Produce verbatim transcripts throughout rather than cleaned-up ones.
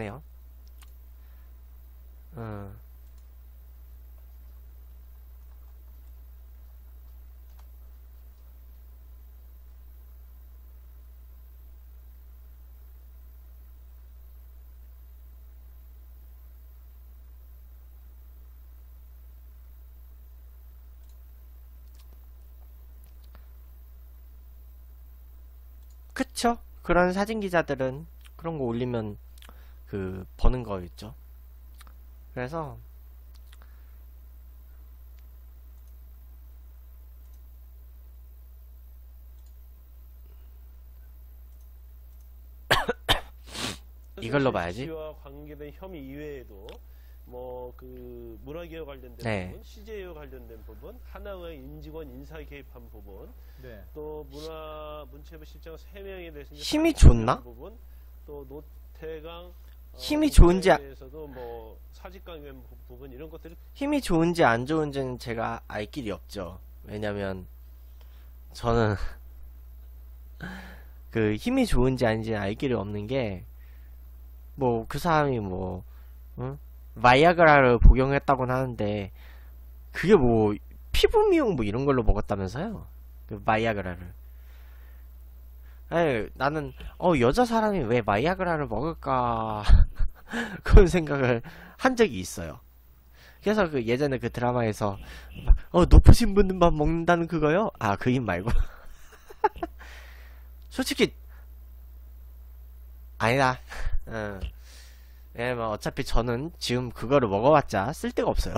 하네요. 음. 그쵸? 그런 사진 기자들은 그런 거 올리면 그 버는 거겠죠. 그래서 이걸로 봐야지. 씨와 관계된 혐의 이외에도 뭐 그 문화개혁 관련된 네. 부분, 씨제이와 관련된 부분, 하나의 임직원 인사 개입한 부분, 네. 또 문화 문체부 실장 세 명에 대해서 힘이 좋나? 부분, 또 노태강 힘이 좋은지 아- 대해서도 뭐 사직 강연 부분 이런 것들이 힘이 좋은지 안 좋은지는 제가 알 길이 없죠. 왜냐면 저는 그 힘이 좋은지 아닌지는 알 길이 없는 게 뭐 그 사람이 뭐 응? 바이아그라를 복용했다고는 하는데 그게 뭐 피부 미용 뭐 이런 걸로 먹었다면서요? 그 바이아그라를. 아니, 나는 어 여자 사람이 왜 바이아그라를 먹을까 그런 생각을 한 적이 있어요. 그래서 그 예전에 그 드라마에서 어 높으신 분들만 먹는다는 그거요? 아 그 입 말고 솔직히 아니다. 응. 왜냐면 어차피 저는 지금 그거를 먹어봤자 쓸데가 없어요.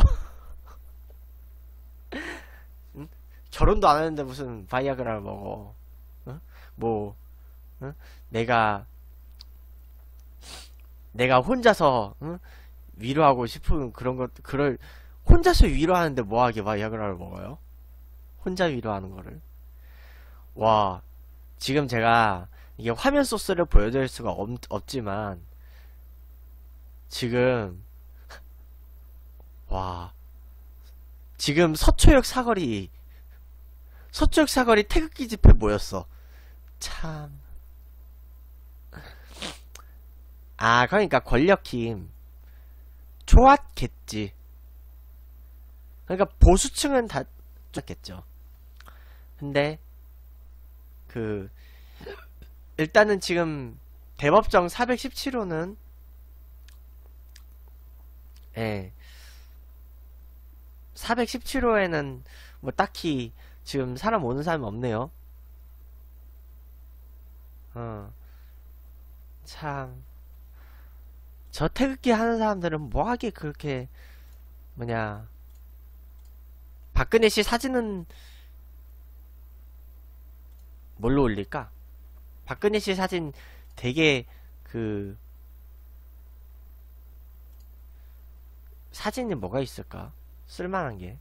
응? 결혼도 안 했는데 무슨 바이아그라를 먹어. 응? 뭐 응? 내가 내가 혼자서 응? 위로하고 싶은 그런 것 그럴 혼자서 위로하는데 뭐하게 바이아그라를 먹어요? 혼자 위로하는 거를. 와, 지금 제가 이게 화면 소스를 보여드릴 수가 없, 없지만 지금 와 지금 서초역 사거리 서초역 사거리 태극기 집회 모였어. 참. 아 그러니까 권력힘 좋았겠지. 그러니까 보수층은 다 좋겠죠. 근데 그 일단은 지금 대법정 사백십칠 호는 예 사백십칠 호에는 뭐 딱히 지금 사람 오는 사람이 없네요. 어, 참. 저 태극기 하는 사람들은 뭐하게 그렇게 뭐냐 박근혜 씨 사진은 뭘로 올릴까? 박근혜 씨 사진 되게 그 사진이 뭐가 있을까? 쓸만한 게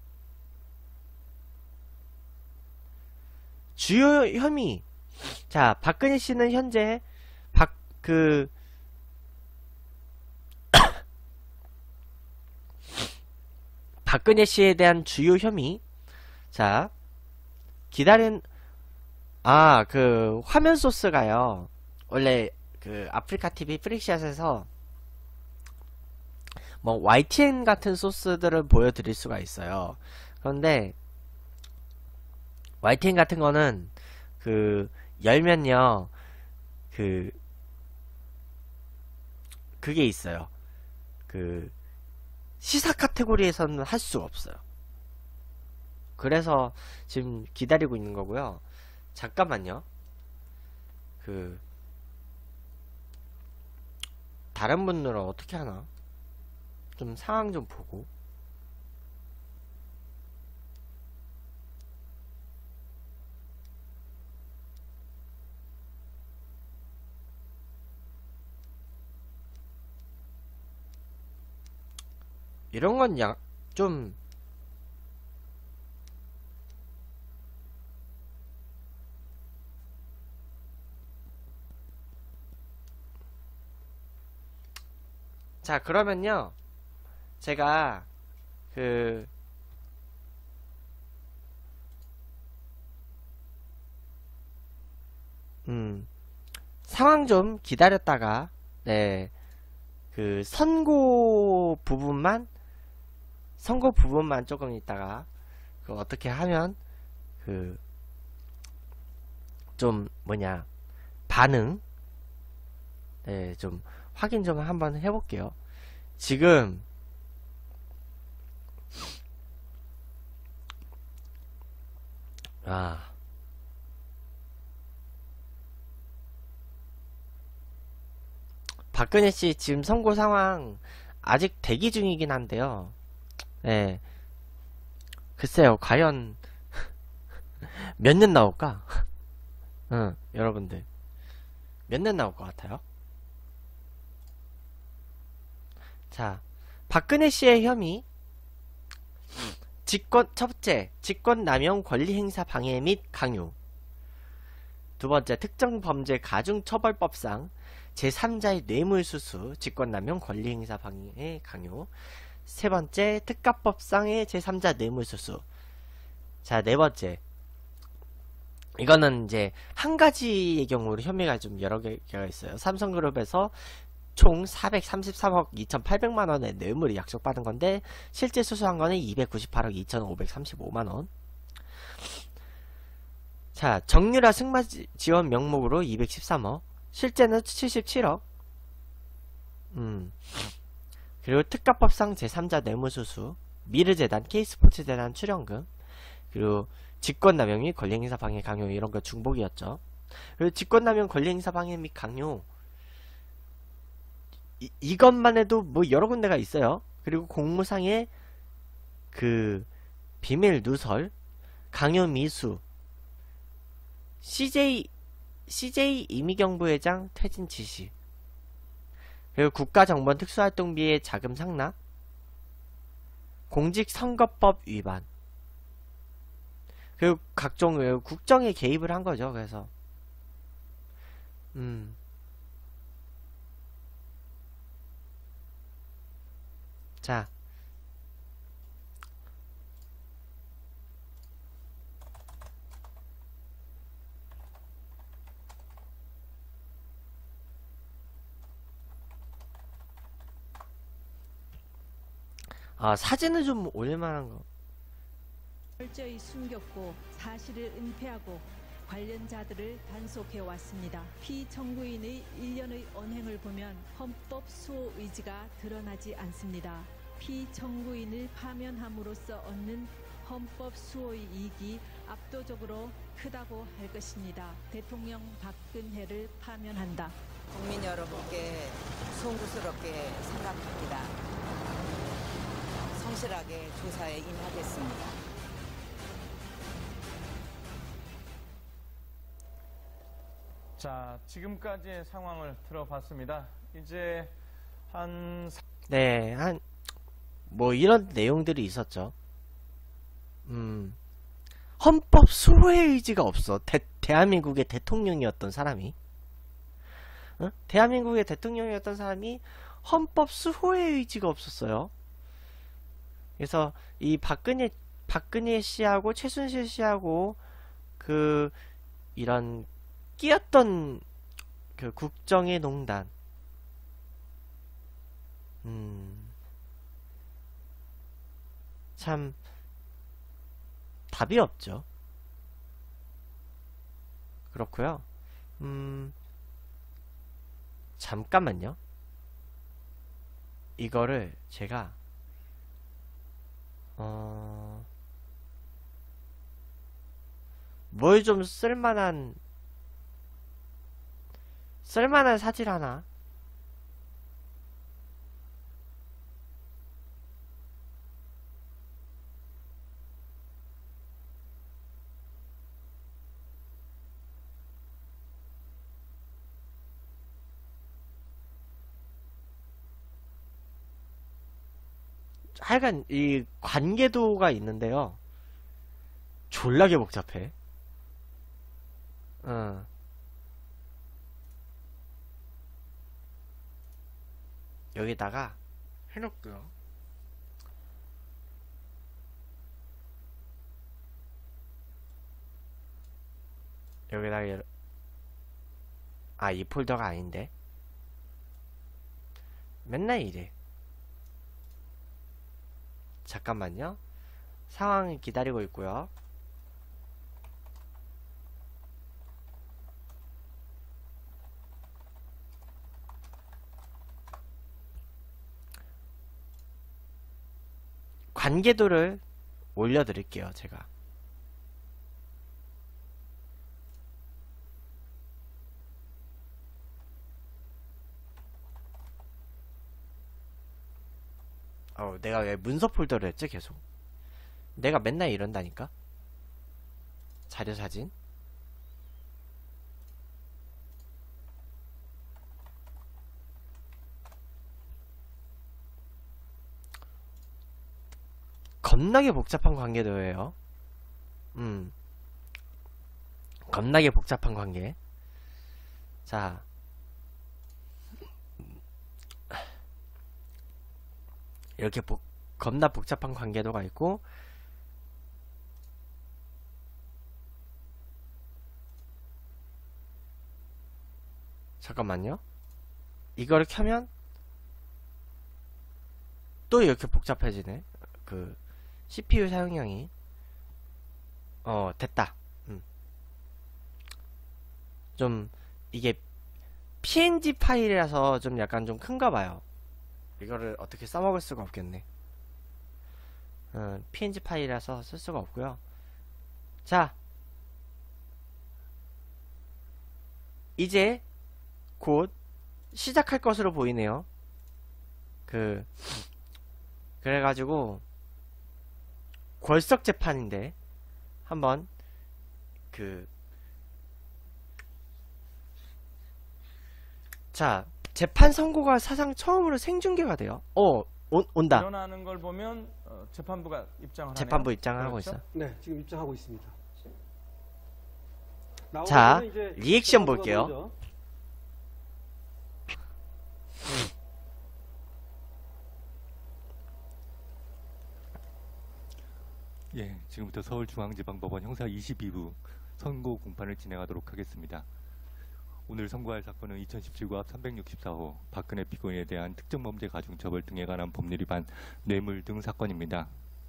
주요 혐의. 자, 박근혜 씨는 현재 박 그 박근혜 씨에 대한 주요 혐의. 자, 기다린 아, 그 화면 소스가요. 원래 그 아프리카 티비 프릭샷에서 뭐 와이티엔 같은 소스들을 보여드릴 수가 있어요. 그런데 와이티엔 같은 거는 그 열면요 그 그게 있어요. 그 시사 카테고리에서는 할 수가 없어요. 그래서 지금 기다리고 있는 거고요. 잠깐만요. 그 다른 분들은 어떻게 하나? 좀 상황 좀 보고. 이런 건 야, 좀 자, 그러면요. 제가 그 음, 상황 좀 기다렸다가 네. 그 선고 부분만 선고 부분만 조금 있다가 그 어떻게 하면 그 좀 뭐냐 반응 네, 좀 확인 좀 한번 해볼게요. 지금 아 박근혜 씨 지금 선고 상황 아직 대기 중이긴 한데요. 네, 글쎄요, 과연 몇 년 나올까? 응, 여러분들 몇 년 나올 것 같아요? 자, 박근혜 씨의 혐의 직권 첫째, 직권남용 권리행사 방해 및 강요. 두 번째, 특정범죄가중처벌법상 제삼자의 뇌물수수, 직권남용 권리행사 방해 강요. 세 번째, 특가법상의 제삼자 뇌물수수. 자, 네 번째. 이거는 이제 한 가지의 경우로 혐의가 좀 여러 개가 있어요. 삼성그룹에서 총 사백삼십삼억 이천팔백만 원의 뇌물이 약속받은 건데 실제 수수한 거는 이백구십팔억 이천오백삼십오만 원. 자, 정유라 승마 지원 명목으로 이백십삼억, 실제는 칠십칠억. 음. 그리고 특가법상 제삼자 뇌물수수, 미르재단, K스포츠재단 출연금, 그리고 직권남용 및 권리행사 방해 강요, 이런 거 중복이었죠. 그리고 직권남용 권리행사 방해 및 강요, 이, 이것만 해도 뭐 여러 군데가 있어요. 그리고 공무상의 그 비밀 누설, 강요 미수, 씨제이 씨제이 이미경 부회장 퇴진 지시, 그리고 국가정보원 특수활동비의 자금 상납, 공직선거법 위반, 그리고 각종 국정에 개입을 한 거죠. 그래서 음. 자, 아, 사진을 좀 올릴만한 거. 철저히 숨겼고 사실을 은폐하고 관련자들을 단속해 왔습니다. 피청구인의 일련의 언행을 보면 헌법 수호 의지가 드러나지 않습니다. 피청구인을 파면함으로써 얻는 헌법 수호의 이익이 압도적으로 크다고 할 것입니다. 대통령 박근혜를 파면한다. 국민 여러분께 송구스럽게 생각합니다. 성실하게 조사에 임하겠습니다. 자, 지금까지의 상황을 들어봤습니다. 이제 한 네, 한 뭐 이런 내용들이 있었죠. 음, 헌법 수호의 의지가 없어. 대, 대한민국의 대통령이었던 사람이, 어? 대한민국의 대통령이었던 사람이 헌법 수호의 의지가 없었어요. 그래서 이 박근혜 박근혜 씨하고 최순실 씨하고 그 이런 끼었던 그 국정의 농단, 음, 참 답이 없죠. 그렇고요. 음, 잠깐만요. 이거를 제가 어, 뭘 좀 쓸만한 쓸만한 사질 하나. 하여간 이 관계도가 있는데요. 졸라게 복잡해. 어. 여기다가 해놓고요. 여기다가 여- 아, 이 폴더가 아닌데. 맨날 이래. 잠깐만요. 상황을 기다리고 있고요. 관계도를 올려드릴게요, 제가. 어, 내가 왜 문서 폴더를 했지, 계속. 내가 맨날 이런다니까? 자료 사진. 겁나게 복잡한 관계도예요. 음. 겁나게 복잡한 관계. 자. 이렇게 복, 겁나 복잡한 관계도가 있고, 잠깐만요. 이거를 켜면 또 이렇게 복잡해지네. 그 씨피유 사용량이 어 됐다. 음. 좀 이게 피엔지 파일이라서 좀 약간 좀 큰가 봐요. 이거를 어떻게 써먹을 수가 없겠네. 어, 피엔지 파일이라서 쓸 수가 없고요. 자, 이제 곧 시작할 것으로 보이네요. 그 그래가지고 궐석 재판인데 한번 그 자, 재판 선고가 사상 처음으로 생중계가 돼요. 어, 온, 온다. 일어나는 걸 보면 어, 재판부가 입장을 재판부 하네요. 입장을 하고 그렇죠? 있어. 네, 지금 입장하고 있습니다. 자, 나오면 이제 리액션 재판부가 볼게요. 먼저 예, 지금부터 서울중앙지방법원 형사 이십이 부 선고 공판을 진행하도록 하겠습니다. 오늘 선고할 사건은 이천십칠 구 합 삼백육십사 호 박근혜 피고인에 대한 특정범죄 가중처벌 등에 관한 법률 위반 뇌물 등 사건입니다.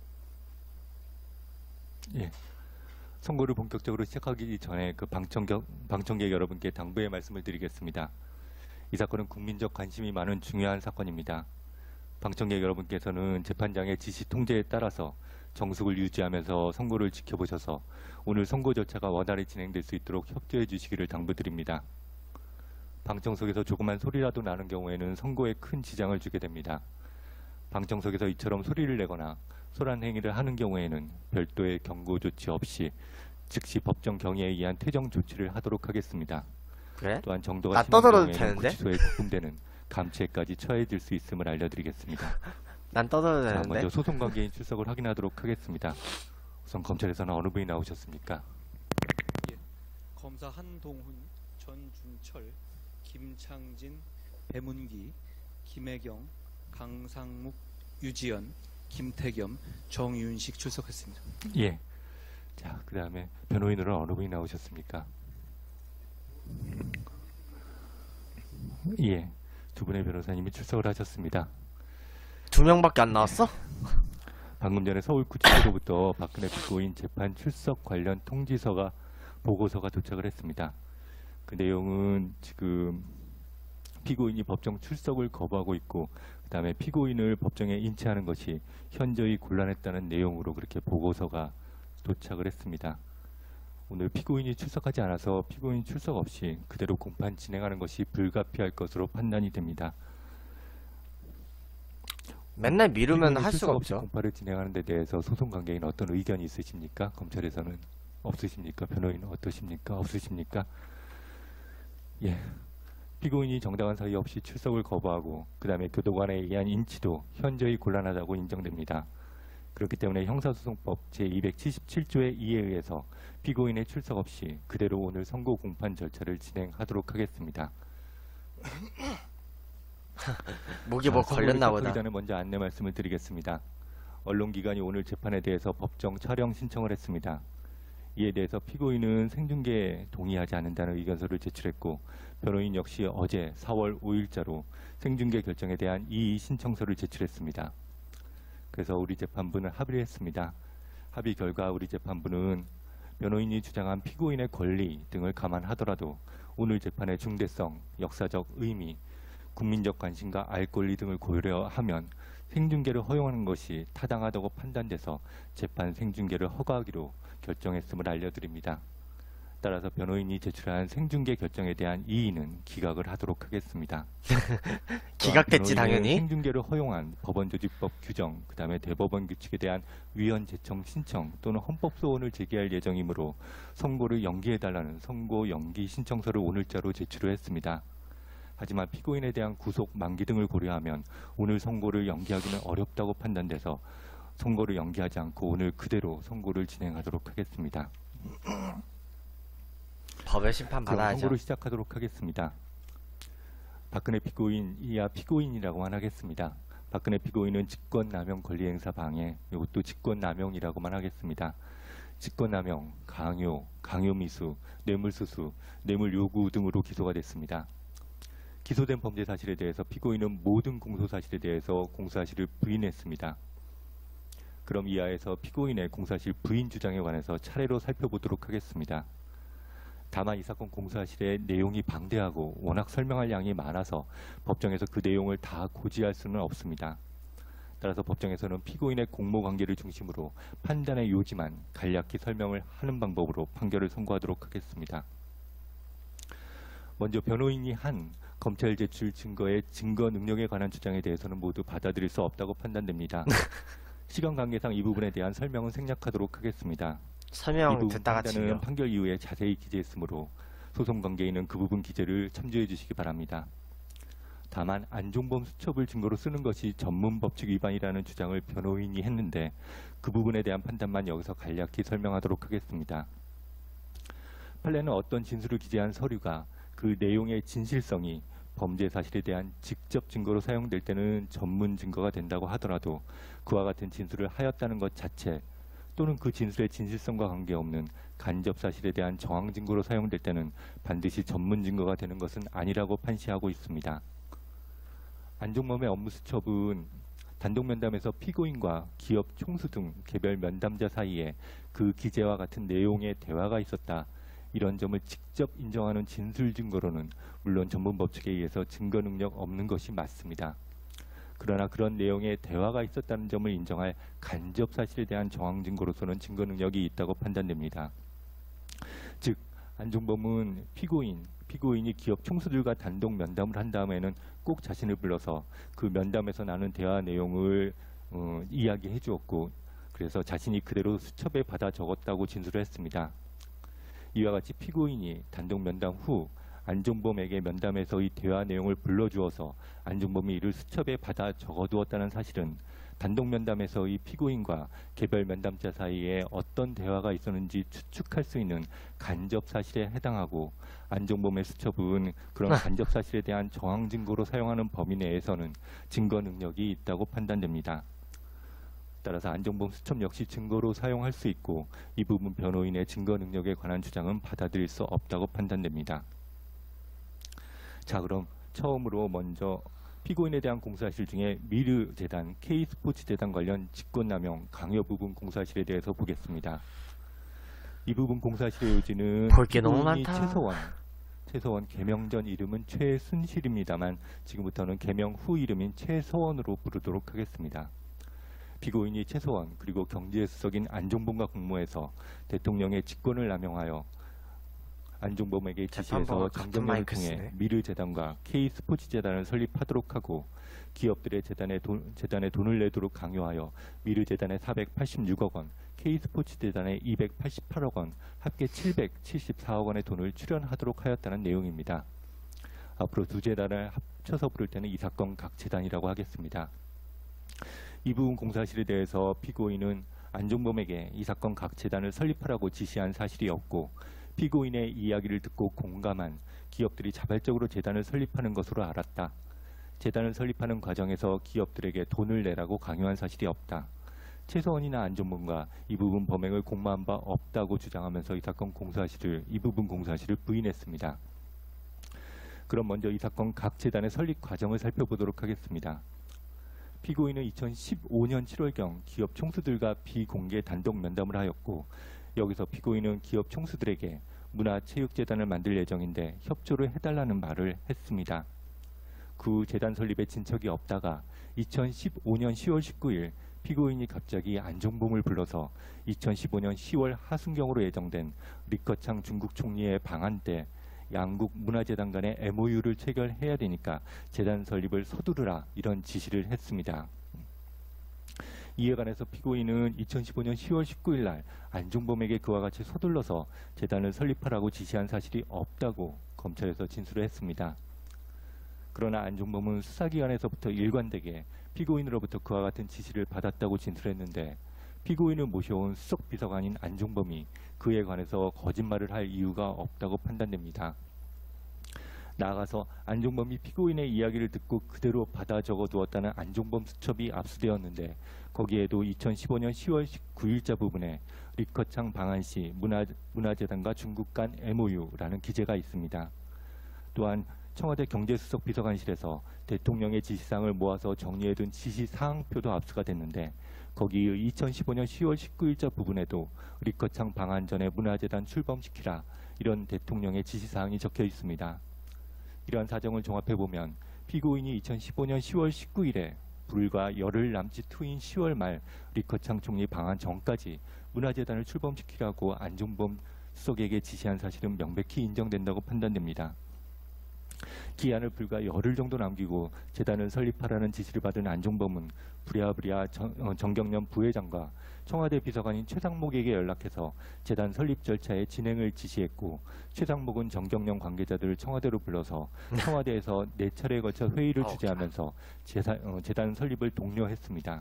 예, 선고를 본격적으로 시작하기 전에 그 방청객, 방청객 여러분께 당부의 말씀을 드리겠습니다. 이 사건은 국민적 관심이 많은 중요한 사건입니다. 방청객 여러분께서는 재판장의 지시 통제에 따라서 정숙을 유지하면서 선고를 지켜보셔서 오늘 선고 절차가 원활히 진행될 수 있도록 협조해 주시기를 당부드립니다. 방청석에서 조그만 소리라도 나는 경우에는 선고에 큰 지장을 주게 됩니다. 방청석에서 이처럼 소리를 내거나 소란 행위를 하는 경우에는 별도의 경고 조치 없이 즉시 법정 경위에 의한 퇴정 조치를 하도록 하겠습니다. 그래? 또한 정도가 나 심한 떠들어도 경우에는 되는데? 구치소에 적금되는 감체까지 처해질 수 있음을 알려드리겠습니다. 난 떠들어도 자, 되는데. 먼저 소송 관계인 출석을 확인하도록 하겠습니다. 우선 검찰에서는 어느 분이 나오셨습니까? 예, 검사 한동훈, 전준철, 김창진, 배문기, 김혜경, 강상묵, 유지연, 김태겸, 정윤식 출석했습니다. 예. 자, 그 다음에 변호인으로는 어느 분이 나오셨습니까? 예. 두 분의 변호사님이 출석을 하셨습니다. 두 명밖에 안 나왔어? 방금 전에 서울구치소로부터 박근혜 피고인 재판 출석 관련 통지서가 보고서가 도착을 했습니다. 그 내용은 지금 피고인이 법정 출석을 거부하고 있고 그 다음에 피고인을 법정에 인치하는 것이 현저히 곤란했다는 내용으로 그렇게 보고서가 도착을 했습니다. 오늘 피고인이 출석하지 않아서 피고인 출석 없이 그대로 공판 진행하는 것이 불가피할 것으로 판단이 됩니다. 맨날 미루면 피고인이 할 출석 수가 없이 없죠. 공판을 진행하는 데 대해서 소송 관계인 어떤 의견이 있으십니까? 검찰에서는 없으십니까? 변호인은 어떠십니까? 없으십니까? 예. 피고인이 정당한 사유 없이 출석을 거부하고 그 다음에 교도관에 의한 인치도 현저히 곤란하다고 인정됩니다. 그렇기 때문에 형사소송법 제이백칠십칠 조의 이에 의해서 피고인의 출석 없이 그대로 오늘 선고 공판 절차를 진행하도록 하겠습니다. 목이 뭐 걸렸나 보다. 전에 먼저 안내 말씀을 드리겠습니다. 언론기관이 오늘 재판에 대해서 법정 촬영 신청을 했습니다. 이에 대해서 피고인은 생중계에 동의하지 않는다는 의견서를 제출했고 변호인 역시 어제 사월 오일자로 생중계 결정에 대한 이의 신청서를 제출했습니다. 그래서 우리 재판부는 합의를 했습니다. 합의 결과 우리 재판부는 변호인이 주장한 피고인의 권리 등을 감안하더라도 오늘 재판의 중대성, 역사적 의미, 국민적 관심과 알 권리 등을 고려하면 생중계를 허용하는 것이 타당하다고 판단돼서 재판 생중계를 허가하기로 결정했음을 알려드립니다. 따라서 변호인이 제출한 생중계 결정에 대한 이의는 기각을 하도록 하겠습니다. 기각됐지 변호인은 당연히. 생중계를 허용한 법원조직법 규정, 그 다음에 대법원 규칙에 대한 위헌 제청 신청 또는 헌법 소원을 제기할 예정이므로 선고를 연기해달라는 선고 연기 신청서를 오늘자로 제출을 했습니다. 하지만 피고인에 대한 구속 만기 등을 고려하면 오늘 선고를 연기하기는 어렵다고 판단돼서 선고를 연기하지 않고 오늘 그대로 선고를 진행하도록 하겠습니다. 법의 심판 그럼 받아야죠. 선고를 시작하도록 하겠습니다. 박근혜 피고인, 이하 피고인이라고만 하겠습니다. 박근혜 피고인은 직권남용 권리행사 방해, 이것도 직권남용이라고만 하겠습니다. 직권남용, 강요, 강요미수, 뇌물수수, 뇌물요구 등으로 기소가 됐습니다. 기소된 범죄 사실에 대해서 피고인은 모든 공소사실에 대해서 공소사실을 부인했습니다. 그럼 이하에서 피고인의 공소사실 부인 주장에 관해서 차례로 살펴보도록 하겠습니다. 다만 이 사건 공소사실의 내용이 방대하고 워낙 설명할 양이 많아서 법정에서 그 내용을 다 고지할 수는 없습니다. 따라서 법정에서는 피고인의 공모관계를 중심으로 판단의 요지만 간략히 설명을 하는 방법으로 판결을 선고하도록 하겠습니다. 먼저 변호인이 한 검찰 제출 증거의 증거 능력에 관한 주장에 대해서는 모두 받아들일 수 없다고 판단됩니다. 시간 관계상 이 부분에 대한 설명은 생략하도록 하겠습니다. 이 설명 부분 듣다가 판단은 치면 판결 이후에 자세히 기재했으므로 소송 관계인은 그 부분 기재를 참조해 주시기 바랍니다. 다만 안종범 수첩을 증거로 쓰는 것이 전문 법칙 위반이라는 주장을 변호인이 했는데 그 부분에 대한 판단만 여기서 간략히 설명하도록 하겠습니다. 판례는 어떤 진술을 기재한 서류가 그 내용의 진실성이 범죄 사실에 대한 직접 증거로 사용될 때는 전문 증거가 된다고 하더라도 그와 같은 진술을 하였다는 것 자체 또는 그 진술의 진실성과 관계없는 간접 사실에 대한 정황 증거로 사용될 때는 반드시 전문 증거가 되는 것은 아니라고 판시하고 있습니다. 안종범의 업무 수첩은 단독 면담에서 피고인과 기업 총수 등 개별 면담자 사이에 그 기재와 같은 내용의 대화가 있었다. 이런 점을 직접 인정하는 진술 증거로는 물론 전문 법칙에 의해서 증거 능력 없는 것이 맞습니다. 그러나 그런 내용의 대화가 있었다는 점을 인정할 간접 사실에 대한 정황 증거로서는 증거 능력이 있다고 판단됩니다. 즉 안종범은 피고인, 피고인이 기업 총수들과 단독 면담을 한 다음에는 꼭 자신을 불러서 그 면담에서 나눈 대화 내용을 어, 이야기해 주었고 그래서 자신이 그대로 수첩에 받아 적었다고 진술을 했습니다. 이와 같이 피고인이 단독 면담 후 안종범에게 면담에서의 대화 내용을 불러주어서 안종범이 이를 수첩에 받아 적어두었다는 사실은 단독 면담에서의 피고인과 개별 면담자 사이에 어떤 대화가 있었는지 추측할 수 있는 간접 사실에 해당하고 안종범의 수첩은 그런 간접 사실에 대한 정황 증거로 사용하는 범위 내에서는 증거 능력이 있다고 판단됩니다. 따라서 안종범 수첩 역시 증거로 사용할 수 있고 이 부분 변호인의 증거 능력에 관한 주장은 받아들일 수 없다고 판단됩니다. 자, 그럼 처음으로 먼저 피고인에 대한 공소사실 중에 미르재단, K스포츠재단 관련 직권남용, 강요 부분 공소사실에 대해서 보겠습니다. 이 부분 공소사실의 요지는 볼 게 너무 피고인이 많다. 최서원, 최서원 개명 전 이름은 최순실입니다만 지금부터는 개명 후 이름인 최서원으로 부르도록 하겠습니다. 피고인이 최서원 그리고 경제수석인 안종범과 공모해서 대통령의 직권을 남용하여 안종범에게 지시해서 재판부가 같은 정경련을 통해 마이크스네. 미르재단과 K스포츠재단을 설립하도록 하고 기업들의 재단에, 돈, 재단에 돈을 내도록 강요하여 미르재단에 사백팔십육억 원, K스포츠재단에 이백팔십팔억 원, 합계 칠백칠십사억 원의 돈을 출연하도록 하였다는 내용입니다. 앞으로 두 재단을 합쳐서 부를 때는 이 사건 각 재단이라고 하겠습니다. 이 부분 공사실에 대해서 피고인은 안종범에게 이 사건 각 재단을 설립하라고 지시한 사실이 없고 피고인의 이야기를 듣고 공감한 기업들이 자발적으로 재단을 설립하는 것으로 알았다. 재단을 설립하는 과정에서 기업들에게 돈을 내라고 강요한 사실이 없다. 최서원이나 안종범과 이 부분 범행을 공모한 바 없다고 주장하면서 이 사건 공사실을 이 부분 공사실을 부인했습니다. 그럼 먼저 이 사건 각 재단의 설립 과정을 살펴보도록 하겠습니다. 피고인은 이천십오 년 칠월경 기업 총수들과 비공개 단독 면담을 하였고, 여기서 피고인은 기업 총수들에게 문화체육재단을 만들 예정인데 협조를 해달라는 말을 했습니다. 그 후 재단 설립에 진척이 없다가 이천십오 년 시월 십구일 피고인이 갑자기 안종범을 불러서 이천십오 년 시월 하순경으로 예정된 리커창 중국 총리의 방한 때 양국 문화재단 간의 엠오유를 체결해야 되니까 재단 설립을 서두르라, 이런 지시를 했습니다. 이에 관해서 피고인은 이천십오 년 시월 십구일 날 안종범에게 그와 같이 서둘러서 재단을 설립하라고 지시한 사실이 없다고 검찰에서 진술을 했습니다. 그러나 안종범은 수사기관에서부터 일관되게 피고인으로부터 그와 같은 지시를 받았다고 진술했는데, 피고인을 모셔온 수석비서관인 안종범이 그에 관해서 거짓말을 할 이유가 없다고 판단됩니다. 나아가서 안종범이 피고인의 이야기를 듣고 그대로 받아 적어두었다는 안종범 수첩이 압수되었는데, 거기에도 이천십오 년 시월 십구일자 부분에 리커창 방한 시 문화, 문화재단과 중국 간 엠오유라는 기재가 있습니다. 또한 청와대 경제수석비서관실에서 대통령의 지시사항을 모아서 정리해둔 지시사항표도 압수가 됐는데, 거기의 이천십오 년 시월 십구일자 부분에도 리커창 방한 전에 문화재단 출범시키라, 이런 대통령의 지시사항이 적혀 있습니다. 이러한 사정을 종합해보면 피고인이 이천십오 년 시월 십구일에 불과 열흘 남짓 후인 시월 말 리커창 총리 방한 전까지 문화재단을 출범시키라고 안종범 수석에게 지시한 사실은 명백히 인정된다고 판단됩니다. 기한을 불과 열흘 정도 남기고 재단을 설립하라는 지시를 받은 안종범은 부랴부랴 정, 어, 정경련 부회장과 청와대 비서관인 최상목에게 연락해서 재단 설립 절차의 진행을 지시했고, 최상목은 정경련 관계자들을 청와대로 불러서 청와대에서 네 차례에 걸쳐 회의를 주재하면서 재사, 어, 재단 설립을 독려했습니다.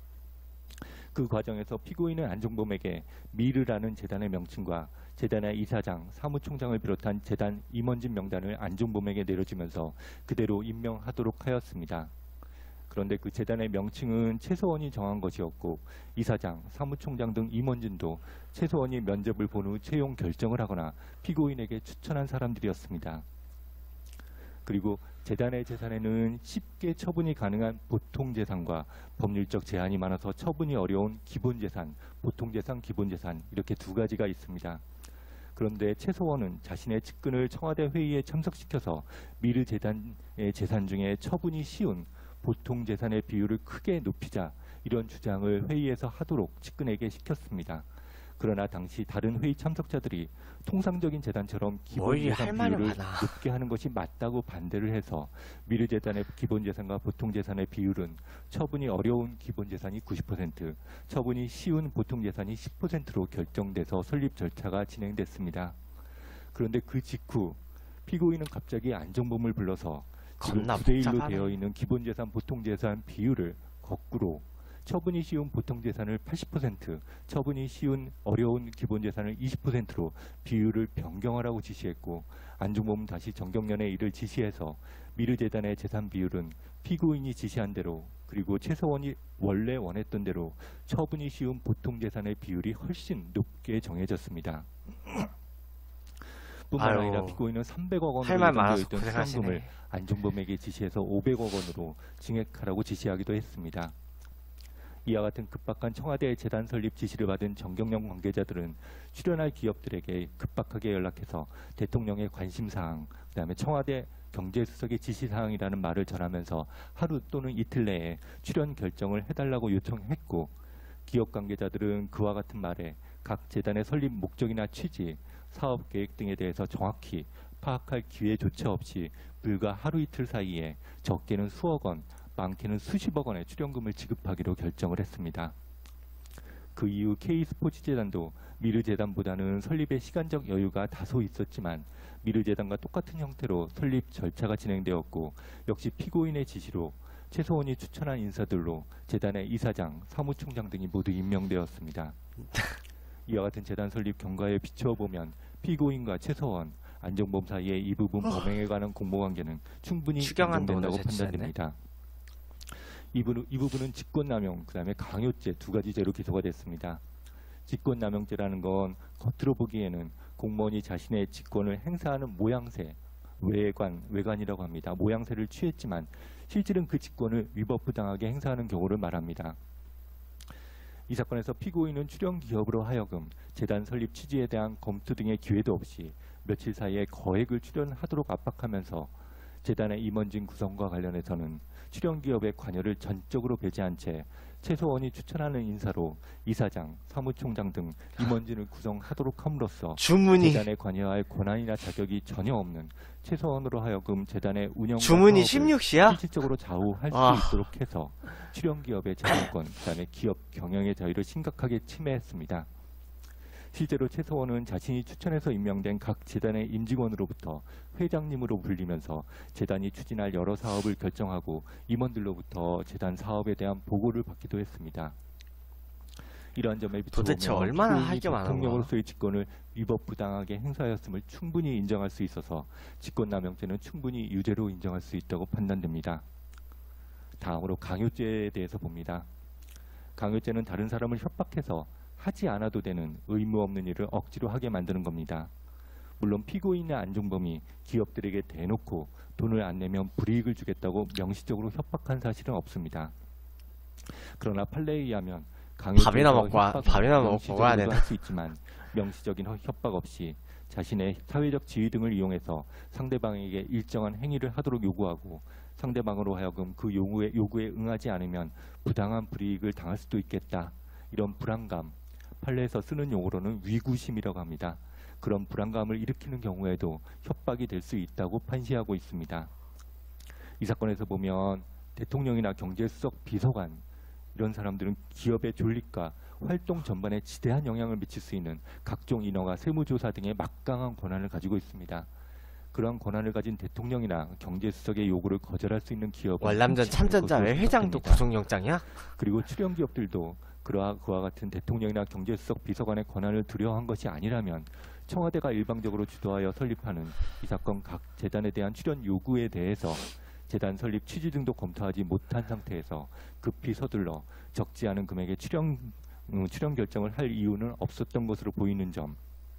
그 과정에서 피고인은 안종범에게 미르라는 재단의 명칭과 재단의 이사장, 사무총장을 비롯한 재단 임원진 명단을 안종범에게 내려주면서 그대로 임명하도록 하였습니다. 그런데 그 재단의 명칭은 최서원이 정한 것이었고, 이사장, 사무총장 등 임원진도 최서원이 면접을 본 후 채용 결정을 하거나 피고인에게 추천한 사람들이었습니다. 그리고 재단의 재산에는 쉽게 처분이 가능한 보통재산과 법률적 제한이 많아서 처분이 어려운 기본재산, 보통재산, 기본재산, 이렇게 두 가지가 있습니다. 그런데 최서원은 자신의 측근을 청와대 회의에 참석시켜서 미르 재단의 재산 중에 처분이 쉬운 보통재산의 비율을 크게 높이자, 이런 주장을 회의에서 하도록 측근에게 시켰습니다. 그러나 당시 다른 회의 참석자들이 통상적인 재단처럼 기본재산 비율을 높게 하는 것이 맞다고 반대를 해서 미르재단의 기본재산과 보통재산의 비율은 처분이 어려운 기본재산이 구십 퍼센트, 처분이 쉬운 보통재산이 십 퍼센트로 결정돼서 설립 절차가 진행됐습니다. 그런데 그 직후 피고인은 갑자기 안종범을 불러서 지금 구 대 일로 되어 있는 기본재산, 보통재산 비율을 거꾸로 처분이 쉬운 보통재산을 팔십 퍼센트, 처분이 쉬운 어려운 기본재산을 이십 퍼센트로 비율을 변경하라고 지시했고, 안종범은 다시 정경련의 이를 지시해서 미르재단의 재산 비율은 피고인이 지시한 대로, 그리고 최서원이 원래 원했던 대로 처분이 쉬운 보통재산의 비율이 훨씬 높게 정해졌습니다. 뿐만 아유, 아니라 피고인은 삼백억 원으로 할 말 많아서 예정되어 있던 고생하시네. 수상금을 안종범에게 지시해서 오백억 원으로 증액하라고 지시하기도 했습니다. 이와 같은 급박한 청와대 재단 설립 지시를 받은 정경련 관계자들은 출연할 기업들에게 급박하게 연락해서 대통령의 관심사항, 그 다음에 청와대 경제수석의 지시사항이라는 말을 전하면서 하루 또는 이틀 내에 출연 결정을 해달라고 요청했고, 기업 관계자들은 그와 같은 말에 각 재단의 설립 목적이나 취지, 사업 계획 등에 대해서 정확히 파악할 기회조차 없이 불과 하루 이틀 사이에 적게는 수억 원, 많게는 수십억 원의 출연금을 지급하기로 결정을 했습니다. 그 이후 K스포츠재단도 미르재단보다는 설립에 시간적 여유가 다소 있었지만 미르재단과 똑같은 형태로 설립 절차가 진행되었고, 역시 피고인의 지시로 최서원이 추천한 인사들로 재단의 이사장, 사무총장 등이 모두 임명되었습니다. 이와 같은 재단 설립 경과에 비추어 보면 피고인과 최서원, 안종범 사이의 이 부분 범행에 관한 공모관계는 충분히 인정된다고 판단됩니다. 이, 부분, 이 부분은 직권남용, 그 다음에 강요죄 두 가지 죄로 기소가 됐습니다. 직권남용죄라는 건 겉으로 보기에는 공무원이 자신의 직권을 행사하는 모양새, 외관, 외관이라고 합니다. 모양새를 취했지만 실질은 그 직권을 위법부당하게 행사하는 경우를 말합니다. 이 사건에서 피고인은 출연 기업으로 하여금 재단 설립 취지에 대한 검토 등의 기회도 없이 며칠 사이에 거액을 출연하도록 압박하면서 재단의 임원진 구성과 관련해서는 출연 기업의 관여를 전적으로 배제한 채 최소원이 추천하는 인사로 이사장, 사무총장 등 임원진을 구성하도록 함으로써 주문이 재단에 관여할 권한이나 자격이 전혀 없는 최소원으로 하여금 재단의 운영과 주문이 사업을 십육 시야? 실질적으로 좌우할 아. 수 있도록 해서 출연 기업의 자율권, 그다음에 기업 경영의 자유를 심각하게 침해했습니다. 실제로 최소원은 자신이 추천해서 임명된 각 재단의 임직원으로부터 회장님으로 불리면서 재단이 추진할 여러 사업을 결정하고 임원들로부터 재단 사업에 대한 보고를 받기도 했습니다. 이러한 점에 비추어 도대체 보면 얼마나 피고인이 할 게 많은 거야? 대통령으로서의 직권을 위법부당하게 행사하였음을 충분히 인정할 수 있어서 직권남용죄는 충분히 유죄로 인정할 수 있다고 판단됩니다. 다음으로 강요죄에 대해서 봅니다. 강요죄는 다른 사람을 협박해서 하지 않아도 되는 의무 없는 일을 억지로 하게 만드는 겁니다. 물론 피고인의 안종범이 기업들에게 대놓고 돈을 안 내면 불이익을 주겠다고 명시적으로 협박한 사실은 없습니다. 그러나 판례에 의하면 밥이나 강요죄에서 먹고 와- 협박은 밥이나 먹고 명시적으로도 와야 되나? 할 수 있지만 명시적인 허- 협박 없이 자신의 사회적 지위 등을 이용해서 상대방에게 일정한 행위를 하도록 요구하고 상대방으로 하여금 그 요구에, 요구에 응하지 않으면 부당한 불이익을 당할 수도 있겠다. 이런 불안감, 판례에서 쓰는 용어로는 위구심이라고 합니다. 그런 불안감을 일으키는 경우에도 협박이 될 수 있다고 판시하고 있습니다. 이 사건에서 보면 대통령이나 경제수석 비서관 이런 사람들은 기업의 존립과 활동 전반에 지대한 영향을 미칠 수 있는 각종 인허가, 세무조사 등의 막강한 권한을 가지고 있습니다. 그러한 권한을 가진 대통령이나 경제수석의 요구를 거절할 수 있는 기업은 월남전 흔치 않을 참전자 것으로 왜 회장도 생각됩니다. 구속영장이야? 그리고 출연 기업들도 그와, 그와 같은 대통령이나 경제수석 비서관의 권한을 두려워한 것이 아니라면 청와대가 일방적으로 주도하여 설립하는 이 사건 각 재단에 대한 출연 요구에 대해서 재단 설립 취지 등도 검토하지 못한 상태에서 급히 서둘러 적지 않은 금액의 출연, 음, 출연 결정을 할 이유는 없었던 것으로 보이는 점,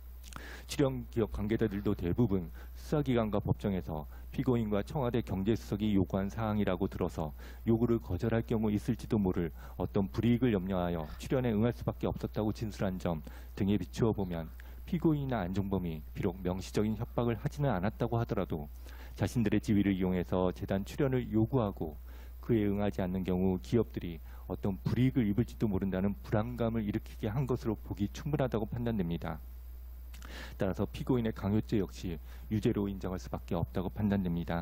출연 기업 관계자들도 대부분 수사기관과 법정에서 피고인과 청와대 경제수석이 요구한 사항이라고 들어서 요구를 거절할 경우 있을지도 모를 어떤 불이익을 염려하여 출연에 응할 수밖에 없었다고 진술한 점 등에 비추어 보면 피고인이나 안종범이 비록 명시적인 협박을 하지는 않았다고 하더라도 자신들의 지위를 이용해서 재단 출연을 요구하고 그에 응하지 않는 경우 기업들이 어떤 불이익을 입을지도 모른다는 불안감을 일으키게 한 것으로 보기 충분하다고 판단됩니다. 따라서 피고인의 강요죄 역시 유죄로 인정할 수밖에 없다고 판단됩니다.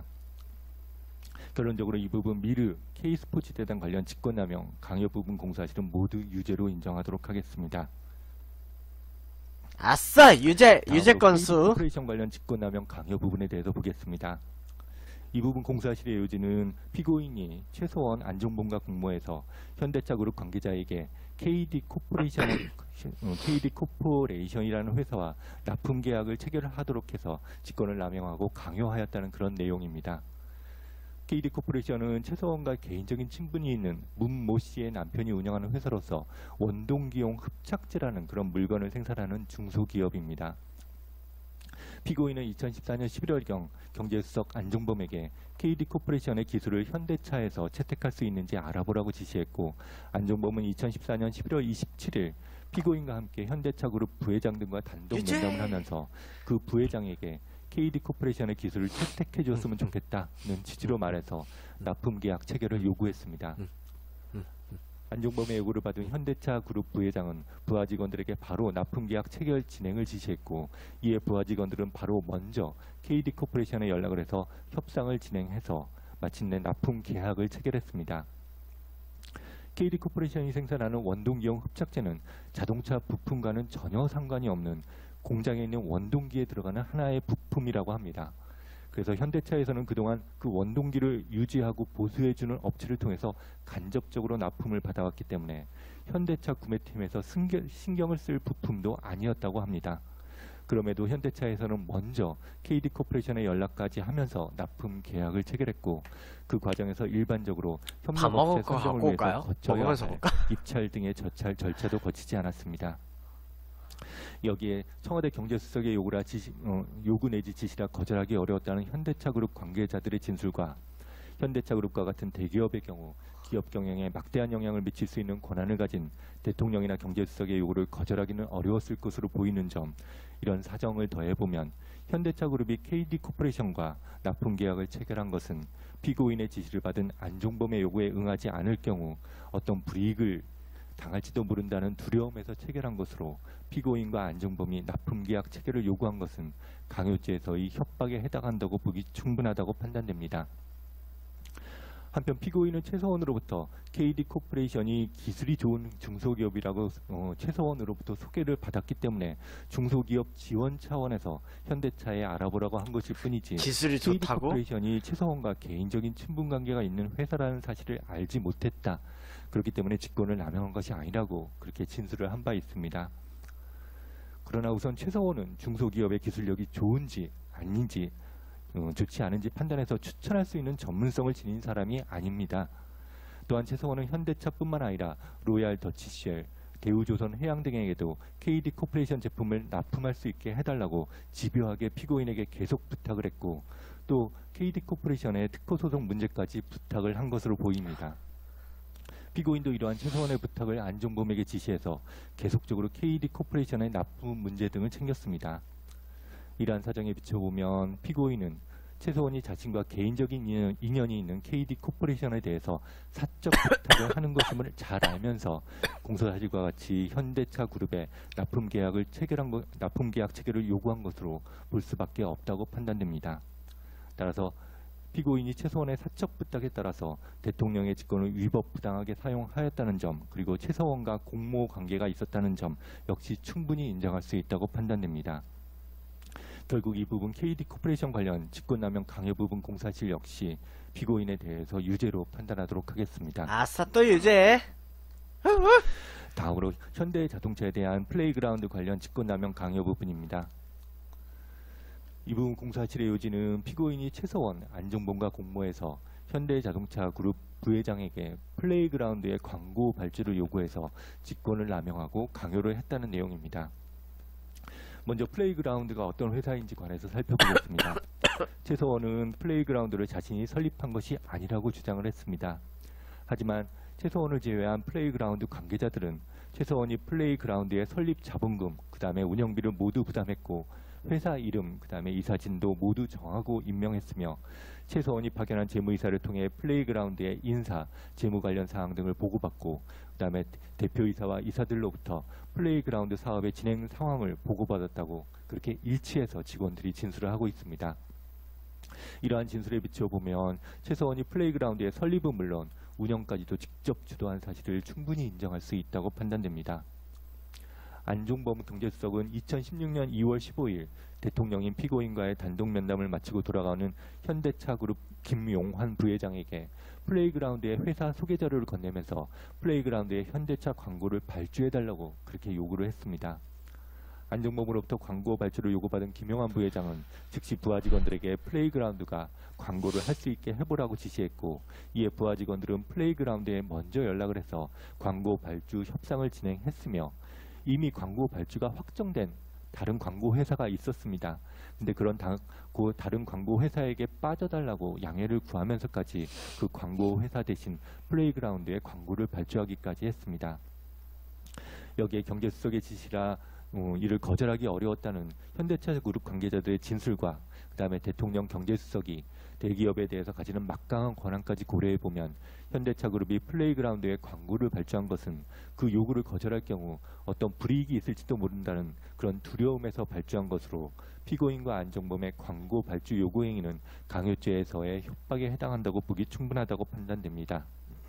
결론적으로 이 부분 미르, K스포츠재단 관련 직권남용, 강요 부분 공사실은 모두 유죄로 인정하도록 하겠습니다. 아싸! 유죄! 유죄 다음으로 건수! K코퍼레이션 관련 직권남용 강요 부분에 대해서 보겠습니다. 이 부분 공사실의 요지는 피고인이 최소원 안종범과 공모해서 현대차그룹 관계자에게 케이디 코퍼레이션, 케이디 코퍼레이션이라는 회사와 납품 계약을 체결하도록 해서 직권을 남용하고 강요하였다는 그런 내용입니다. 케이디 코퍼레이션은 최소원과 개인적인 친분이 있는 문모 씨의 남편이 운영하는 회사로서 원동기용 흡착제라는 그런 물건을 생산하는 중소기업입니다. 피고인은 이천십사 년 십일월경 경제수석 안종범에게 케이디 코퍼레이션의 기술을 현대차에서 채택할 수 있는지 알아보라고 지시했고, 안종범은 이천십사 년 십일월 이십칠일 피고인과 함께 현대차 그룹 부회장 등과 단독 유죄! 면담을 하면서 그 부회장에게 케이디 코퍼레이션의 기술을 채택해 줬으면 좋겠다는 취지로 말해서 납품 계약 체결을 요구했습니다. 안종범의 요구를 받은 현대차 그룹 부회장은 부하 직원들에게 바로 납품 계약 체결 진행을 지시했고, 이에 부하 직원들은 바로 먼저 케이디 코퍼레이션에 연락을 해서 협상을 진행해서 마침내 납품 계약을 체결했습니다. 케이디 코퍼레이션이 생산하는 원동기용 흡착제는 자동차 부품과는 전혀 상관이 없는 공장에 있는 원동기에 들어가는 하나의 부품이라고 합니다. 그래서 현대차에서는 그동안 그 원동기를 유지하고 보수해주는 업체를 통해서 간접적으로 납품을 받아왔기 때문에 현대차 구매팀에서 신경을 쓸 부품도 아니었다고 합니다. 그럼에도 현대차에서는 먼저 케이디코퍼레이션에 연락까지 하면서 납품 계약을 체결했고 그 과정에서 일반적으로 밥 협력업체 먹을 거 선정을 갖고 위해서 올까요? 거쳐야 먹으면서 할 볼까? 입찰 등의 절차, 절차도 거치지 않았습니다. 여기에 청와대 경제수석의 요구라 지시, 어, 요구 내지 지시라 거절하기 어려웠다는 현대차그룹 관계자들의 진술과 현대차그룹과 같은 대기업의 경우 기업 경영에 막대한 영향을 미칠 수 있는 권한을 가진 대통령이나 경제수석의 요구를 거절하기는 어려웠을 것으로 보이는 점, 이런 사정을 더해보면 현대차그룹이 케이디코퍼레이션과 납품계약을 체결한 것은 피고인의 지시를 받은 안종범의 요구에 응하지 않을 경우 어떤 불이익을 당할지도 모른다는 두려움에서 체결한 것으로 피고인과 안종범이 납품계약 체결을 요구한 것은 강요죄에서의 협박에 해당한다고 보기 충분하다고 판단됩니다. 한편 피고인은 최서원으로부터 케이디코퍼레이션이 기술이 좋은 중소기업이라고 어, 최서원으로부터 소개를 받았기 때문에 중소기업 지원 차원에서 현대차에 알아보라고 한 것일 뿐이지 기술이 좋다고? 케이디코퍼레이션이 최서원과 개인적인 친분 관계가 있는 회사라는 사실을 알지 못했다. 그렇기 때문에 직권을 남용한 것이 아니라고 그렇게 진술을 한 바 있습니다. 그러나 우선 최서원은 중소기업의 기술력이 좋은지 아닌지 어, 좋지 않은지 판단해서 추천할 수 있는 전문성을 지닌 사람이 아닙니다. 또한 최서원은 현대차뿐만 아니라 로얄 더치쉘, 대우조선 해양 등에게도 케이디코퍼레이션 제품을 납품할 수 있게 해달라고 집요하게 피고인에게 계속 부탁을 했고 또 케이디코퍼레이션의 특허소송 문제까지 부탁을 한 것으로 보입니다. 피고인도 이러한 최서원의 부탁을 안종범에게 지시해서 계속적으로 케이디코퍼레이션의 납품 문제 등을 챙겼습니다. 이러한 사정에 비춰보면 피고인은 최서원이 자신과 개인적인 인연, 인연이 있는 케이디코퍼레이션에 대해서 사적 부탁을 하는 것임을 잘 알면서 공소사실과 같이 현대차 그룹에 납품 계약을 체결한 것, 납품 계약 체결을 요구한 것으로 볼 수밖에 없다고 판단됩니다. 따라서 피고인이 최서원의 사적 부탁에 따라서 대통령의 직권을 위법 부당하게 사용하였다는 점, 그리고 최서원과 공모 관계가 있었다는 점 역시 충분히 인정할 수 있다고 판단됩니다. 결국 이 부분 케이디코퍼레이션 관련 직권남용 강요 부분 공사실 역시 피고인에 대해서 유죄로 판단하도록 하겠습니다. 아싸 또 유죄. 다음으로 현대자동차에 대한 플레이그라운드 관련 직권남용 강요 부분입니다. 이 부분 공사실의 요지는 피고인이 최서원, 안종범과 공모해서 현대자동차 그룹 부회장에게 플레이그라운드의 광고 발주를 요구해서 직권을 남용하고 강요를 했다는 내용입니다. 먼저 플레이그라운드가 어떤 회사인지 관해서 살펴보겠습니다. 최서원은 플레이그라운드를 자신이 설립한 것이 아니라고 주장을 했습니다. 하지만 최서원을 제외한 플레이그라운드 관계자들은 최서원이 플레이그라운드의 설립 자본금, 그 다음에 운영비를 모두 부담했고 회사 이름, 그 다음에 이사진도 모두 정하고 임명했으며 최서원이 파견한 재무이사를 통해 플레이그라운드의 인사, 재무 관련 사항 등을 보고받고 그 다음에 대표이사와 이사들로부터 플레이그라운드 사업의 진행 상황을 보고받았다고 그렇게 일치해서 직원들이 진술을 하고 있습니다. 이러한 진술에 비춰보면 최서원이 플레이그라운드의 설립은 물론 운영까지도 직접 주도한 사실을 충분히 인정할 수 있다고 판단됩니다. 안종범 경제수석은 이천십육 년 이월 십오일 대통령인 피고인과의 단독 면담을 마치고 돌아가는 현대차그룹 김용환 부회장에게 플레이그라운드의 회사 소개 자료를 건네면서 플레이그라운드의 현대차 광고를 발주해달라고 그렇게 요구를 했습니다. 안종범으로부터 광고 발주를 요구받은 김용환 부회장은 즉시 부하 직원들에게 플레이그라운드가 광고를 할 수 있게 해보라고 지시했고 이에 부하 직원들은 플레이그라운드에 먼저 연락을 해서 광고 발주 협상을 진행했으며 이미 광고 발주가 확정된 다른 광고 회사가 있었습니다. 근데 그런 다, 그 다른 광고 회사에게 빠져달라고 양해를 구하면서까지 그 광고 회사 대신 플레이그라운드에 광고를 발주하기까지 했습니다. 여기에 경제수석의 지시라 어, 이를 거절하기 어려웠다는 현대차 그룹 관계자들의 진술과 그 다음에 대통령 경제수석이 대기업에 대해서 가지는 막강한 권한까지 고려해보면 현대차 그룹이 플레이그라운드에 광고를 발주한 것은 그 요구를 거절할 경우 어떤 불이익이 있을지도 모른다는 그런 두려움에서 발주한 것으로 피고인과 안종범의 광고 발주 요구 행위는 강요죄에서의 협박에 해당한다고 보기 충분하다고 판단됩니다.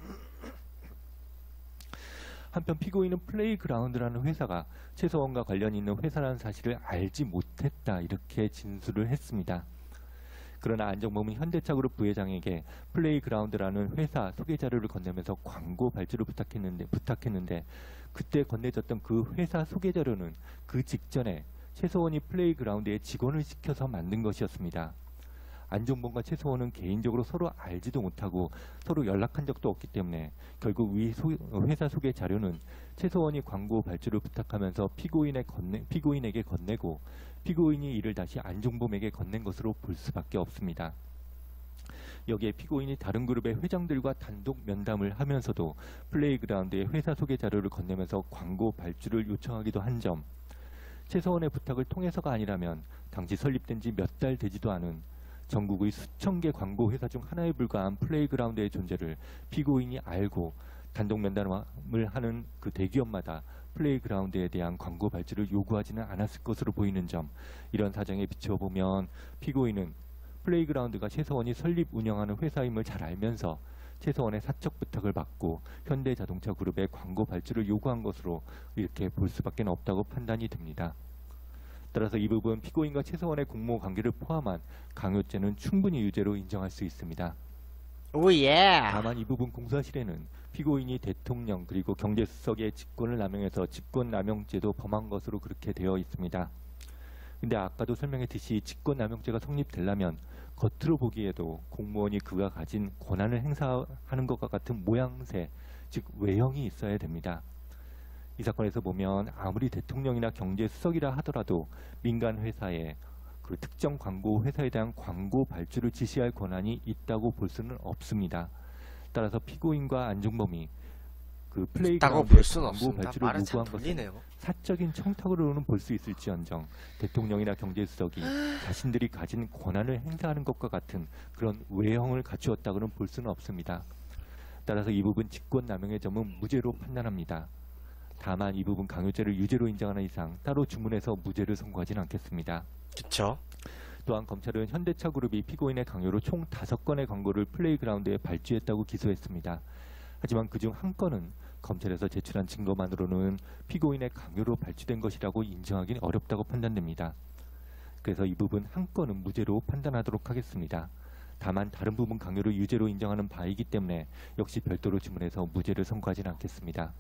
한편 피고인은 플레이그라운드라는 회사가 최서원과 관련이 있는 회사라는 사실을 알지 못했다 이렇게 진술을 했습니다. 그러나 안종범은 현대차그룹 부회장에게 플레이그라운드라는 회사 소개 자료를 건네면서 광고 발주를 부탁했는데, 부탁했는데 그때 건네졌던 그 회사 소개 자료는 그 직전에 최서원이 플레이그라운드에 직원을 시켜서 만든 것이었습니다. 안종범과 최서원은 개인적으로 서로 알지도 못하고 서로 연락한 적도 없기 때문에 결국 위 소, 회사 소개 자료는 최서원이 광고 발주를 부탁하면서 피고인에 건네, 피고인에게 건네고 피고인이 이를 다시 안종범에게 건넨 것으로 볼 수밖에 없습니다. 여기에 피고인이 다른 그룹의 회장들과 단독 면담을 하면서도 플레이그라운드에 회사 소개 자료를 건네면서 광고 발주를 요청하기도 한 점, 최서원의 부탁을 통해서가 아니라면 당시 설립된 지 몇 달 되지도 않은 전국의 수천 개 광고 회사 중 하나에 불과한 플레이그라운드의 존재를 피고인이 알고 단독 면담을 하는 그 대기업마다 플레이그라운드에 대한 광고 발주를 요구하지는 않았을 것으로 보이는 점, 이런 사정에 비춰보면 피고인은 플레이그라운드가 최서원이 설립 운영하는 회사임을 잘 알면서 최서원의 사적 부탁을 받고 현대자동차 그룹의 광고 발주를 요구한 것으로 이렇게 볼 수밖에 없다고 판단이 됩니다. 따라서 이 부분 피고인과 최서원의 공모 관계를 포함한 강요죄는 충분히 유죄로 인정할 수 있습니다. 오예. 다만 이 부분 공사실에는 피고인이 대통령 그리고 경제수석의 직권을 남용해서 직권남용죄도 범한 것으로 그렇게 되어 있습니다. 근데 아까도 설명했듯이 직권남용죄가 성립되려면 겉으로 보기에도 공무원이 그가 가진 권한을 행사하는 것과 같은 모양새, 즉 외형이 있어야 됩니다. 이 사건에서 보면 아무리 대통령이나 경제수석이라 하더라도 민간 회사에 그 특정 광고 회사에 대한 광고 발주를 지시할 권한이 있다고 볼 수는 없습니다. 따라서 피고인과 안종범이 그 있다고 플레이그라운드의 볼 수는 광고 없습니다. 발주를 말을 잘 요구한 것은 돌리네요. 사적인 청탁으로는 볼 수 있을지언정 대통령이나 경제수석이 자신들이 가진 권한을 행사하는 것과 같은 그런 외형을 갖추었다고는 볼 수는 없습니다. 따라서 이 부분 직권남용의 점은 무죄로 판단합니다. 다만 이 부분 강요죄를 유죄로 인정하는 이상 따로 주문해서 무죄를 선고하지는 않겠습니다. 그쵸? 또한 검찰은 현대차 그룹이 피고인의 강요로 총 다섯 건의 광고를 플레이그라운드에 발주했다고 기소했습니다. 하지만 그중 한 건은 검찰에서 제출한 증거만으로는 피고인의 강요로 발주된 것이라고 인정하기는 어렵다고 판단됩니다. 그래서 이 부분 한 건은 무죄로 판단하도록 하겠습니다. 다만 다른 부분 강요를 유죄로 인정하는 바이기 때문에 역시 별도로 주문해서 무죄를 선고하지는 않겠습니다.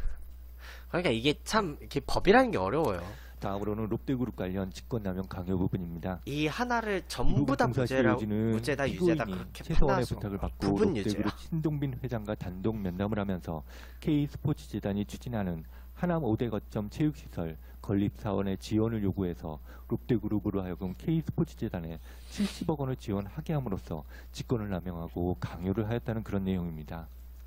그러니까 이게 참 이렇게 법이라는 게 어려워요. 다음으로는 롯데그룹 관련 직권남용 강요 부분입니다. 이 하나를 전부 다 무죄라고 무죄다 유죄다 그렇게 최서원의 판단할 수가 부탁을 없고 받고 부분 유죄야. 롯데그룹 신동빈 회장과 단독 면담을 하면서 K스포츠재단이 추진하는 하남 오 대 거점 체육시설 건립사원의 지원을 요구해서 롯데그룹으로 하여금 K스포츠재단에 칠십억 원을 지원하게 함으로써 직권을 남용하고 강요를 하였다는 그런 내용입니다.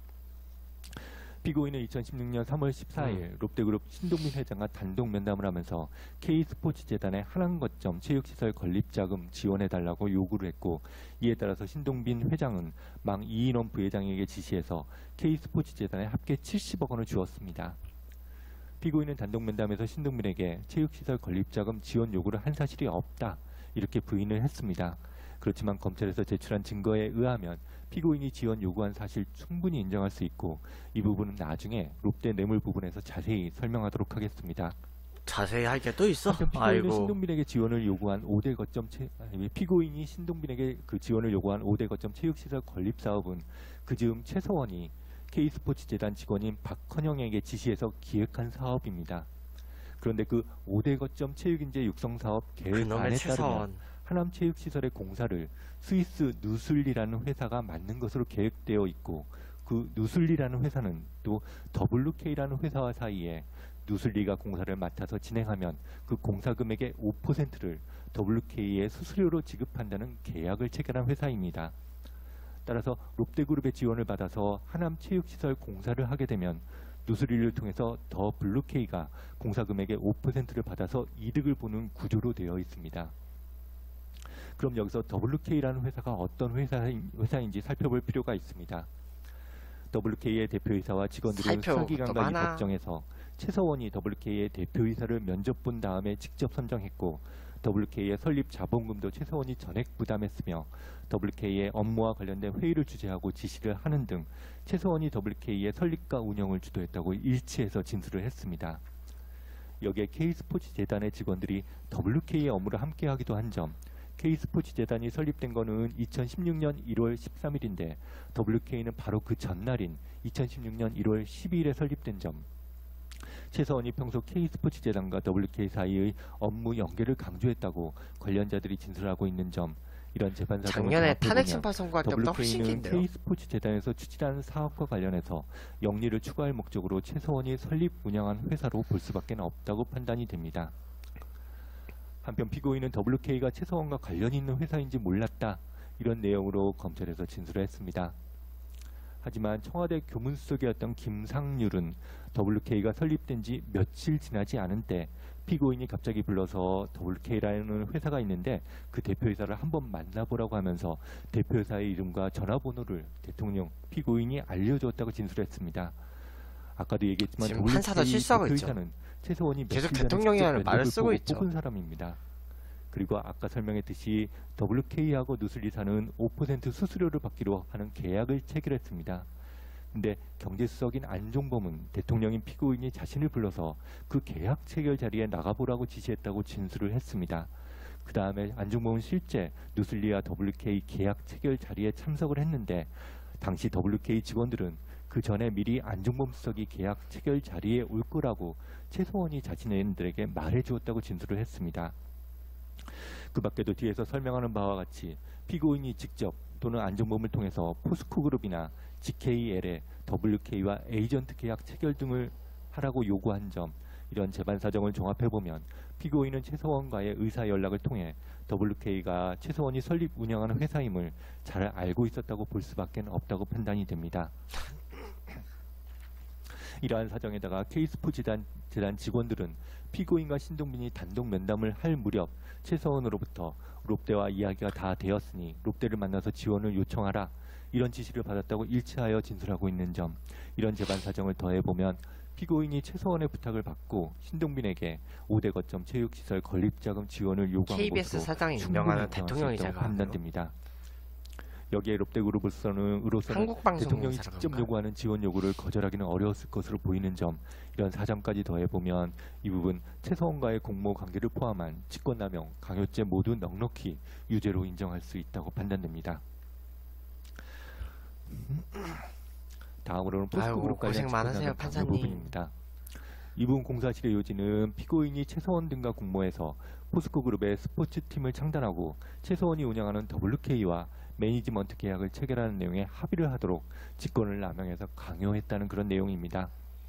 피고인은 이천십육 년 삼월 십사일 음. 롯데그룹 신동빈 회장과 단독 면담을 하면서 K스포츠재단의 한남거점 체육시설 건립자금 지원해달라고 요구를 했고, 이에 따라서 신동빈 회장은 망 이인원 부회장에게 지시해서 K스포츠재단에 합계 칠십억 원을 주었습니다. 피고인은 단독 면담에서 신동빈에게 체육시설 건립자금 지원 요구를 한 사실이 없다, 이렇게 부인을 했습니다. 그렇지만 검찰에서 제출한 증거에 의하면 피고인이 지원 요구한 사실 충분히 인정할 수 있고, 이 부분은 나중에 롯데 뇌물 부분에서 자세히 설명하도록 하겠습니다. 자세히 할 게 또 있어? 피고인은 아이고. 신동빈에게 지원을 요구한 오 대 거점 체, 아니, 피고인이 신동빈에게 그 지원을 요구한 오 대 거점 체육시설 건립 사업은 그즈음 최서원이 K스포츠재단 직원인 박헌영에게 지시해서 기획한 사업입니다. 그런데 그 오 대 거점 체육인재 육성 사업 계획안에 그놈의 따르면 최서원. 하남체육시설의 공사를 스위스 누슬리라는 회사가 맡는 것으로 계획되어 있고, 그 누슬리라는 회사는 또 더블유케이라는 회사와 사이에 누슬리가 공사를 맡아서 진행하면 그 공사 금액의 오 퍼센트를 더블유케이의 수수료로 지급한다는 계약을 체결한 회사입니다. 따라서 롯데그룹의 지원을 받아서 하남체육시설 공사를 하게 되면 누슬리를 통해서 더블유케이가 공사 금액의 오 퍼센트를 받아서 이득을 보는 구조로 되어 있습니다. 그럼 여기서 더블유케이라는 회사가 어떤 회사인, 회사인지 살펴볼 필요가 있습니다. 더블유케이의 대표이사와 직원들은 수사기관과 이 법정에서 최서원이 더블유케이의 대표이사를 면접 본 다음에 직접 선정했고, 더블유케이의 설립 자본금도 최서원이 전액 부담했으며, 더블유케이의 업무와 관련된 회의를 주재하고 지시를 하는 등 최서원이 더블유케이의 설립과 운영을 주도했다고 일치해서 진술을 했습니다. 여기에 K스포츠재단의 직원들이 더블유케이의 업무를 함께하기도 한 점, K스포츠재단이 설립된 거는 이천십육 년 일월 십삼일인데 더블유케이는 바로 그 전날인 이천십육 년 일월 십이일에 설립된 점, 최서원이 평소 K스포츠재단과 더블유케이 사이의 업무 연계를 강조했다고 관련자들이 진술하고 있는 점, 이런 재판 사정을 작년에 탄핵 종합해보면 심판 선고할 때보다 훨씬 더블유케이는 긴데요. K스포츠재단에서 추진하는 사업과 관련해서 영리를 추구할 목적으로 최서원이 설립 운영한 회사로 볼 수밖에 없다고 판단이 됩니다. 한편 피고인은 더블유케이가 최서원과 관련이 있는 회사인지 몰랐다, 이런 내용으로 검찰에서 진술을 했습니다. 하지만 청와대 교문수석이었던 김상률은 더블유케이가 설립된 지 며칠 지나지 않은 때 피고인이 갑자기 불러서 더블유케이라는 회사가 있는데 그 대표이사를 한번 만나보라고 하면서 대표이사의 이름과 전화번호를 대통령, 피고인이 알려주었다고 진술했습니다. 아까도 얘기했지만 지금 판사도 실수하고 있죠. 대표이사는 최서원이 계속 며칠 전에 대통령이라는 직접 말을 면접을 쓰고 보고 있죠. 뽑은 사람입니다. 그리고 아까 설명했듯이 더블유케이하고 누슬리사는 오 퍼센트 수수료를 받기로 하는 계약을 체결했습니다. 근데 경제수석인 안종범은 대통령인 피고인이 자신을 불러서 그 계약 체결 자리에 나가보라고 지시했다고 진술을 했습니다. 그 다음에 안종범은 실제 누슬리와 더블유케이 계약 체결 자리에 참석을 했는데 당시 더블유케이 직원들은 그 전에 미리 안종범 수석이 계약 체결 자리에 올 거라고 최서원이 자신들에게 말해주었다고 진술을 했습니다. 그 밖에도 뒤에서 설명하는 바와 같이 피고인이 직접 또는 안종범을 통해서 포스코그룹이나 지케이엘의 더블유케이와 에이전트 계약 체결 등을 하라고 요구한 점, 이런 재반 사정을 종합해보면 피고인은 최서원과의 의사 연락을 통해 더블유케이가 최서원이 설립 운영하는 회사임을 잘 알고 있었다고 볼 수밖에 없다고 판단이 됩니다. 이러한 사정에다가 K스포츠재단 재단 직원들은 피고인과 신동빈이 단독 면담을 할 무렵 최서원으로부터 롯데와 이야기가 다 되었으니 롯데를 만나서 지원을 요청하라, 이런 지시를 받았다고 일치하여 진술하고 있는 점, 이런 재반 사정을 더해보면 피고인이 최서원의 부탁을 받고 신동빈에게 오 대 거점 체육시설 건립자금 지원을 요구한 케이비에스 것으로 사장이 충분히 유명한 인정할 수 대통령이자가 있다고 판단됩니다. 여기에 롯데그룹으로서는 의로서는 한국방송사라고 대통령이 직접 요구하는 지원 요구를 거절하기는 어려웠을 것으로 보이는 점, 이런 사정까지 더해보면 이 부분 최서원과의 공모 관계를 포함한 직권남용, 강요죄 모두 넉넉히 유죄로 인정할 수 있다고 판단됩니다. 다음으로는 아이고, 포스코그룹 관련 고생 많으세요, 직권남용 강요 판사님. 부분입니다. 이 부분 공사실의 요지는 피고인이 최서원 등과 공모해서 포스코그룹의 스포츠팀을 창단하고 최서원이 운영하는 더블유케이와 매니지먼트 계약을 체결하는 내용에 합의를 하도록 직권을 남용해서 강요했다는 그런 내용입니다.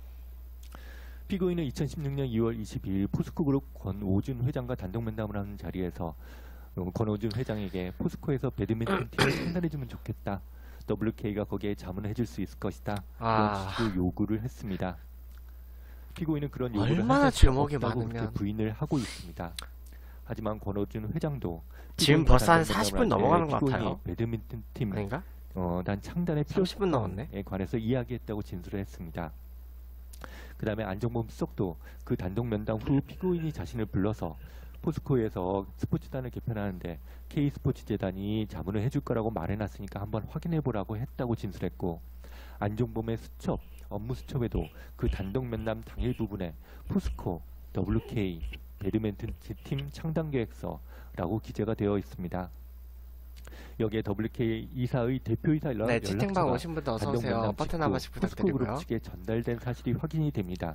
피고인은 이천십육 년 이월 이십이일 포스코그룹 권오준 회장과 단독 면담을 하는 자리에서 권오준 회장에게 포스코에서 배드민턴 팀을 창단해주면 좋겠다, 더블유케이가 거기에 자문해줄 수 있을 것이다, 아. 이런 식으로 요구를 했습니다. 피고인은 그런 요구를 얼마나 할 필요가 제목이 없다고 그렇게 많으면. 부인을 하고 있습니다. 하지만 권오준 회장도 지금 피고인과 벌써 한 단독 사십 분 면담을 넘어가는 할 때 것 피고인이 같아요. 배드민턴 팀 아닌가? 어, 난 창단의 삼십 분 넘었네. 필요성에 관해서 이야기했다고 진술을 했습니다. 그 다음에 안종범 수석도 그 단독 면담 후 피고인이 자신을 불러서 포스코에서 스포츠단을 개편하는데 K스포츠재단이 자문을 해줄 거라고 말해놨으니까 한번 확인해보라고 했다고 진술했고, 안종범의 수첩, 업무 수첩에도 그 단독 면담 당일 부분에 포스코, 더블유케이, 배드민턴 팀 창단 계획서라고 기재가 되어 있습니다. 여기에 더블유케이 이사의 대표이사 연락, 네, 채팅방 연락처가 오신 분들 어서 단독 오세요. 면담 버튼 직후 한 번씩 부탁드리고요. 포스코그룹 측에 전달된 사실이 확인이 됩니다.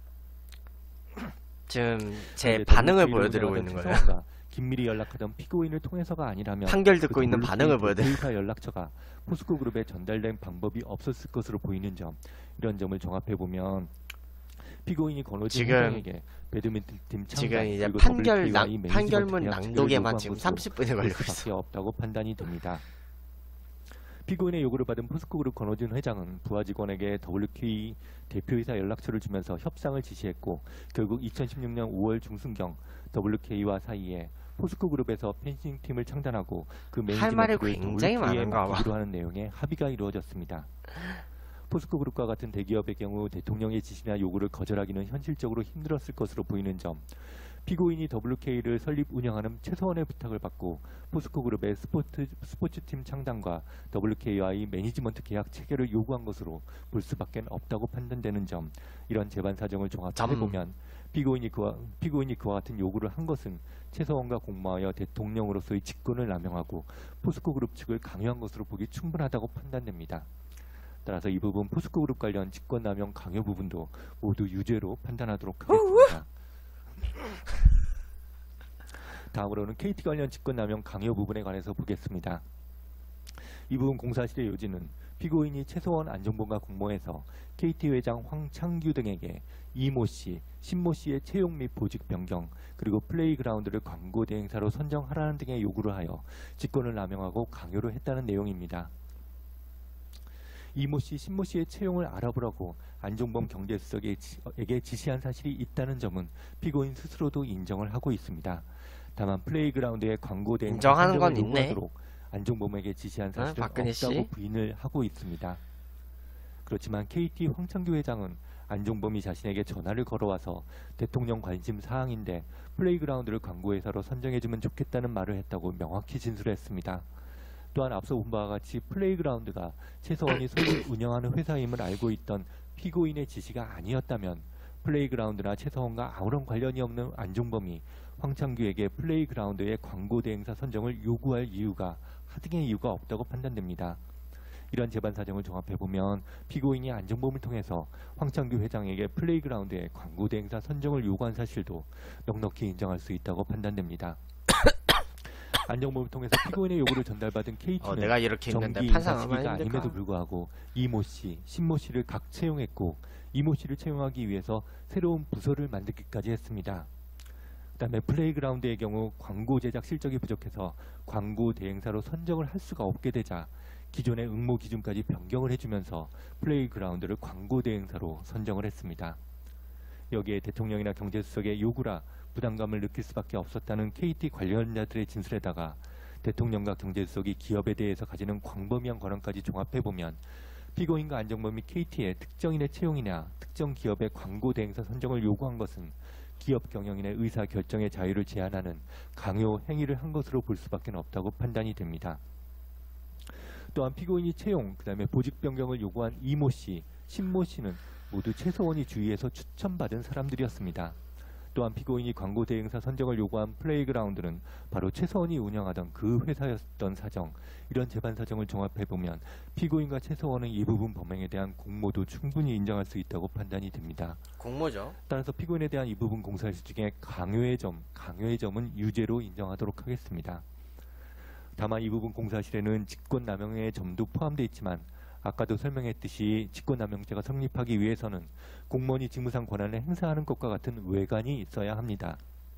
지금 제 이제 반응을 더블유케이로 보여드리고 운영하던 있는 거예요. 최서원과 긴밀히 연락하던 피고인을 통해서가 아니라면 판결 듣고 그 있는 반응을 보여드려요. 의사 연락처가 포스코그룹에 전달된 방법이 없었을 것으로 보이는 점, 이런 점을 종합해 보면 피고인이 권오준 지금- 회장에게 배드민턴 팀 창단, 지금 이제 그리고 판결 더블유케이와 낭, 이 매니지먼트 판결문 계약 체결을 낭독에만 요구한 지금 것으로 삼십 분이 볼 걸리고 수밖에 있어. 없다고 판단이 됩니다. 피고인의 요구를 받은 포스코그룹 권오준 회장은 부하 직원에게 더블유케이 대표이사 연락처를 주면서 협상을 지시했고, 결국 이천십육 년 오월 중순경 더블유케이와 사이에 포스코그룹에서 펜싱팀을 창단하고 그 할 말이 매니지먼트를 굉장히 더블유케이에 많은가 봐. 맡기기로 하는 내용의 합의가 이루어졌습니다. 포스코그룹과 같은 대기업의 경우 대통령의 지시나 요구를 거절하기는 현실적으로 힘들었을 것으로 보이는 점, 피고인이 더블유케이를 설립 운영하는 최서원의 부탁을 받고 포스코그룹의 스포츠, 스포츠팀 창단과 더블유케이와의 매니지먼트 계약 체결을 요구한 것으로 볼 수밖에 없다고 판단되는 점, 이런 재반 사정을 종합해보면 피고인이 그와, 피고인이 그와 같은 요구를 한 것은 최서원과 공모하여 대통령으로서의 직권을 남용하고 포스코그룹 측을 강요한 것으로 보기 충분하다고 판단됩니다. 따라서 이 부분 포스코그룹 관련 직권남용 강요 부분도 모두 유죄로 판단하도록 하겠습니다. 다음으로는 케이티 관련 직권남용 강요 부분에 관해서 보겠습니다. 이 부분 공사실의 요지는 피고인이 최소원 안종범과 공모해서 케이티 회장 황창규 등에게 이모 씨, 신모 씨의 채용 및 보직 변경, 그리고 플레이그라운드를 광고 대행사로 선정하라는 등의 요구를 하여 직권을 남용하고 강요를 했다는 내용입니다. 이모 씨, 신모 씨의 채용을 알아보라고 안종범 경제수석에게 지시한 사실이 있다는 점은 피고인 스스로도 인정을 하고 있습니다. 다만 플레이그라운드의 광고 대행사 인정하는 건 선정을 있네. 요구하도록 안종범에게 지시한 사실은 박근혜 씨. 없다고 부인을 하고 있습니다. 그렇지만 케이티 황창규 회장은 안종범이 자신에게 전화를 걸어와서 대통령 관심 사항인데 플레이그라운드를 광고회사로 선정해주면 좋겠다는 말을 했다고 명확히 진술했습니다. 또한 앞서 본 바와 같이 플레이그라운드가 최서원이 손을 운영하는 회사임을 알고 있던 피고인의 지시가 아니었다면 플레이그라운드나 최서원과 아무런 관련이 없는 안종범이 황창규에게 플레이그라운드의 광고 대행사 선정을 요구할 이유가 하등의 이유가 없다고 판단됩니다. 이런 재반 사정을 종합해보면 피고인이 안종범을 통해서 황창규 회장에게 플레이그라운드의 광고 대행사 선정을 요구한 사실도 넉넉히 인정할 수 있다고 판단됩니다. 안종범을 통해서 피고인의 요구를 전달받은 케이티는 어, 내가 이렇게 정기 했는데 인사 판사가 시기가 얼마나 아님에도 힘들까? 불구하고 이모 씨, 신모 씨를 각 채용했고 이모 씨를 채용하기 위해서 새로운 부서를 만들기까지 했습니다. 그 다음에 플레이그라운드의 경우 광고 제작 실적이 부족해서 광고 대행사로 선정을 할 수가 없게 되자 기존의 응모 기준까지 변경을 해주면서 플레이그라운드를 광고 대행사로 선정을 했습니다. 여기에 대통령이나 경제수석의 요구라 부담감을 느낄 수밖에 없었다는 케이티 관련자들의 진술에다가 대통령과 경제수석이 기업에 대해서 가지는 광범위한 권한까지 종합해보면 피고인과 안종범이 케이티의 특정인의 채용이나 특정 기업의 광고 대행사 선정을 요구한 것은 기업 경영인의 의사 결정의 자유를 제한하는 강요 행위를 한 것으로 볼 수밖에 없다고 판단이 됩니다. 또한 피고인이 채용, 그 다음에 보직 변경을 요구한 이모 씨, 신모 씨는 모두 최서원이 주위에서 추천받은 사람들이었습니다. 또한 피고인이 광고 대행사 선정을 요구한 플레이그라운드는 바로 최서원이 운영하던 그 회사였던 사정, 이런 재반 사정을 종합해보면 피고인과 최서원은 이 부분 범행에 대한 공모도 충분히 인정할 수 있다고 판단이 됩니다. 공모죠. 따라서 피고인에 대한 이 부분 공사실 중에 강요의 점, 강요의 점은 유죄로 인정하도록 하겠습니다. 다만 이 부분 공사실에는 직권남용의 점도 포함되어 있지만 아까도 설명했듯이 직권남용죄가 성립하기 위해서는 공무원이 직무상 권한을 행사하는 것과 같은 외관이 있어야 합니다.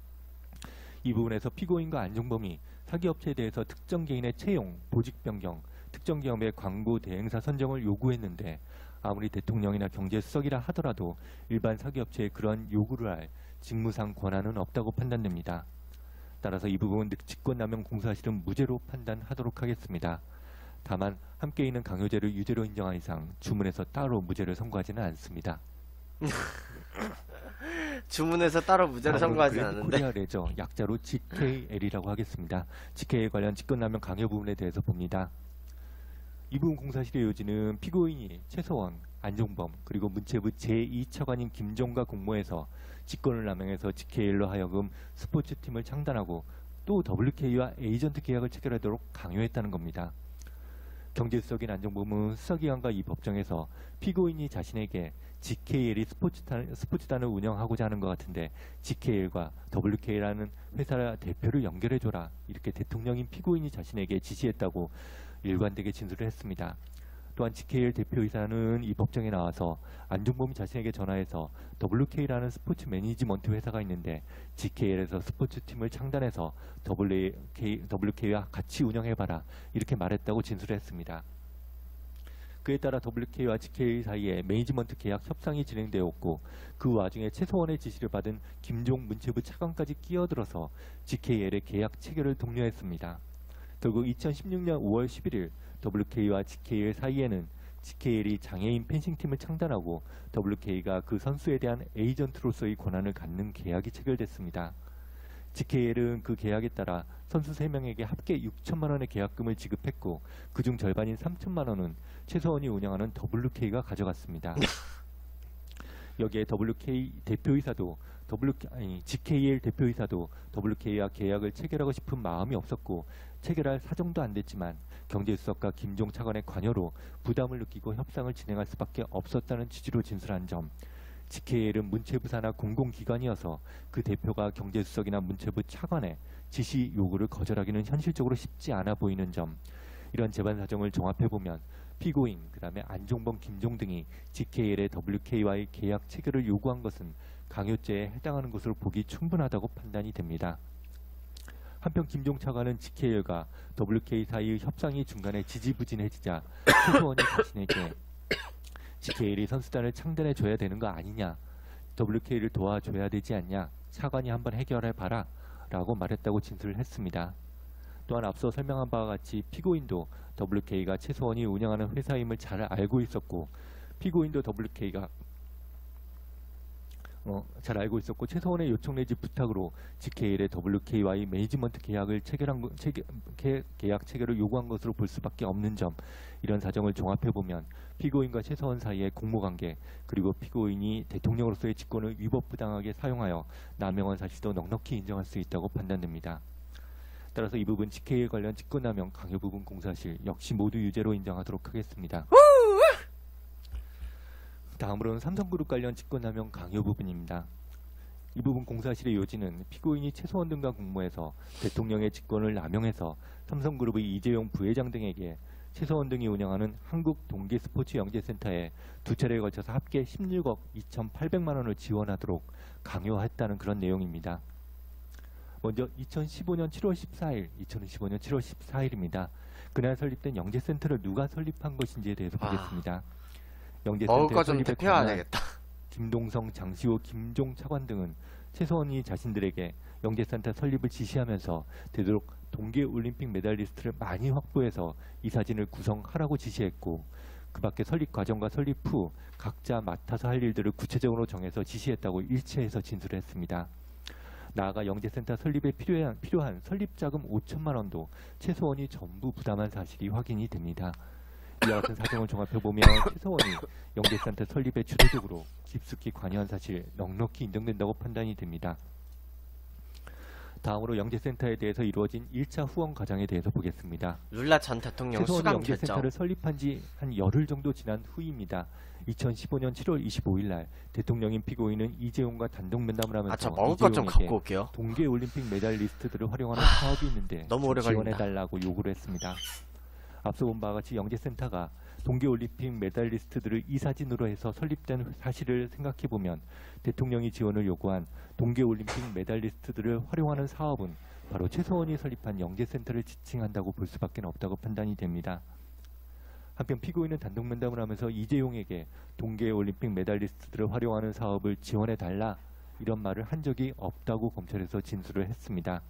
이 부분에서 피고인과 안종범이 사기업체에 대해서 특정 개인의 채용, 보직 변경, 특정 기업의 광고 대행사 선정을 요구했는데 아무리 대통령이나 경제수석이라 하더라도 일반 사기업체에 그런 요구를 할 직무상 권한은 없다고 판단됩니다. 따라서 이 부분 직권남용 공사실은 무죄로 판단하도록 하겠습니다. 다만 함께 있는 강요죄를 유죄로 인정한 이상 주문에서 따로 무죄를 선고하지는 않습니다. 주문에서 따로 무죄를 선고하진 않는데. 코리아 레저, 약자로 지케이엘이라고 하겠습니다. 지케이엘 관련 직권남용 강요 부분에 대해서 봅니다. 이 부분 공사실의 요지는 피고인이 최서원, 안종범, 그리고 문체부 제이 차관인 김종과 공모해서 직권을 남용해서 지케이엘로 하여금 스포츠팀을 창단하고 또 더블유케이와 에이전트 계약을 체결하도록 강요했다는 겁니다. 경제수석인 안종범은 수사기관과 이 법정에서 피고인이 자신에게 지케이엘이 스포츠단, 스포츠단을 운영하고자 하는 것 같은데 지케이엘과 더블유케이라는 회사 대표를 연결해줘라, 이렇게 대통령인 피고인이 자신에게 지시했다고 일관되게 진술을 했습니다. 또한 지케이엘 대표이사는 이 법정에 나와서 안종범이 자신에게 전화해서 더블유케이라는 스포츠 매니지먼트 회사가 있는데 지케이엘에서 스포츠팀을 창단해서 더블유케이, 더블유케이와 같이 운영해봐라, 이렇게 말했다고 진술했습니다. 그에 따라 더블유케이와 지케이엘 사이에 매니지먼트 계약 협상이 진행되었고 그 와중에 최서원의 지시를 받은 김종 문체부 차관까지 끼어들어서 지케이엘의 계약 체결을 독려했습니다. 결국 이천십육 년 오월 십일일 더블유케이와 지케이엘 사이에는 지케이엘이 장애인 펜싱팀을 창단하고 더블유케이가 그 선수에 대한 에이전트로서의 권한을 갖는 계약이 체결됐습니다. 지케이엘은 그 계약에 따라 선수 세 명에게 합계 육천만 원의 계약금을 지급했고 그중 절반인 삼천만 원은 최서원이 운영하는 더블유케이가 가져갔습니다. 여기에 더블유케이 대표이사도 더블유, 아니, 지케이엘 대표이사도 더블유케이와 계약을 체결하고 싶은 마음이 없었고 체결할 사정도 안 됐지만 경제수석과 김종 차관의 관여로 부담을 느끼고 협상을 진행할 수밖에 없었다는 취지로 진술한 점, 지케이엘은 문체부 산하 공공기관이어서 그 대표가 경제수석이나 문체부 차관의 지시 요구를 거절하기는 현실적으로 쉽지 않아 보이는 점, 이런 재반 사정을 종합해보면 피고인, 그 다음에 안종범, 김종 등이 지케이엘의 더블유케이와의 계약 체결을 요구한 것은 강요죄에 해당하는 것으로 보기 충분하다고 판단이 됩니다. 한편 김종 차관은 지케이엘과 더블유케이 사이의 협상이 중간에 지지부진해지자 최소원이 자신에게 지케이엘이 선수단을 창단해줘야 되는 거 아니냐, 더블유케이를 도와줘야 되지 않냐, 차관이 한번 해결해봐라 라고 말했다고 진술을 했습니다. 또한 앞서 설명한 바와 같이 피고인도 더블유케이가 최소원이 운영하는 회사임을 잘 알고 있었고, 피고인도 더블유케이가 어, 잘 알고 있었고 최소원의 요청 내지 부탁으로 지케이엘의 더블유케이와의 매니지먼트 계약을 체결한 거- 체계, 계, 계약 체결을 요구한 것으로 볼 수밖에 없는 점, 이런 사정을 종합해보면 피고인과 최소원 사이의 공모관계, 그리고 피고인이 대통령으로서의 직권을 위법부당하게 사용하여 남용한 사실도 넉넉히 인정할 수 있다고 판단됩니다. 따라서 이 부분 지케이엘 관련 직권남용 강요 부분 공사실 역시 모두 유죄로 인정하도록 하겠습니다. 다음으로는 삼성그룹 관련 직권남용 강요 부분입니다. 이 부분 공사실의 요지는 피고인이 최소원 등과 공모해서 대통령의 직권을 남용해서 삼성그룹의 이재용 부회장 등에게 최소원 등이 운영하는 한국동계스포츠영재센터에 두 차례에 걸쳐서 합계 십육억 이천팔백만 원을 지원하도록 강요했다는 그런 내용입니다. 먼저 이천십오년 칠월 십사일, 이천이십오년 칠월 십사일입니다. 그날 설립된 영재센터를 누가 설립한 것인지에 대해서 아. 보겠습니다. 먹을 영재센터의 거 좀 설립에 대표 안 관한 해야겠다. 김동성, 장시호, 김종 차관 등은 최소원이 자신들에게 영재센터 설립을 지시하면서 되도록 동계올림픽 메달리스트를 많이 확보해서 이 사진을 구성하라고 지시했고, 그 밖에 설립 과정과 설립 후 각자 맡아서 할 일들을 구체적으로 정해서 지시했다고 일체해서 진술했습니다. 나아가 영재센터 설립에 필요한, 필요한 설립자금 오천만 원도 최소원이 전부 부담한 사실이 확인이 됩니다. 이와 같은 사정을 종합해보면 최소원이 영재센터 설립에 주도적으로 깊숙이 관여한 사실 넉넉히 인정된다고 판단이 됩니다. 다음으로 영재센터에 대해서 이루어진 일 차 후원 과정에 대해서 보겠습니다. 룰라 전 대통령 최소원이 수감 결정. 영재센터를 설립한 지 한 열흘 정도 지난 후입니다. 이천십오년 칠월 이십오일 날 대통령인 피고인은 이재용과 단독 면담을 하면서 아, 저 먹을 것 좀 이재용에게 갖고 올게요. 동계올림픽 메달리스트들을 활용하는 아, 사업이 있는데 너무 오래 걸린다. 지원해달라고 요구를 했습니다. 앞서 본 바와 같이 영재센터가 동계올림픽 메달리스트들을 이 사진으로 해서 설립된 사실을 생각해보면 대통령이 지원을 요구한 동계올림픽 메달리스트들을 활용하는 사업은 바로 최소원이 설립한 영재센터를 지칭한다고 볼 수밖에 없다고 판단이 됩니다. 한편 피고인은 단독 면담을 하면서 이재용에게 동계올림픽 메달리스트들을 활용하는 사업을 지원해달라 이런 말을 한 적이 없다고 검찰에서 진술을 했습니다.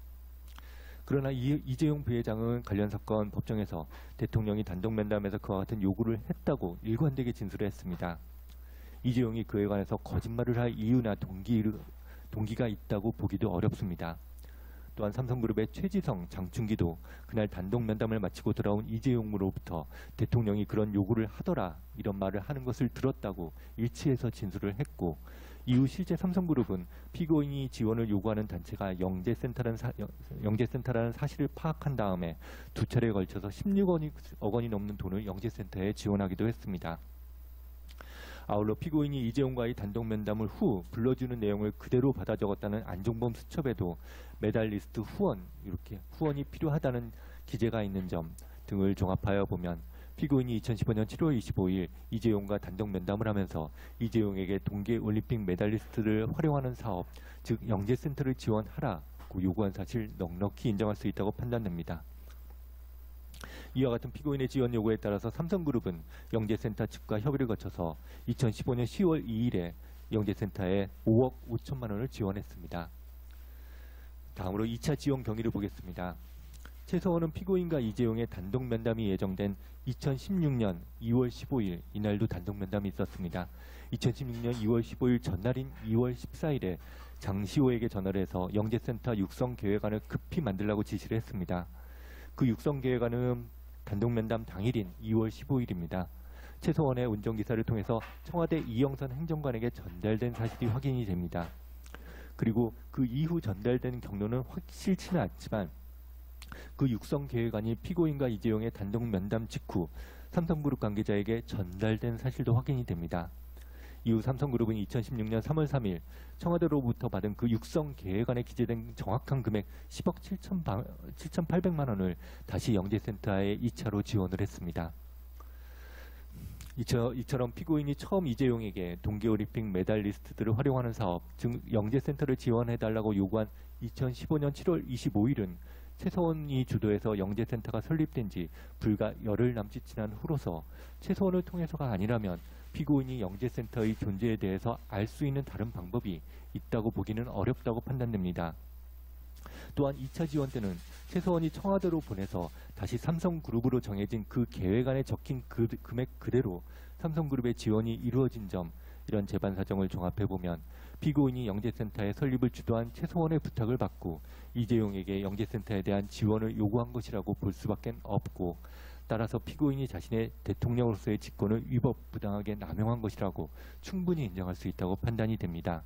그러나 이, 이재용 부회장은 관련 사건 법정에서 대통령이 단독 면담에서 그와 같은 요구를 했다고 일관되게 진술을 했습니다. 이재용이 그에 관해서 거짓말을 할 이유나 동기, 동기가 있다고 보기도 어렵습니다. 또한 삼성그룹의 최지성, 장충기도 그날 단독 면담을 마치고 돌아온 이재용으로부터 대통령이 그런 요구를 하더라 이런 말을 하는 것을 들었다고 일치해서 진술을 했고, 이후 실제 삼성그룹은 피고인이 지원을 요구하는 단체가 영재센터라는, 사, 영재센터라는 사실을 파악한 다음에 두 차례에 걸쳐서 십육억 원이 넘는 돈을 영재센터에 지원하기도 했습니다. 아울러 피고인이 이재용과의 단독 면담을 후 불러주는 내용을 그대로 받아 적었다는 안종범 수첩에도 메달리스트 후원, 이렇게 후원이 필요하다는 기재가 있는 점 등을 종합하여 보면 피고인이 이천십오년 칠월 이십오일 이재용과 단독 면담을 하면서 이재용에게 동계올림픽 메달리스트를 활용하는 사업, 즉 영재센터를 지원하라고 요구한 사실 넉넉히 인정할 수 있다고 판단됩니다. 이와 같은 피고인의 지원 요구에 따라서 삼성그룹은 영재센터 측과 협의를 거쳐서 이천십오년 시월 이일에 영재센터에 오억 오천만 원을 지원했습니다. 다음으로 이 차 지원 경위를 보겠습니다. 최소원은 피고인과 이재용의 단독 면담이 예정된 이천십육년 이월 십오일 이날도 단독 면담이 있었습니다. 이천십육년 이월 십오일 전날인 이월 십사일에 장시호에게 전화를 해서 영재센터 육성 계획안을 급히 만들라고 지시를 했습니다. 그 육성 계획안은 단독 면담 당일인 이월 십오일입니다. 최소원의 운전기사를 통해서 청와대 이영선 행정관에게 전달된 사실이 확인이 됩니다. 그리고 그 이후 전달된 경로는 확실치는 않지만 그 육성 계획안이 피고인과 이재용의 단독 면담 직후 삼성그룹 관계자에게 전달된 사실도 확인이 됩니다. 이후 삼성그룹은 이천십육 년 삼월 삼일 청와대로부터 받은 그 육성 계획안에 기재된 정확한 금액 십억 칠천팔백만 원을 다시 영재센터에 이 차로 지원을 했습니다. 이처, 이처럼 피고인이 처음 이재용에게 동계올림픽 메달리스트들을 활용하는 사업, 즉 영재센터를 지원해달라고 요구한 이천십오 년 칠월 이십오일은 최서원이 주도해서 영재센터가 설립된 지 불과 열흘 남짓 지난 후로서 최서원을 통해서가 아니라면 피고인이 영재센터의 존재에 대해서 알 수 있는 다른 방법이 있다고 보기는 어렵다고 판단됩니다. 또한 이 차 지원 때는 최서원이 청와대로 보내서 다시 삼성그룹으로 정해진 그 계획안에 적힌 그 금액 그대로 삼성그룹의 지원이 이루어진 점, 이런 재반 사정을 종합해보면 피고인이 영재센터의 설립을 주도한 최서원의 부탁을 받고 이재용에게 영재센터에 대한 지원을 요구한 것이라고 볼 수밖에 없고, 따라서 피고인이 자신의 대통령으로서의 직권을 위법 부당하게 남용한 것이라고 충분히 인정할 수 있다고 판단이 됩니다.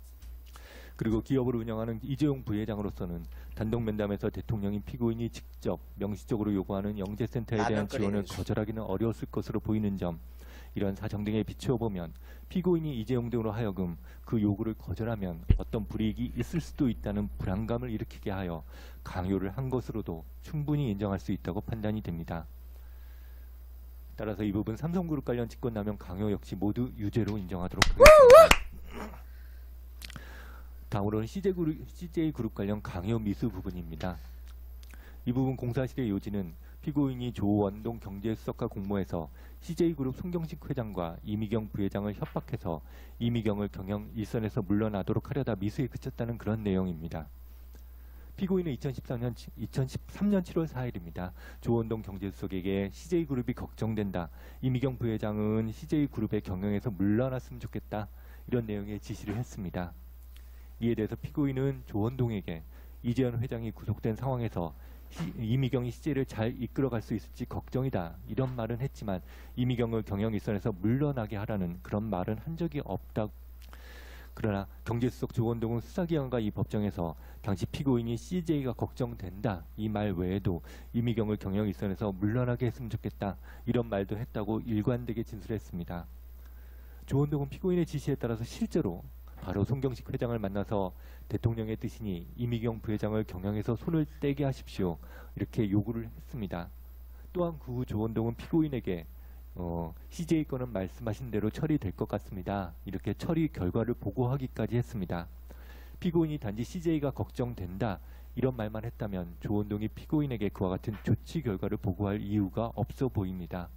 그리고 기업을 운영하는 이재용 부회장으로서는 단독 면담에서 대통령인 피고인이 직접 명시적으로 요구하는 영재센터에 대한 지원을 거절하기는 어려웠을 것으로 보이는 점, 이런 사정 등에 비추어 보면 피고인이 이재용 등으로 하여금 그 요구를 거절하면 어떤 불이익이 있을 수도 있다는 불안감을 일으키게 하여 강요를 한 것으로도 충분히 인정할 수 있다고 판단이 됩니다. 따라서 이 부분 삼성그룹 관련 직권남용 강요 역시 모두 유죄로 인정하도록 하겠습니다. 다음으로는 씨제이그룹, 씨제이그룹 관련 강요 미수 부분입니다. 이 부분 공사실의 요지는 피고인이 조원동 경제수석과 공모해서 씨제이그룹 송경식 회장과 이미경 부회장을 협박해서 이미경을 경영 일선에서 물러나도록 하려다 미수에 그쳤다는 그런 내용입니다. 피고인은 이천십삼 년, 이천십삼 년 칠월 사일입니다. 조원동 경제수석에게 씨제이그룹이 걱정된다. 이미경 부회장은 씨제이그룹의 경영에서 물러났으면 좋겠다. 이런 내용의 지시를 했습니다. 이에 대해서 피고인은 조원동에게 이재현 회장이 구속된 상황에서 시, 이미경이 씨제이를 잘 이끌어갈 수 있을지 걱정이다. 이런 말은 했지만 이미경을 경영 일선에서 물러나게 하라는 그런 말은 한 적이 없다. 그러나 경제수석 조원동은 수사기관과 이 법정에서 당시 피고인이 씨제이가 걱정된다. 이 말 외에도 이미경을 경영 일선에서 물러나게 했으면 좋겠다. 이런 말도 했다고 일관되게 진술했습니다. 조원동은 피고인의 지시에 따라서 실제로 바로 송경식 회장을 만나서 대통령의 뜻이니 이미경 부회장을 경영에서 손을 떼게 하십시오. 이렇게 요구를 했습니다. 또한 그 후 조원동은 피고인에게 어, 씨제이 건은 말씀하신 대로 처리될 것 같습니다. 이렇게 처리 결과를 보고하기까지 했습니다. 피고인이 단지 씨제이가 걱정된다. 이런 말만 했다면 조원동이 피고인에게 그와 같은 조치 결과를 보고할 이유가 없어 보입니다.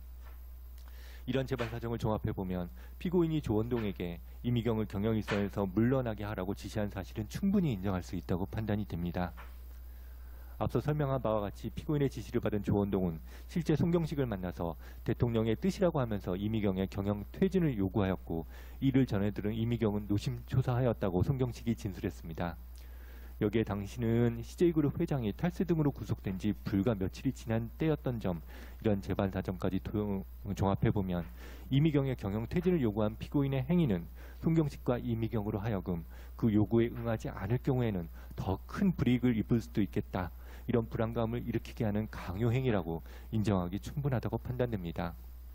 이런 재반 사정을 종합해보면 피고인이 조원동에게 이미경을 경영 일선에서 물러나게 하라고 지시한 사실은 충분히 인정할 수 있다고 판단이 됩니다. 앞서 설명한 바와 같이 피고인의 지시를 받은 조원동은 실제 송경식을 만나서 대통령의 뜻이라고 하면서 이미경의 경영 퇴진을 요구하였고, 이를 전해들은 이미경은 노심초사하였다고 송경식이 진술했습니다. 여기에 당시는 씨제이그룹 회장이 탈세 등으로 구속된 지 불과 며칠이 지난 때였던 점, 이런 재반 사정까지 종합해보면 이미경의 경영 퇴진을 요구한 피고인의 행위는 송경식과 이미경으로 하여금 그 요구에 응하지 않을 경우에는 더 큰 불이익을 입을 수도 있겠다. 이런 불안감을 일으키게 하는 강요 행위라고 인정하기 충분하다고 판단됩니다.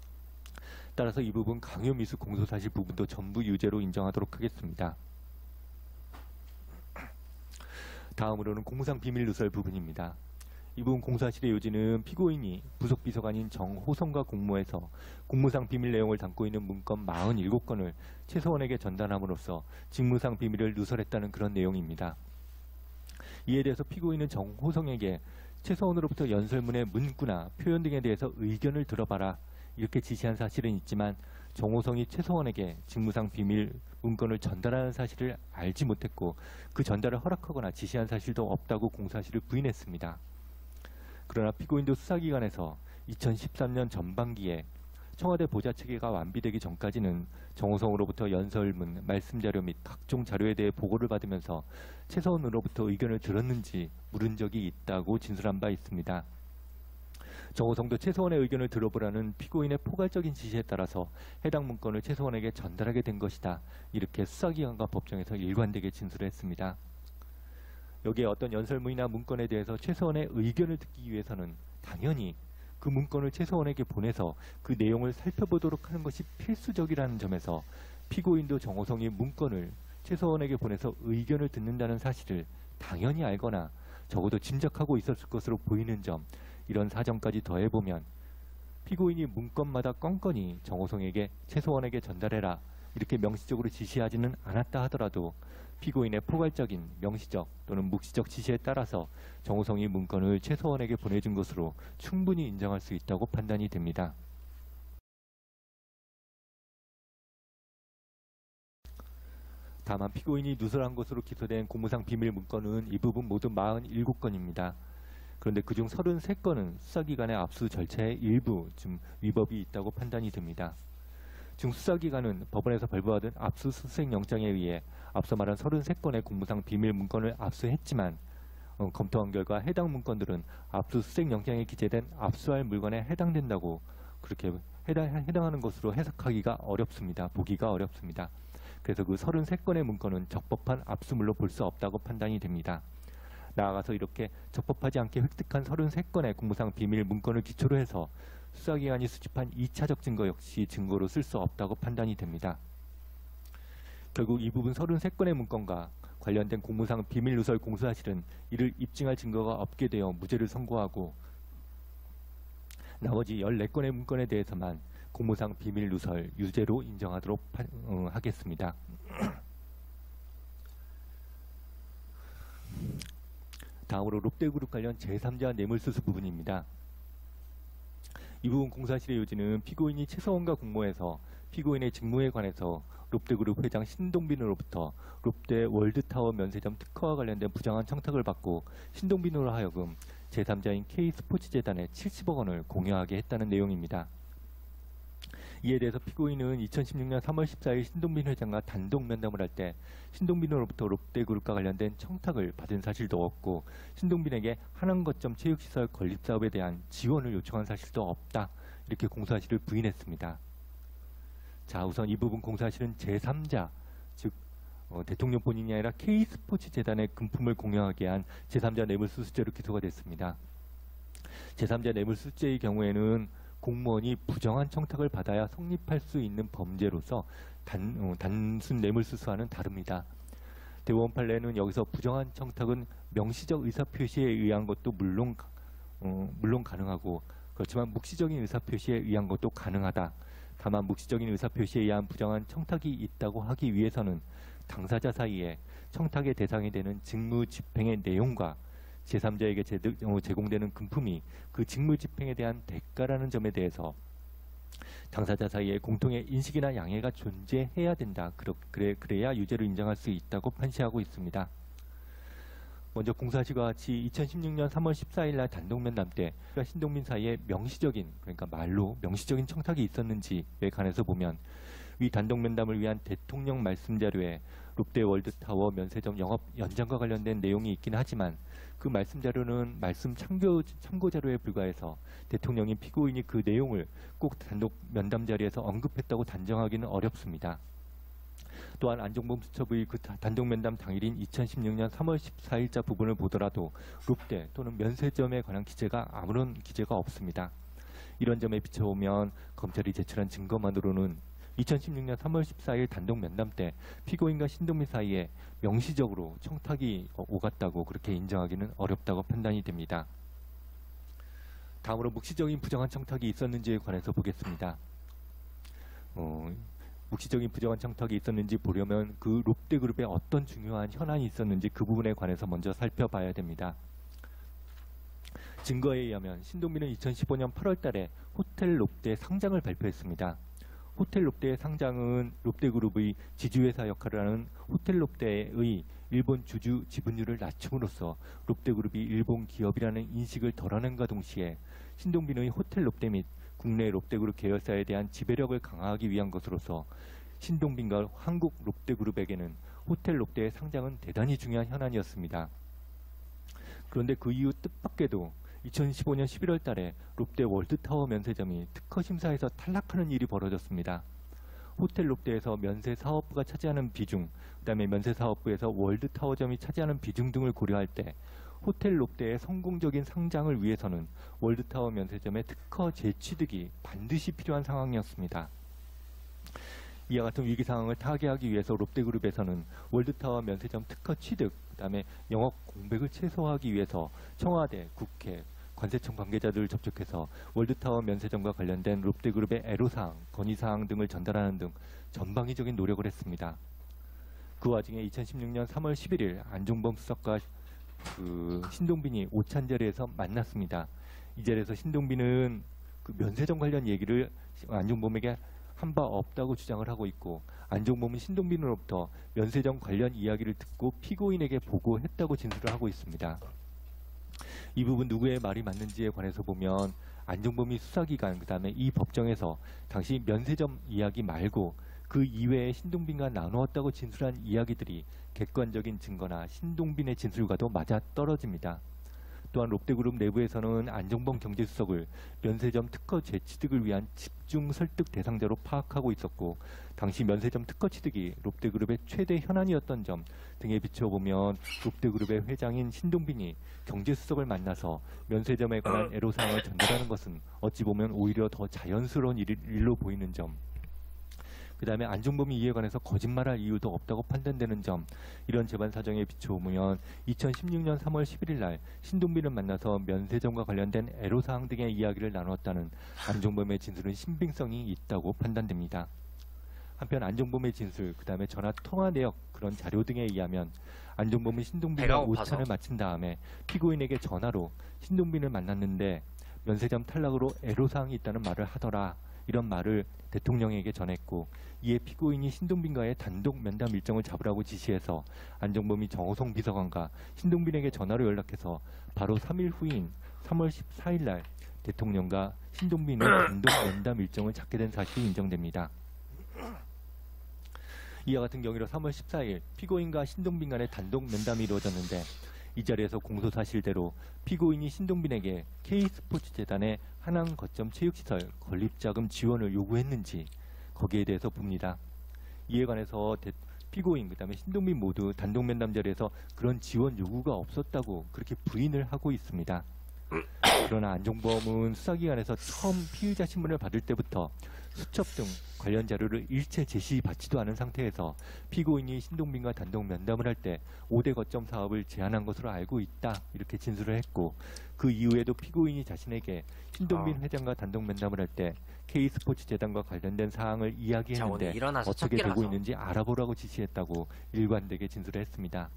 따라서 이 부분 강요 미수 공소사실 부분도 전부 유죄로 인정하도록 하겠습니다. 다음으로는 공무상 비밀 누설 부분입니다. 이 부분 공사실의 요지는 피고인이 부속비서관인 정호성과 공모해서 공무상 비밀 내용을 담고 있는 문건 사십칠 건을 최서원에게 전달함으로써 직무상 비밀을 누설했다는 그런 내용입니다. 이에 대해서 피고인은 정호성에게 최서원으로부터 연설문의 문구나 표현 등에 대해서 의견을 들어봐라. 이렇게 지시한 사실은 있지만 정호성이 최서원에게 직무상 비밀 문건을 전달하는 사실을 알지 못했고 그 전달을 허락하거나 지시한 사실도 없다고 공사실을 부인했습니다. 그러나 피고인도 수사기관에서 이천십삼 년 전반기에 청와대 보좌체계가 완비되기 전까지는 정호성으로부터 연설문, 말씀자료 및 각종 자료에 대해 보고를 받으면서 최서원으로부터 의견을 들었는지 물은 적이 있다고 진술한 바 있습니다. 정호성도 최서원의 의견을 들어보라는 피고인의 포괄적인 지시에 따라서 해당 문건을 최서원에게 전달하게 된 것이다. 이렇게 수사기관과 법정에서 일관되게 진술했습니다. 여기에 어떤 연설문이나 문건에 대해서 최소한의 의견을 듣기 위해서는 당연히 그 문건을 최소한에게 보내서 그 내용을 살펴보도록 하는 것이 필수적이라는 점에서 피고인도 정호성이 문건을 최소한에게 보내서 의견을 듣는다는 사실을 당연히 알거나 적어도 짐작하고 있었을 것으로 보이는 점, 이런 사정까지 더해보면 피고인이 문건마다 껌껌이 정호성에게 최소한에게 전달해라 이렇게 명시적으로 지시하지는 않았다 하더라도 피고인의 포괄적인 명시적 또는 묵시적 지시에 따라서 정호성이 문건을 최소한에게 보내준 것으로 충분히 인정할 수 있다고 판단이 됩니다. 다만 피고인이 누설한 것으로 기소된 공무상 비밀 문건은 이 부분 모두 사십칠 건입니다. 그런데 그중 삼십삼 건은 수사기관의 압수 절차의 일부 좀 위법이 있다고 판단이 됩니다. 중 수사기관은 법원에서 발부받은 압수수색영장에 의해 앞서 말한 삼십삼 건의 공무상 비밀 문건을 압수했지만 어, 검토한 결과 해당 문건들은 압수수색영장에 기재된 압수할 물건에 해당된다고 그렇게 해당, 해당하는 것으로 해석하기가 어렵습니다. 보기가 어렵습니다. 그래서 그 삼십삼 건의 문건은 적법한 압수물로 볼 수 없다고 판단이 됩니다. 나아가서 이렇게 적법하지 않게 획득한 삼십삼 건의 공무상 비밀 문건을 기초로 해서 수사기관이 수집한 이 차적 증거 역시 증거로 쓸 수 없다고 판단이 됩니다. 결국 이 부분 삼십삼 건의 문건과 관련된 공무상 비밀 누설 공소사실은 이를 입증할 증거가 없게 되어 무죄를 선고하고 나머지 십사 건의 문건에 대해서만 공무상 비밀 누설 유죄로 인정하도록 파, 어, 하겠습니다. 다음으로 롯데그룹 관련 제삼자 뇌물수수 부분입니다. 이 부분 공소사실의 요지는 피고인이 최서원과 공모해서 피고인의 직무에 관해서 롯데그룹 회장 신동빈으로부터 롯데 월드타워 면세점 특허와 관련된 부정한 청탁을 받고 신동빈으로 하여금 제삼자인 K스포츠재단에 칠십억 원을 공여하게 했다는 내용입니다. 이에 대해서 피고인은 이천십육 년 삼월 십사일 신동빈 회장과 단독 면담을 할 때 신동빈으로부터 롯데그룹과 관련된 청탁을 받은 사실도 없고 신동빈에게 한항거점 체육시설 건립사업에 대한 지원을 요청한 사실도 없다. 이렇게 공소사실을 부인했습니다. 자, 우선 이 부분 공소사실은 제삼자, 즉 어, 대통령 본인이 아니라 K스포츠재단에 금품을 공여하게 한 제삼자 뇌물수수죄로 기소가 됐습니다. 제삼자 뇌물수수죄의 경우에는 공무원이 부정한 청탁을 받아야 성립할 수 있는 범죄로서 단, 어, 단순 뇌물수수와는 다릅니다. 대법원 판례는 여기서 부정한 청탁은 명시적 의사표시에 의한 것도 물론, 어, 물론 가능하고 그렇지만 묵시적인 의사표시에 의한 것도 가능하다. 다만 묵시적인 의사표시에 의한 부정한 청탁이 있다고 하기 위해서는 당사자 사이에 청탁의 대상이 되는 직무 집행의 내용과 제삼자에게 제공되는 금품이 그 직무 집행에 대한 대가라는 점에 대해서 당사자 사이에 공통의 인식이나 양해가 존재해야 된다. 그래, 그래야 유죄를 인정할 수 있다고 판시하고 있습니다. 먼저 공소사실과 같이 이천십육 년 삼월 십사일 날 단독 면담 때 신동빈 사이에 명시적인, 그러니까 말로 명시적인 청탁이 있었는지에 관해서 보면 위 단독 면담을 위한 대통령 말씀 자료에 롯데월드타워 면세점 영업 연장과 관련된 내용이 있긴 하지만 그 말씀 자료는 말씀 참고, 참고 자료에 불과해서 대통령이 피고인이 그 내용을 꼭 단독 면담 자리에서 언급했다고 단정하기는 어렵습니다. 또한 안종범 수첩의 그 단독 면담 당일인 이천십육 년 삼월 십사일자 부분을 보더라도 롯데 또는 면세점에 관한 기재가 아무런 기재가 없습니다. 이런 점에 비춰보면 검찰이 제출한 증거만으로는 이천십육 년 삼월 십사일 단독 면담 때 피고인과 신동빈 사이에 명시적으로 청탁이 오갔다고 그렇게 인정하기는 어렵다고 판단이 됩니다. 다음으로 묵시적인 부정한 청탁이 있었는지에 관해서 보겠습니다. 어, 묵시적인 부정한 청탁이 있었는지 보려면 그 롯데그룹에 어떤 중요한 현안이 있었는지 그 부분에 관해서 먼저 살펴봐야 됩니다. 증거에 의하면 신동빈은 이천십오 년 팔월 달에 호텔 롯데 상장을 발표했습니다. 호텔 롯데의 상장은 롯데그룹의 지주회사 역할을 하는 호텔 롯데의 일본 주주 지분율을 낮춤으로써 롯데그룹이 일본 기업이라는 인식을 덜어낸과 동시에 신동빈의 호텔 롯데 및 국내 롯데그룹 계열사에 대한 지배력을 강화하기 위한 것으로서 신동빈과 한국 롯데그룹에게는 호텔 롯데의 상장은 대단히 중요한 현안이었습니다. 그런데 그 이후 뜻밖에도 이천십오 년 십일월 달에 롯데 월드타워 면세점이 특허 심사에서 탈락하는 일이 벌어졌습니다. 호텔 롯데에서 면세 사업부가 차지하는 비중, 그다음에 면세 사업부에서 월드타워점이 차지하는 비중 등을 고려할 때 호텔 롯데의 성공적인 상장을 위해서는 월드타워 면세점의 특허 재취득이 반드시 필요한 상황이었습니다. 이와 같은 위기 상황을 타개하기 위해서 롯데그룹에서는 월드타워 면세점 특허 취득, 그다음에 영업 공백을 최소화하기 위해서 청와대, 국회, 관세청 관계자들을 접촉해서 월드타워 면세점과 관련된 롯데그룹의 애로사항, 건의사항 등을 전달하는 등 전방위적인 노력을 했습니다. 그 와중에 이천십육 년 삼월 십일일 안종범 수석과 그 신동빈이 오찬 자리에서 만났습니다. 이 자리에서 신동빈은 그 면세점 관련 얘기를 안종범에게 한 바 없다고 주장을 하고 있고, 안종범은 신동빈으로부터 면세점 관련 이야기를 듣고 피고인에게 보고했다고 진술을 하고 있습니다. 이 부분 누구의 말이 맞는지에 관해서 보면 안종범이 수사기관, 그 다음에 이 법정에서 당시 면세점 이야기 말고 그 이외에 신동빈과 나누었다고 진술한 이야기들이 객관적인 증거나 신동빈의 진술과도 맞아 떨어집니다. 또한 롯데그룹 내부에서는 안종범 경제수석을 면세점 특허 재취득을 위한 집중 설득 대상자로 파악하고 있었고, 당시 면세점 특허 취득이 롯데그룹의 최대 현안이었던 점 등에 비춰보면 롯데그룹의 회장인 신동빈이 경제수석을 만나서 면세점에 관한 애로사항을 전달하는 것은 어찌 보면 오히려 더 자연스러운 일, 일로 보이는 점, 그 다음에 안종범이 이에 관해서 거짓말할 이유도 없다고 판단되는 점, 이런 재반 사정에 비춰보면 이천십육 년 삼월 십일일 날 신동빈을 만나서 면세점과 관련된 애로사항 등의 이야기를 나눴다는 안종범의 진술은 신빙성이 있다고 판단됩니다. 한편 안종범의 진술, 그 다음에 전화 통화 내역, 그런 자료 등에 의하면 안종범은 신동빈과 오찬을 마친 다음에 피고인에게 전화로 신동빈을 만났는데 면세점 탈락으로 애로사항이 있다는 말을 하더라, 이런 말을 대통령에게 전했고, 이에 피고인이 신동빈과의 단독 면담 일정을 잡으라고 지시해서 안종범이 정호성 비서관과 신동빈에게 전화로 연락해서 바로 삼 일 후인 삼월 십사일 날 대통령과 신동빈의 단독 면담 일정을 잡게 된 사실이 인정됩니다. 이와 같은 경우로 삼월 십사일 피고인과 신동빈 간의 단독 면담이 이루어졌는데, 이 자리에서 공소 사실대로 피고인이 신동빈에게 K스포츠재단의 한양 거점 체육시설 건립자금 지원을 요구했는지 거기에 대해서 봅니다. 이에 관해서 대, 피고인 그 다음에 신동빈 모두 단독 면담 자리에서 그런 지원 요구가 없었다고 그렇게 부인을 하고 있습니다. 그러나 안종범은 수사기관에서 처음 피의자 신문을 받을 때부터 수첩 등 관련 자료를 일체 제시받지도 않은 상태에서 피고인이 신동빈과 단독 면담을 할 때 오 대 거점 사업을 제안한 것으로 알고 있다, 이렇게 진술을 했고, 그 이후에도 피고인이 자신에게 신동빈 아. 회장과 단독 면담을 할 때 K스포츠재단과 관련된 사항을 이야기했는데 어떻게 되고 있는지 알아보라고 지시했다고 일관되게 진술을 했습니다.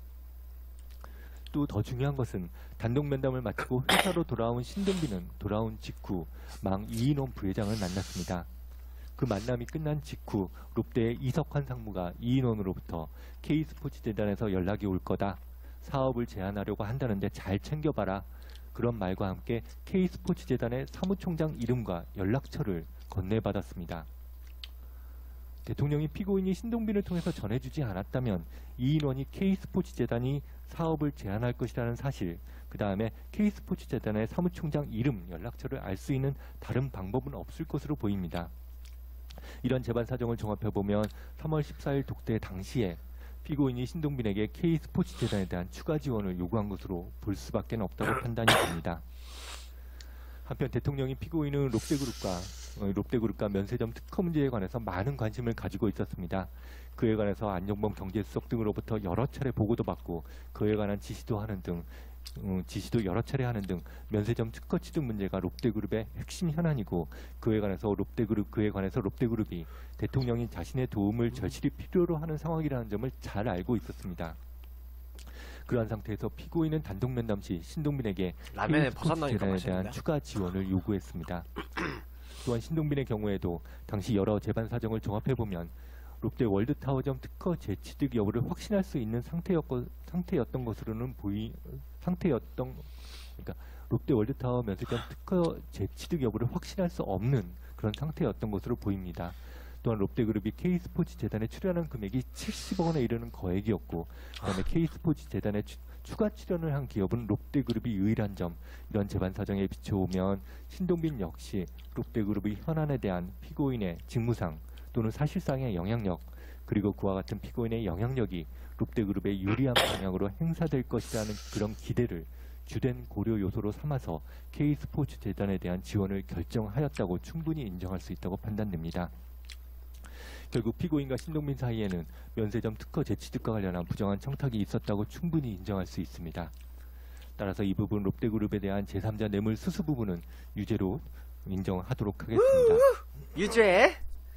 또 더 중요한 것은 단독 면담을 마치고 회사로 돌아온 신동빈은 돌아온 직후 망 이인원 부회장을 만났습니다. 그 만남이 끝난 직후 롯데의 이석환 상무가 이인원으로부터 K스포츠재단에서 연락이 올 거다, 사업을 제안하려고 한다는데 잘 챙겨봐라, 그런 말과 함께 K스포츠재단의 사무총장 이름과 연락처를 건네받았습니다. 대통령이 피고인이 신동빈을 통해서 전해주지 않았다면 이인원이 K스포츠재단이 사업을 제안할 것이라는 사실, 그 다음에 K스포츠재단의 사무총장 이름, 연락처를 알 수 있는 다른 방법은 없을 것으로 보입니다. 이런 재반 사정을 종합해보면 삼월 십사일 독대 당시에 피고인이 신동빈에게 K스포츠재단에 대한 추가 지원을 요구한 것으로 볼 수밖에 없다고 판단이 됩니다. 한편 대통령이 피고인은 롯데그룹과 어, 롯데그룹과 면세점 특허 문제에 관해서 많은 관심을 가지고 있었습니다. 그에 관해서 안종범 경제수석 등으로부터 여러 차례 보고도 받고 그에 관한 지시도 하는 등 음, 지시도 여러 차례 하는 등 면세점 특허 취득 문제가 롯데그룹의 핵심 현안이고, 그에 관해서 롯데그룹 그에 관해서 롯데그룹이 대통령이 자신의 도움을 절실히 필요로 하는 상황이라는 점을 잘 알고 있었습니다. 그러한 상태에서 피고인은 단독 면담 시 신동빈에게 라면에 버섯 넣으니까 재단에 맛있는데? 대한 추가 지원을 요구했습니다. 또한 신동빈의 경우에도 당시 여러 재반 사정을 종합해보면 롯데 월드타워점 특허 재취득 여부를 확신할 수 있는 상태였고, 상태였던 것으로는 보이 상태였던 그러니까 롯데 월드타워 면세점 특허 재취득 여부를 확신할 수 없는 그런 상태였던 것으로 보입니다. 또한 롯데그룹이 K스포츠재단에 출연한 금액이 칠십억 원에 이르는 거액이었고, 그다음에 K스포츠재단에 추, 추가 출연을 한 기업은 롯데그룹이 유일한 점, 이런 재반 사정에 비춰보면 신동빈 역시 롯데그룹의 현안에 대한 피고인의 직무상 또는 사실상의 영향력, 그리고 그와 같은 피고인의 영향력이 롯데그룹에 유리한 방향으로 행사될 것이라는 그런 기대를 주된 고려 요소로 삼아서 K스포츠재단에 대한 지원을 결정하였다고 충분히 인정할 수 있다고 판단됩니다. 결국 피고인과 신동민 사이에는 면세점 특허 재취득과 관련한 부정한 청탁이 있었다고 충분히 인정할 수 있습니다. 따라서 이 부분 롯데그룹에 대한 제삼자 뇌물 수수 부분은 유죄로 인정하도록 하겠습니다. 유죄.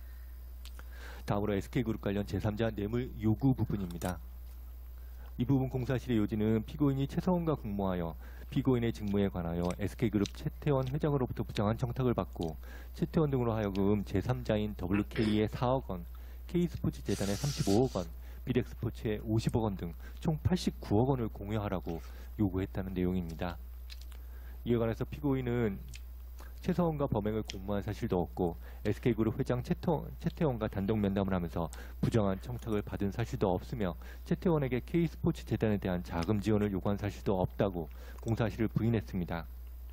다음으로 에스케이그룹 관련 제삼자 뇌물 요구 부분입니다. 이 부분 공사실의 요지는 피고인이 최서원과 공모하여 피고인의 직무에 관하여 에스케이그룹 최태원 회장으로부터 부정한 청탁을 받고 최태원 등으로 하여금 제삼자인 더블유케이의 사억 원, K스포츠재단의 삼십오억 원, 비렉스포츠의 오십억 원 등 총 팔십구억 원을 공여하라고 요구했다는 내용입니다. 이에 관해서 피고인은 최서원과 범행을 공모한 사실도 없고 에스케이그룹 회장 최태원, 최태원과 단독 면담을 하면서 부정한 청탁을 받은 사실도 없으며 최태원에게 K스포츠재단에 대한 자금 지원을 요구한 사실도 없다고 공사실을 부인했습니다.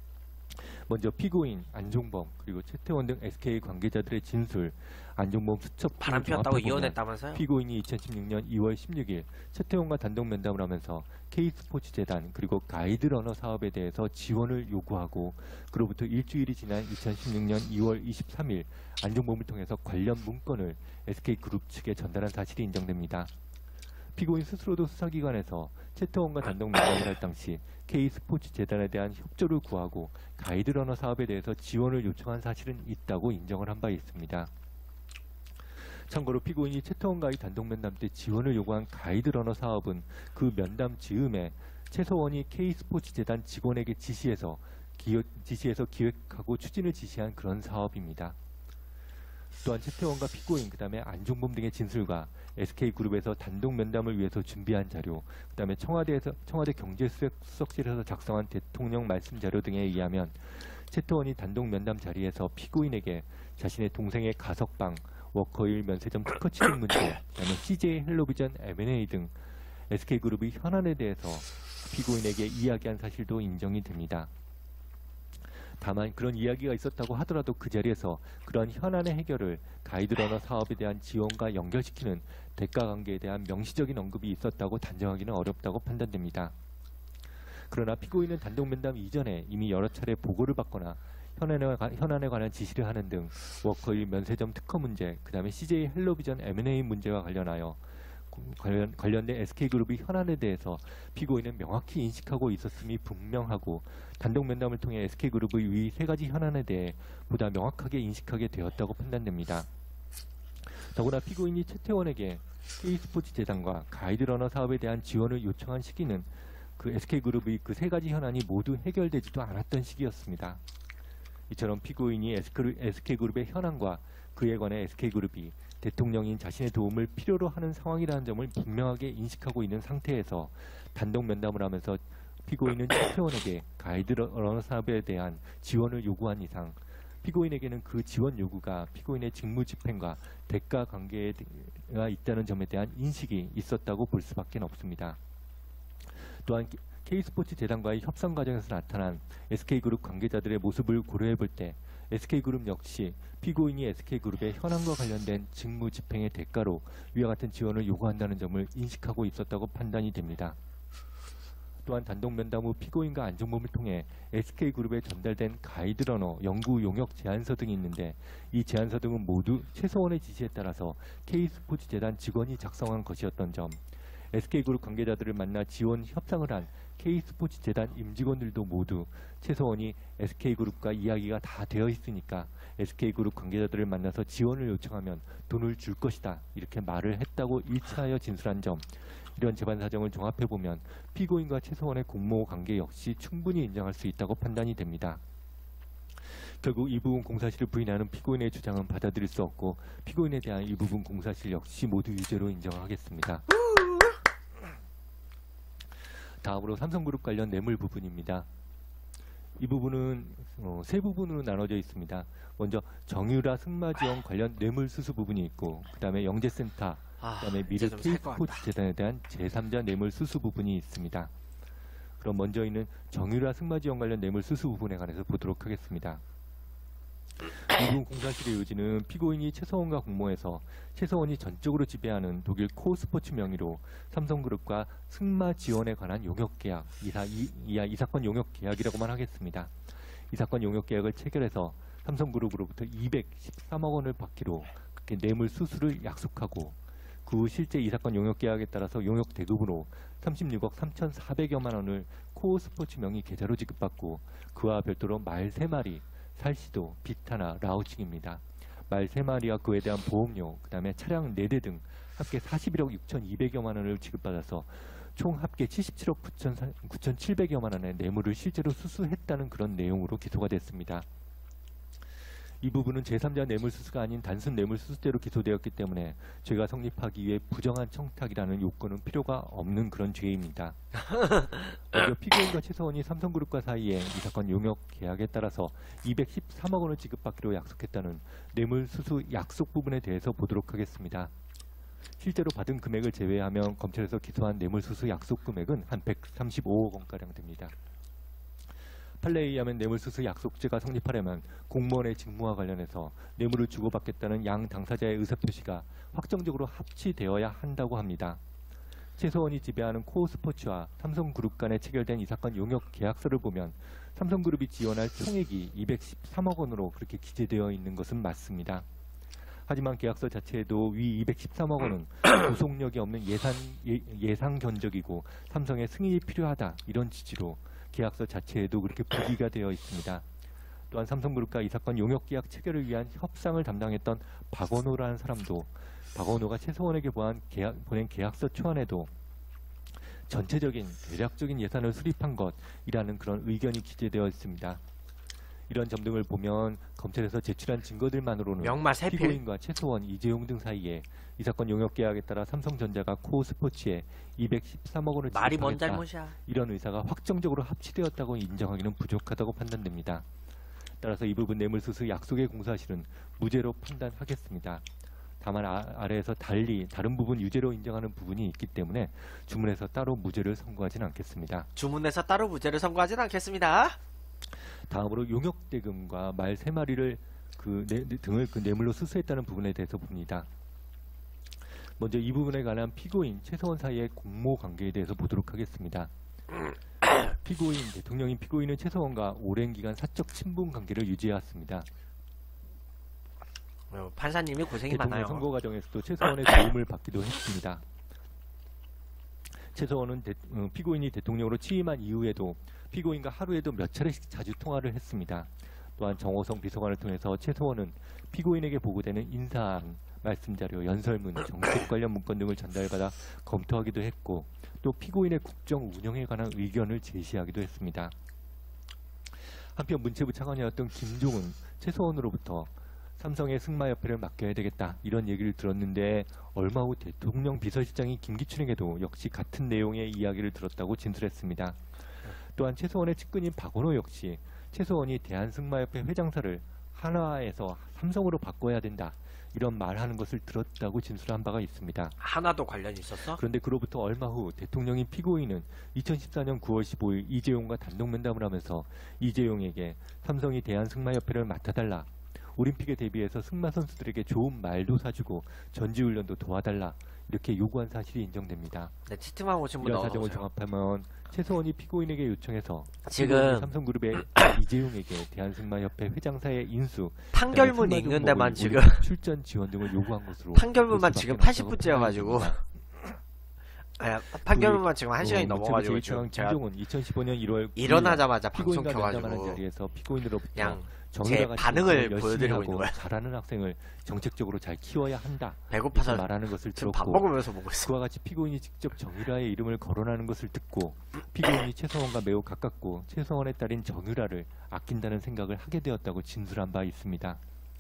먼저 피고인 안종범 그리고 최태원 등 에스케이 관계자들의 진술, 안종범 수첩 바람 피웠다고 이혼했다면서요? 피고인이 이천십육년 이월 십육일 최태원과 단독 면담을 하면서 K스포츠재단 그리고 가이드러너 사업에 대해서 지원을 요구하고 그로부터 일주일이 지난 이천십육년 이월 이십삼일 안종범을 통해서 관련 문건을 에스케이그룹 측에 전달한 사실이 인정됩니다. 피고인 스스로도 수사기관에서 최태원과 단독 면담을 할 당시 K스포츠재단에 대한 협조를 구하고 가이드러너 사업에 대해서 지원을 요청한 사실은 있다고 인정을 한 바 있습니다. 참고로 피고인이 최태원과의 단독 면담 때 지원을 요구한 가이드러너 사업은 그 면담 즈음에 최서원이 K스포츠재단 직원에게 지시해서, 기획, 지시해서 기획하고 추진을 지시한 그런 사업입니다. 또한 최태원과 피고인, 그 다음에 안종범 등의 진술과 에스케이그룹에서 단독 면담을 위해서 준비한 자료, 그 다음에 청와대에서, 청와대 경제수석실에서 작성한 대통령 말씀 자료 등에 의하면 최태원이 단독 면담 자리에서 피고인에게 자신의 동생의 가석방, 워커힐 면세점 특허 취득 문제, 그 다음에 씨제이 헬로비전 엠 앤 에이 등 에스케이그룹의 현안에 대해서 피고인에게 이야기한 사실도 인정이 됩니다. 다만 그런 이야기가 있었다고 하더라도 그 자리에서 그런 현안의 해결을 가이드러너 사업에 대한 지원과 연결시키는 대가관계에 대한 명시적인 언급이 있었다고 단정하기는 어렵다고 판단됩니다. 그러나 피고인은 단독 면담 이전에 이미 여러 차례 보고를 받거나 현안에, 현안에 관한 지시를 하는 등 워커힐 면세점 특허 문제, 그 다음에 씨제이 헬로비전 엠 앤 에이 문제와 관련하여 관련, 관련된 에스케이그룹의 현안에 대해서 피고인은 명확히 인식하고 있었음이 분명하고 단독 면담을 통해 에스케이그룹의 위 세 가지 현안에 대해 보다 명확하게 인식하게 되었다고 판단됩니다. 더구나 피고인이 최태원에게 K스포츠재단과 가이드러너 사업에 대한 지원을 요청한 시기는 그 에스케이그룹의 그 세 가지 현안이 모두 해결되지도 않았던 시기였습니다. 이처럼 피고인이 에스케이그룹의 현안과 그에 관해 에스케이그룹이 대통령인 자신의 도움을 필요로 하는 상황이라는 점을 분명하게 인식하고 있는 상태에서 단독 면담을 하면서 피고인은 최태원에게 가이드러너 사업에 대한 지원을 요구한 이상 피고인에게는 그 지원 요구가 피고인의 직무 집행과 대가 관계가 있다는 점에 대한 인식이 있었다고 볼 수밖에 없습니다. 또한 K스포츠재단과의 협상 과정에서 나타난 에스케이그룹 관계자들의 모습을 고려해 볼 때 에스케이그룹 역시 피고인이 에스케이그룹의 현안과 관련된 직무 집행의 대가로 위와 같은 지원을 요구한다는 점을 인식하고 있었다고 판단이 됩니다. 또한 단독 면담 후 피고인과 안종범을 통해 에스케이그룹에 전달된 가이드러너, 연구 용역 제안서 등이 있는데 이 제안서 등은 모두 최서원의 지시에 따라서 K스포츠재단 직원이 작성한 것이었던 점, 에스케이그룹 관계자들을 만나 지원 협상을 한 K스포츠재단 임직원들도 모두 최서원이 에스케이그룹과 이야기가 다 되어 있으니까 에스케이그룹 관계자들을 만나서 지원을 요청하면 돈을 줄 것이다 이렇게 말을 했다고 일치하여 진술한 점, 이런 재반 사정을 종합해보면 피고인과 최서원의 공모 관계 역시 충분히 인정할 수 있다고 판단이 됩니다. 결국 이 부분 공사실을 부인하는 피고인의 주장은 받아들일 수 없고 피고인에 대한 이 부분 공사실 역시 모두 유죄로 인정하겠습니다. 다음으로 삼성그룹 관련 뇌물 부분입니다. 이 부분은 어, 세 부분으로 나눠져 있습니다. 먼저 정유라 승마지원 관련 뇌물 수수 부분이 있고 그 다음에 영재센터, 아, 그 다음에 미래 K스포츠재단에 대한 제삼자 뇌물 수수 부분이 있습니다. 그럼 먼저 있는 정유라 승마지원 관련 뇌물 수수 부분에 관해서 보도록 하겠습니다. 미국 공사실의 요지는 피고인이 최서원과 공모해서 최서원이 전적으로 지배하는 독일 코스포츠 명의로 삼성그룹과 승마 지원에 관한 용역계약, 이사, 이, 이하 이 사건 용역계약이라고만 하겠습니다. 이 사건 용역계약을 체결해서 삼성그룹으로부터 이백십삼억 원을 받기로 그렇게 뇌물 수수를 약속하고 그 후 실제 이 사건 용역계약에 따라서 용역 대금으로 삼십육억 삼천사백여만 원을 코스포츠 명의 계좌로 지급받고 그와 별도로 말 세 마리, 살시도, 비타나, 라우칭입니다. 말 세 마리와 그에 대한 보험료, 그 다음에 차량 네 대 등 합계 사십일억 육천이백여만 원을 지급받아서 총 합계 칠십칠억 구천칠백여만 원의 뇌물을 실제로 수수했다는 그런 내용으로 기소가 됐습니다. 이 부분은 제삼자 뇌물수수가 아닌 단순 뇌물수수죄로 기소되었기 때문에 죄가 성립하기 위해 부정한 청탁이라는 요건은 필요가 없는 그런 죄입니다. 먼저 피고인과 최서원이 삼성그룹과 사이에 이 사건 용역 계약에 따라서 이백십삼억 원을 지급받기로 약속했다는 뇌물수수 약속 부분에 대해서 보도록 하겠습니다. 실제로 받은 금액을 제외하면 검찰에서 기소한 뇌물수수 약속 금액은 한 백삼십오억 원가량 됩니다. 판례에 의하면 뇌물수수 약속죄가 성립하려면 공무원의 직무와 관련해서 뇌물을 주고받겠다는 양 당사자의 의사표시가 확정적으로 합치되어야 한다고 합니다. 최서원이 지배하는 코스포츠와 삼성그룹 간에 체결된 이 사건 용역 계약서를 보면 삼성그룹이 지원할 총액이 이백십삼억 원으로 그렇게 기재되어 있는 것은 맞습니다. 하지만 계약서 자체에도 위 이백십삼억 원은 구속력이 없는 예산, 예, 예상 견적이고 삼성의 승인이 필요하다 이런 취지로 계약서 자체에도 그렇게 부기가 되어 있습니다. 또한 삼성그룹과 이 사건 용역계약 체결을 위한 협상을 담당했던 박원호라는 사람도 박원호가 최서원에게 보한 계약, 보낸 계약서 초안에도 전체적인 대략적인 예산을 수립한 것이라는 그런 의견이 기재되어 있습니다. 이런 점 등을 보면 검찰에서 제출한 증거들만으로는 명마 세필. 피고인과 최서원, 이재용 등 사이에 이 사건 용역계약에 따라 삼성전자가 코스포츠에 이백십삼억 원을 말이 뭔 지급하겠다. 잘못이야. 이런 의사가 확정적으로 합치되었다고 인정하기는 부족하다고 판단됩니다. 따라서 이 부분 뇌물수수 약속의 공사실은 무죄로 판단하겠습니다. 다만 아, 아래에서 달리 다른 부분 유죄로 인정하는 부분이 있기 때문에 주문에서 따로 무죄를 선고하진 않겠습니다. 주문에서 따로 무죄를 선고하진 않겠습니다. 다음으로 용역대금과 말 세 마리를 그 내, 등을 그 뇌물로 수수했다는 부분에 대해서 봅니다. 먼저 이 부분에 관한 피고인 최서원 사이의 공모 관계에 대해서 보도록 하겠습니다. 피고인, 대통령인 피고인은 최서원과 오랜 기간 사적 친분 관계를 유지해왔습니다. 어, 판사님이 고생이 대통령 많아요. 선거 과정에서도 최서원의 도움을 받기도 했습니다. 최서원은 대, 어, 피고인이 대통령으로 취임한 이후에도 피고인과 하루에도 몇 차례씩 자주 통화를 했습니다. 또한 정호성 비서관을 통해서 최서원은 피고인에게 보고되는 인사안, 말씀자료, 연설문, 정책 관련 문건 등을 전달받아 검토하기도 했고 또 피고인의 국정 운영에 관한 의견을 제시하기도 했습니다. 한편 문체부 차관이었던 김종은 최서원으로부터 삼성의 승마협회를 맡겨야 되겠다 이런 얘기를 들었는데 얼마 후 대통령 비서실장인 김기춘에게도 역시 같은 내용의 이야기를 들었다고 진술했습니다. 또한 최서원의 측근인 박원호 역시 최서원이 대한승마협회 회장사를 한화에서 삼성으로 바꿔야 된다 이런 말하는 것을 들었다고 진술한 바가 있습니다. 하나도 관련이 있었어? 그런데 그로부터 얼마 후 대통령인 피고인은 이천십사년 구월 십오일 이재용과 단독 면담을 하면서 이재용에게 삼성이 대한승마협회를 맡아달라, 올림픽에 대비해서 승마 선수들에게 좋은 말도 사주고 전지훈련도 도와달라 이렇게 요구한 사실이 인정됩니다. 네, 치트만 오신 분 이런 사정을 넣어놓으세요. 정합하면 최서원이 피고인에게 요청해서 지금 삼성그룹의 이재용에게 대한승마협회 회장사의 인수, 판결문 승마 읽는 데만 종목을 지금 출전 지원 등을 요구한 것으로 판결문만 볼 지금 수밖에 팔십 없다고 분째여가지고 판단됩니다. 아, 판결문만 지금 한 시간이 어, 넘어가지고 문체부 지금 제가 김종은 이천십오년 일월 일어나자마자 방송 피고인과 면담하는 켜가지고 자리에서 피고인으로부터 그냥 제 정의가 반응을 열심히 보여드리고 하고 있는 거야. 잘하는 학생을 정책적으로 잘 키워야 한다 배고파서 이렇게 말하는 것을 지금 밥 들었고 먹으면서 보고 있어. 그와 같이 피고인이 직접 정유라의 이름을 거론하는 것을 듣고 피고인이 최서원과 매우 가깝고 최서원의 딸인 정유라를 아낀다는 생각을 하게 되었다고 진술한 바 있습니다.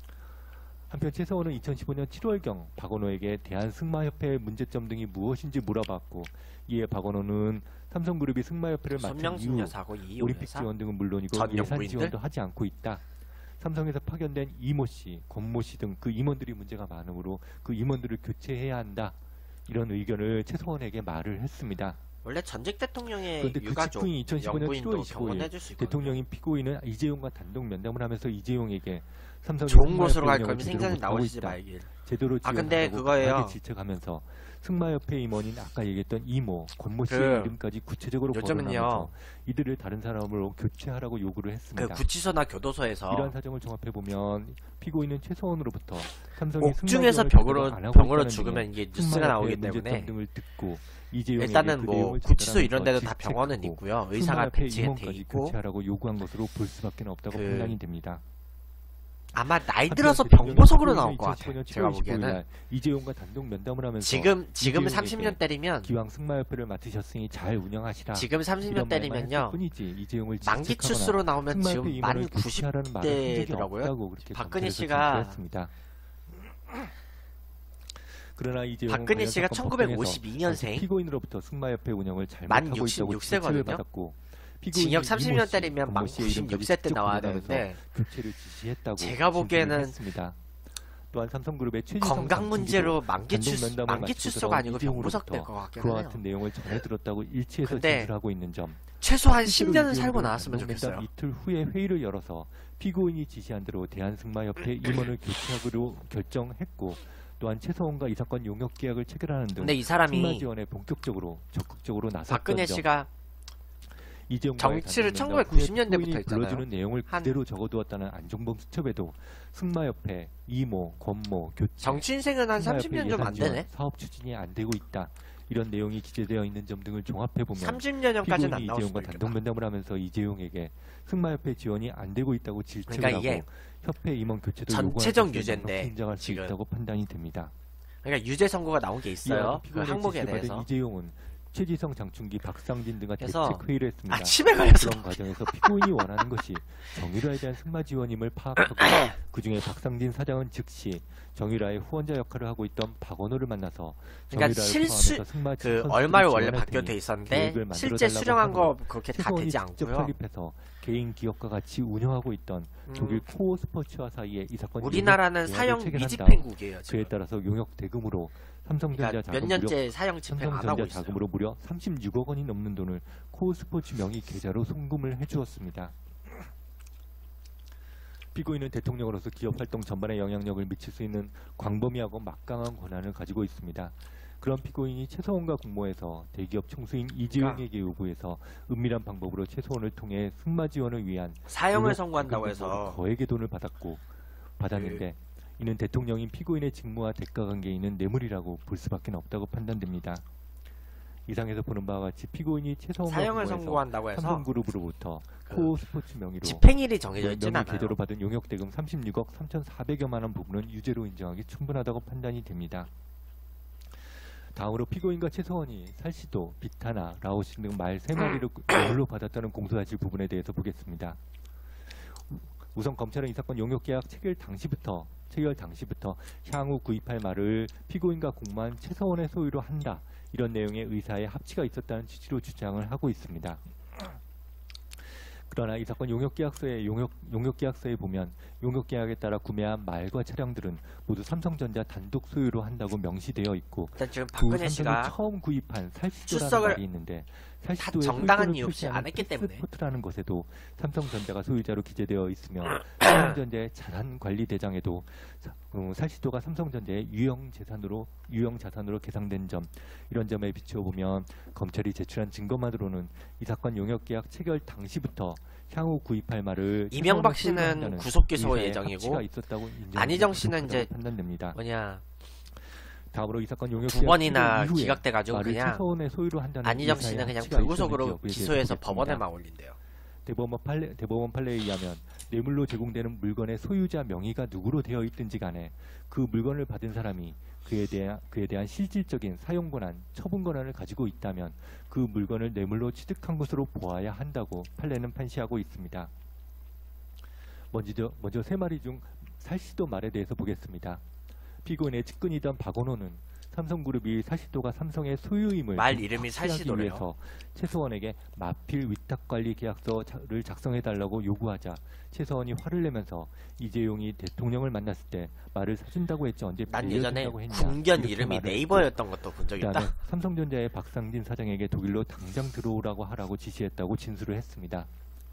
한편 최서원은 이천십오년 칠월경 박원호에게 대한승마협회의 문제점 등이 무엇인지 물어봤고 이에 박원호는 삼성그룹이 승마협회를 맡은 손명순 이후 여사고 이이용 올림픽 여사. 지원 등은 물론이고 전 예산 영부인들? 지원도 하지 않고 있다. 삼성에서 파견된 이모 씨, 권모 씨 등 그 임원들이 문제가 많으므로 그 임원들을 교체해야 한다. 이런 의견을 최서원에게 말을 했습니다. 원래 전직 대통령의 그런데 그 유가족 직후인 이천십오년 영부인도 칠월 이십오일 경원해줄 수 있거든요. 대통령인 피고인은 이재용과 단독 면담을 하면서 이재용에게 삼성이 좋은 승마협회 곳으로 갈 운영을 거면 제대로 생전에 못하고 나오시지 있다. 말길. 제대로 아, 근데 지원하고 그거예요. 강하게 질책하면서 승마협회 임원인 아까 얘기했던 이모, 권모 씨의 그 이름까지 구체적으로 요즘은요. 거론하면서 이들을 다른 사람으로 교체하라고 요구를 그 했습니다. 구치소나 교도소에서 이러한 사정을 종합해 보면 피고인은 최서원으로부터 삼성이 옥중에서 승마 지원을 병으로 제대로 안 하고 병으로 있다는 죽으면 등의 이게 뉴스가 승마협회의 나오기 문제점 때문에 등을 듣고 이재용에게 일단은 그 뭐 내용을 구치소 이런 데도 전달하면서 다 병원은 질책하고 있고요. 의사가 승마협회 배치돼 임원까지 있고 교체하라고 요구한 것으로 볼 수밖에 없다고 그 판단이 됩니다. 아마 나이 한편 들어서 대통령이 병보석으로 피고인의 나올 것 같아요. 이천십오 년 제가 칠월 이십오 일 보기에는 날 이재용과 단독 면담을 하면서 지금 지금 이재용에게 삼십 년 때리면 기왕 승마협회를 맡으셨으니 잘 운영하시라. 지금 삼십 년 이런 말만 때리면요. 했을 뿐이지 이재용을 만기 질책하거나 추수로 나오면 승마협회 지금 만 임원을 교체하라는 말을 한 적이 구십 대더라고요. 없다고 그렇게 박근혜 검찰에서 씨가 진술했습니다. 그러나 이재용은 박근혜 관련 씨가 사건 법정에서 천구백오십이 년생 피고인으로 만 승마협회 운영을 잘못하고 있다고 육십육 질책을 세거든요. 받았고 징역 삼십 년 씨, 때리면 만 권모 씨의 이름까지 구십육 세 때 직접 나와야 거론하면서 되는데 교체를 지시했다고 제가 보기에는 했습니다. 또한 삼성그룹의 최지성 건강 문제로 만기 단독 추수 면담을 만기 마치고 추수가 아니고 이재용으로부터 병보석 될 것 같긴 그와 해요. 같은 내용을 전해 들었다고 일치해서 근데 진술하고 있는 점. 최소한 십 실제로 년은 이재용은 살고 나왔으면 단독 좋겠어요. 면담 이틀 후에 회의를 열어서 피고인이 지시한 대로 대한승마협회 임원을 교체하기로 결정했고 또한 최서원과 이 사건 용역 계약을 체결하는 등 근데 이 승마 사람이 지원에 본격적으로 적극적으로 나섰던 박근혜 점. 씨가 이재용과의 정치를 단독 면담 천구백구십 후에 년대부터 피고인이 했잖아요. 불러주는 내용을 한- 그대로 적어두었다는 안종범 수첩에도 승마협회, 이모, 권모, 교체, 정치 인생은 한 삼십 년 좀 안 되네. 사업 추진이 안 되고 있다. 이런 내용이 기재되어 있는 점 등을 종합해 보면 삼십 년까지는 안 피고인이 나올 수도 이재용과 있겠다. 단독 면담을 하면서 이재용에게 승마협회 지원이 안 되고 있다고 질책을 그러니까 이게 하고 협회 임원 교체도 전체적 요구하는 것을 유죄인데, 넉넉히 인정할 수 지금. 있다고 판단이 됩니다. 그러니까 유죄 선고가 나온 게 있어요. 이와 그 피고인의 항목에 지시를 받은 대해서. 이재용은 최지성, 장충기, 박상진 등과 그래서 대책 회의를 했습니다. 아 치매 걸려서 그런 과정에서 피고인이 원하는 것이 정유라에 대한 승마 지원임을 파악하고 그중에 박상진 사장은 즉시 정유라의 후원자 역할을 하고 있던 박원호를 만나서 그러니까 정유라를 실수 포함해서 승마 그 선수들을 얼마를 원래 지원할 받겨 테니 돼 있었는데 계획을 만들어 실제 달라고 수령한 거 하고 그렇게 다 최소원이 되지 직접 않고요. 설립해서 개인 기업과 같이 운영하고 있던 음, 독일 코어 스포츠와 사이에 이 사건 우리나라는 용역 사형 계약을 체결한다. 미집행국이에요. 그에 지금. 따라서 용역 대금으로 삼성전자 그러니까 자금 몇 무려 년째 사형 집행 안 하고 삼성전자 있어요. 자금으로 무려 삼십육억 원이 넘는 돈을 코스포츠 명의 계좌로 송금을 해주었습니다. 피고인은 대통령으로서 기업 활동 전반에 영향력을 미칠 수 있는 광범위하고 막강한 권한을 가지고 있습니다. 그런 피고인이 최서원과 공모해서 대기업 총수인 이재용에게 요구해서 은밀한 방법으로 최서원을 통해 승마 지원을 위한 사형을 용역 선고한다고 자금 등으로 해서 거액의 돈을 받았고 받았는데 이는 대통령인 피고인의 직무와 대가 관계에 있는 뇌물이라고 볼 수밖에 없다고 판단됩니다. 이상에서 보는 바와 같이 피고인이 최서원과 사형을 공모해서 선고한다고 해서 삼성그룹으로부터 그 코어 스포츠 명의로 집행일이 정해져 있진 명의 않아요. 계좌로 받은 용역 대금 삼십육억 삼천사백여만 원 부분은 유죄로 인정하기 충분하다고 판단이 됩니다. 다음으로 피고인과 최서원이 살시도, 비타나, 라오신 등 말 세 마리를 뇌물로 받았다는 공소사실 부분에 대해서 보겠습니다. 우선 검찰은 이 사건 용역계약 체결 당시부터 체결 당시부터 향후 구입할 말을 피고인과 공모한 최서원의 소유로 한다. 이런 내용의 의사의 합치가 있었다는 취지로 주장을 하고 있습니다. 그러나 이 사건 용역계약서에 용역, 용역계약서에 보면 용역계약에 따라 구매한 말과 차량들은 모두 삼성전자 단독 소유로 한다고 명시되어 있고 일단 지금 그 박근혜 삼성이 씨가 처음 구입한 살시도라는 출석을 말이 있는데 살시도의 정당한 소유권을 이유 없이 표시하는 안 했기 때문에. 패스포트라는 것에도 삼성전자가 소유자로 기재되어 있으며 삼성전자의 자산관리대장에도 어, 살시도가 삼성전자의 유형 재산으로 유형 자산으로 계상된 점 이런 점에 비추어 보면 검찰이 제출한 증거만으로는 이 사건 용역계약 체결 당시부터 향후 구입할 말을 이명박 최소한의 소유로 씨는 한다는 구속 기소 의사의 예정이고 합치가 있었다고 인정하기 안희정 씨는 부족하다고 이제 판단됩니다. 뭐냐 다음으로 이 사건 용역 두 번이나 이후에 기각돼가지고 말을 그냥 최서원의 소유로 한다는 안희정 의사의 씨는 그냥 합치가 불구속으로 있었는지 여부에 대해서 기소해서 보겠습니다. 법원에만 올린대요. 대법원 판례, 대법원 판례에 의하면 뇌물로 제공되는 물건의 소유자 명의가 누구로 되어 있든지 간에 그 물건을 받은 사람이 그에 대한, 그에 대한 실질적인 사용 권한, 처분 권한을 가지고 있다면 그 물건을 뇌물로 취득한 것으로 보아야 한다고 판례는 판시하고 있습니다. 먼저, 먼저 세 마리 중 살시도 말에 대해서 보겠습니다. 피고인의 측근이던 박원호는 삼성그룹이 살시도가 삼성의 소유임을 말 이름이 확실하기 살시도래요. 위해서 최서원에게 마필 위탁관리 계약서를 작성해달라고 요구하자 최서원이 화를 내면서 이재용이 대통령을 만났을 때 말을 사준다고 했지 언제 난 예전에 빌려준다고 했냐 국견 이렇게 이름이 말을 네이버였던 것도 본 적 했고, 있다. 그다음에 삼성전자의 박상진 사장에게 독일로 당장 들어오라고 하라고 지시했다고 진술을 했습니다.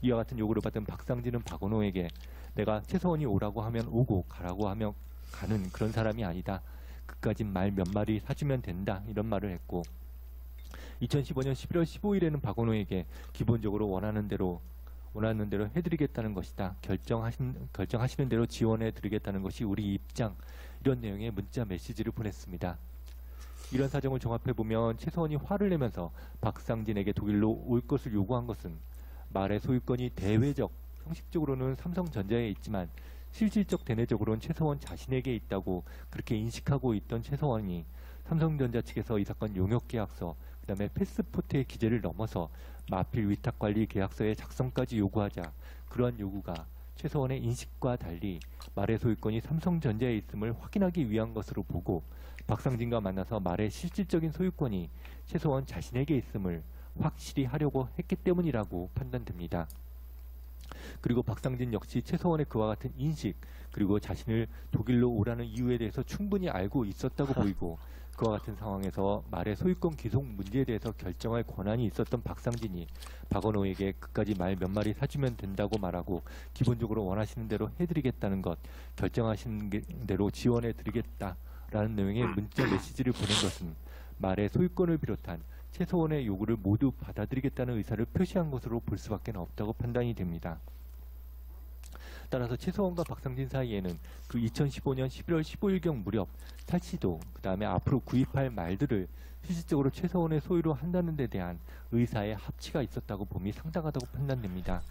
이와 같은 요구를 받은 박상진은 박원호에게 내가 최서원이 오라고 하면 오고 가라고 하면 가는 그런 사람이 아니다. 그까진 말 몇 마리 사주면 된다. 이런 말을 했고 이천십오 년 십일월 십오일에는 박원호에게 기본적으로 원하는 대로 원하는 대로 해드리겠다는 것이다. 결정하신, 결정하시는 대로 지원해드리겠다는 것이 우리 입장. 이런 내용의 문자 메시지를 보냈습니다. 이런 사정을 종합해보면 최서원이 화를 내면서 박상진에게 독일로 올 것을 요구한 것은 말의 소유권이 대외적, 형식적으로는 삼성전자에 있지만 실질적 대내적으로는 최서원 자신에게 있다고 그렇게 인식하고 있던 최서원이 삼성전자 측에서 이 사건 용역계약서, 그 다음에 패스포트의 기재를 넘어서 마필 위탁관리 계약서의 작성까지 요구하자 그러한 요구가 최서원의 인식과 달리 말의 소유권이 삼성전자에 있음을 확인하기 위한 것으로 보고 박상진과 만나서 말의 실질적인 소유권이 최서원 자신에게 있음을 확실히 하려고 했기 때문이라고 판단됩니다. 그리고 박상진 역시 최서원의 그와 같은 인식 그리고 자신을 독일로 오라는 이유에 대해서 충분히 알고 있었다고 보이고 그와 같은 상황에서 말의 소유권 귀속 문제에 대해서 결정할 권한이 있었던 박상진이 박원호에게 그까지 말 몇 마리 사주면 된다고 말하고 기본적으로 원하시는 대로 해드리겠다는 것, 결정하시는 대로 지원해드리겠다라는 내용의 문자 메시지를 보낸 것은 말의 소유권을 비롯한 최서원의 요구를 모두 받아들이겠다는 의사를 표시한 것으로 볼 수밖에 없다고 판단이 됩니다. 따라서 최서원과 박상진 사이에는 그 이천십오 년 십일월 십오일경 무렵 탈시도 그 다음에 앞으로 구입할 말들을 실질적으로 최서원의 소유로 한다는 데 대한 의사의 합치가 있었다고 봄이 상당하다고 판단됩니다.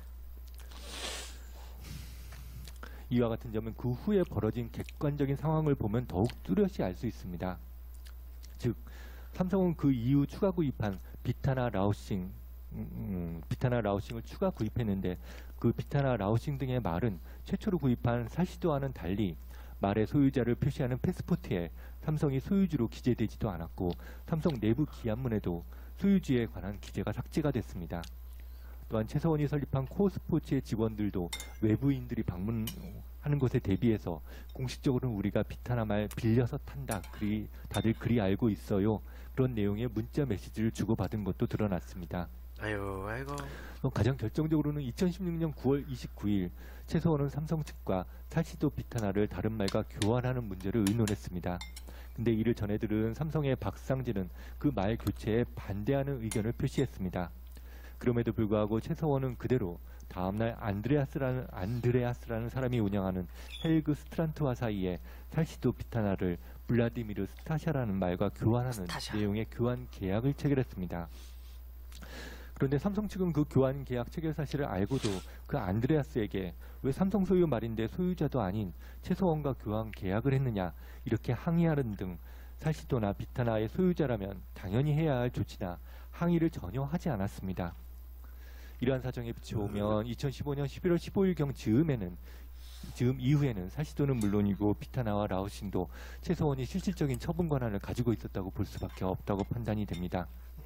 이와 같은 점은 그 후에 벌어진 객관적인 상황을 보면 더욱 뚜렷이 알 수 있습니다. 즉 삼성은 그 이후 추가 구입한 비타나 라우싱, 음, 비타나 라우싱을 추가 구입했는데 그 비타나 라우싱 등의 말은 최초로 구입한 살시도와는 달리 말의 소유자를 표시하는 패스포트에 삼성이 소유주로 기재되지도 않았고 삼성 내부 기한문에도 소유주에 관한 기재가 삭제가 됐습니다. 또한 최서원이 설립한 코어스포츠의 직원들도 외부인들이 방문하는 것에 대비해서 공식적으로는 우리가 비타나 말 빌려서 탄다. 그리, 다들 그리 알고 있어요. 그런 내용의 문자 메시지를 주고받은 것도 드러났습니다. 아유, 아이고. 가장 결정적으로는 이천십육 년 구월 이십구일 최서원은 삼성 측과 살시도 비타나를 다른 말과 교환하는 문제를 의논했습니다. 근데 이를 전해들은 삼성의 박상진은 그 말 교체에 반대하는 의견을 표시했습니다. 그럼에도 불구하고 최서원은 그대로 다음날 안드레아스라는, 안드레아스라는 사람이 운영하는 헬그 스트란트와 사이에 살시도 비타나를 블라디미르 스타샤라는 말과 교환하는 스타샤. 내용의 교환 계약을 체결했습니다. 그런데 삼성 측은 그 교환 계약 체결 사실을 알고도 그 안드레아스에게 왜 삼성 소유 말인데 소유자도 아닌 최서원과 교환 계약을 했느냐 이렇게 항의하는 등 살시도나 비타나의 소유자라면 당연히 해야 할 조치나 항의를 전혀 하지 않았습니다. 이러한 사정에 비춰보면 이천십오 년 십일월 십오일경 즈음에는 즈음 이후에는 살시도는 물론이고 비타나와 라우싱도 최서원이 실질적인 처분 권한을 가지고 있었다고 볼 수밖에 없다고 판단이 됩니다.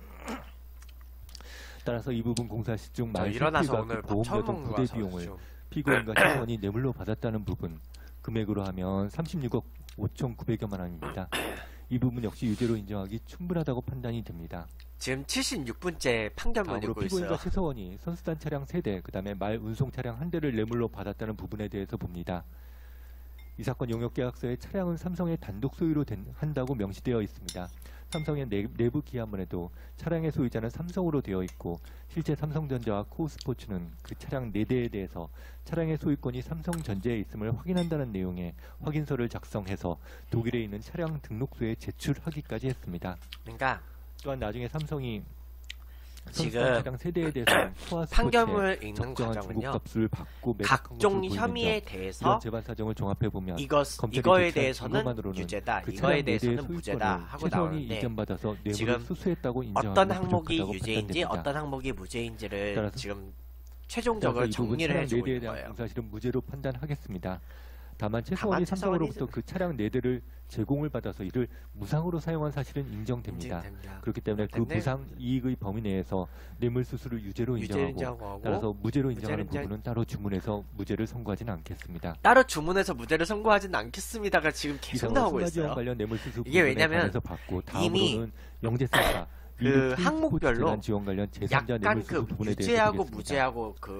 따라서 이 부분 공사 시 중 말 일어나서 오늘 보험 밥 처음 여동 먹는 부대 거라서 비용을 좀. 피고인과 최서원이 뇌물로 받았다는 부분 금액으로 하면 삼십육억 오천구백여만 원입니다. 이 부분 역시 유죄로 인정하기 충분하다고 판단이 됩니다. 지금 칠십육 분째 판결문 다음으로 읽고 피고인과 있어요. 최서원이 선수단 차량 세 대, 그 다음에 말 운송 차량 한 대를 뇌물로 받았다는 부분에 대해서 봅니다. 이 사건 용역계약서에 차량은 삼성의 단독 소유로 된, 한다고 명시되어 있습니다. 삼성의 내, 내부 기한문에도 차량의 소유자는 삼성으로 되어 있고 실제 삼성전자와 코스포츠는 그 차량 네 대에 대해서 차량의 소유권이 삼성전자에 있음을 확인한다는 내용의 확인서를 작성해서 독일에 있는 차량 등록소에 제출하기까지 했습니다. 그러니까 또한 나중에 삼성이 지금 차량 세대에 대해서는 판결문을 읽는 적정한 과정은요. 중고값을 받고 각종 매각한 혐의에 것으로 대해서 이런 재반 사정을 종합해 보면 이거, 검찰이 이거에 제출한 대해서는 증거만으로는 유죄다, 그 이거에 차량 네 대의 대해서는 무죄다 소유권을 하고 최서원이 나오는데 이전받아서 뇌물을 지금 수수했다고 인정하기 어떤 항목이 부족하다고 유죄인지 판단됩니다. 어떤 항목이 무죄인지를 따라서- 지금 따라서 최종적으로 이 부분 정리를 차량 해주고 네 대에 있는 대한 거예요. 공사실은 무죄로 판단하겠습니다. 다만 다만 최서원이 최서원이 삼성으로부터 그 차량 네 대를 제공을 받아서 이를 무상으로 사용한 사실은 인정됩니다. 인정됩니다. 그렇기 때문에 그 근데 무상 이익의 범위 내에서 뇌물 수수를 유죄로 유죄를 인정하고 인정하고 따라서 무죄로 인정하는 무죄를 인정- 부분은 따로 주문해서 무죄를 선고하지는 않겠습니다. 따로 주문해서 무죄를 선고하지는 않겠습니다가 지금 계속 이상은 나오고 순간지원 있어요. 관련 뇌물 수수 이게 부분에 왜냐면 관해서 받고 이미 다음으로는 영재센터 그 항목별로 지원 관련 제삼자 뇌물 약간 수수 그 부분에 대해서 유죄하고 보겠습니다. 무죄하고 그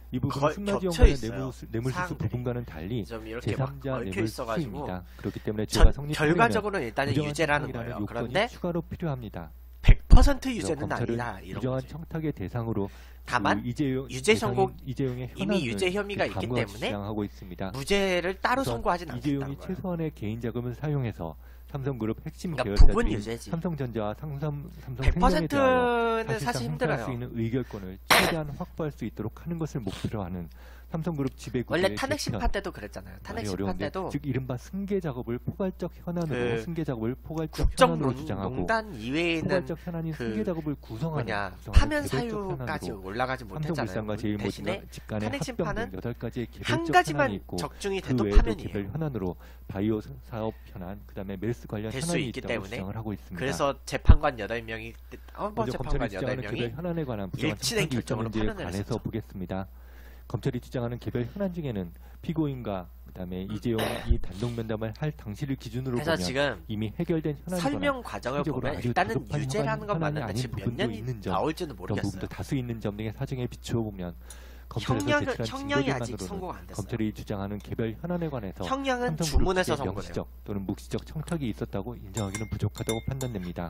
이 부분은 거의 승마지원과는 겹쳐 있어요, 뇌물수, 뇌물수수 사항들이. 부분과는 달리 좀 이렇게 막 제삼자 얽혀 뇌물 있어가지고 수수입니다. 그렇기 때문에 전, 죄가 성립하려면 결과적으로는 일단은 부정한 유죄라는 청탁이라는 거예요. 요건이 그런데 추가로 필요합니다. 백 퍼센트 그래서 유죄는 검찰은 아니다 이런 부정한 거지. 청탁의 대상으로 다만 그 이재용, 유죄 대상인 선고 이재용의 이미 현안을 유죄 혐의가 있기 다음과 같이 때문에 주장하고 있습니다. 무죄를 따로 우선 선고하진 이재용이 않겠다는 거예요. 최소한의 개인 자금을 사용해서 삼성그룹 핵심 그러니까 부분 계열사들인 유죄지. 삼성전자와 삼성, 삼성생명에 백 퍼센트는 대하여 사실 사실상 행사할 수 힘들어요. 있는 의결권을 최대한 확보할 수 있도록 하는 것을 목표로 하는 삼성그룹 지배구조의 원래 탄핵 개편, 심판 때도 그랬잖아요. 탄핵 말이 심판 어려운데, 때도 즉 이른바 승계 작업을 포괄적 현안으로 그 승계 작업을 포괄적 현안으로 국정농단 주장하고 이외에는 포괄적 현안인 그 승계 작업을 구성하는 뭐냐 구성하는 파면 개별적 사유까지 현안으로 올라가지 못했잖아요. 삼성물산과 제일모직과 대신에 직간의 탄핵 합병 심판은 등 여덟 가지의 개별적 한 현안이 가지만 있고 적중이 그 돼도 외에도 파면이에요. 개별 현안으로 바이오 사업 현안, 그다음에 멜스 관련 될 수 현안이 있기 있다고 때문에 주장을 하고 있습니다. 그래서 재판관 여덟 명이 한번 먼저 검찰이 재판관 주장하는 여덟 개별 명이 현안에 관한 부정한 일치된 청탁이 결정으로 있었는지에 판단을 관해서 했었죠. 보겠습니다. 검찰이 주장하는 개별 현안 중에는 피고인과 그다음에 이재용이 단독 면담을 할 당시를 기준으로 그래서 보면 지금 이미 해결된 현안이거나 설명 과정을 실질적으로 보면 아주 일단은 다급한 유죄라는 건 현안이 맞는데 아닌 지금 몇 부분도 년이 있는 점, 나올지는 그런 모르겠어요. 부분도 다수 있는 점 등의 사정에 비추어 보면 검찰에서 형량을, 제출한 형량이 아직 증거들만으로는 선고가 안 됐어요. 검찰이 주장하는 개별 현안에 관해서 형량은 삼성그룹 주문해서 측의 선고돼요. 명시적 또는 묵시적 청탁이 있었다고 인정하기는 부족하다고 판단됩니다.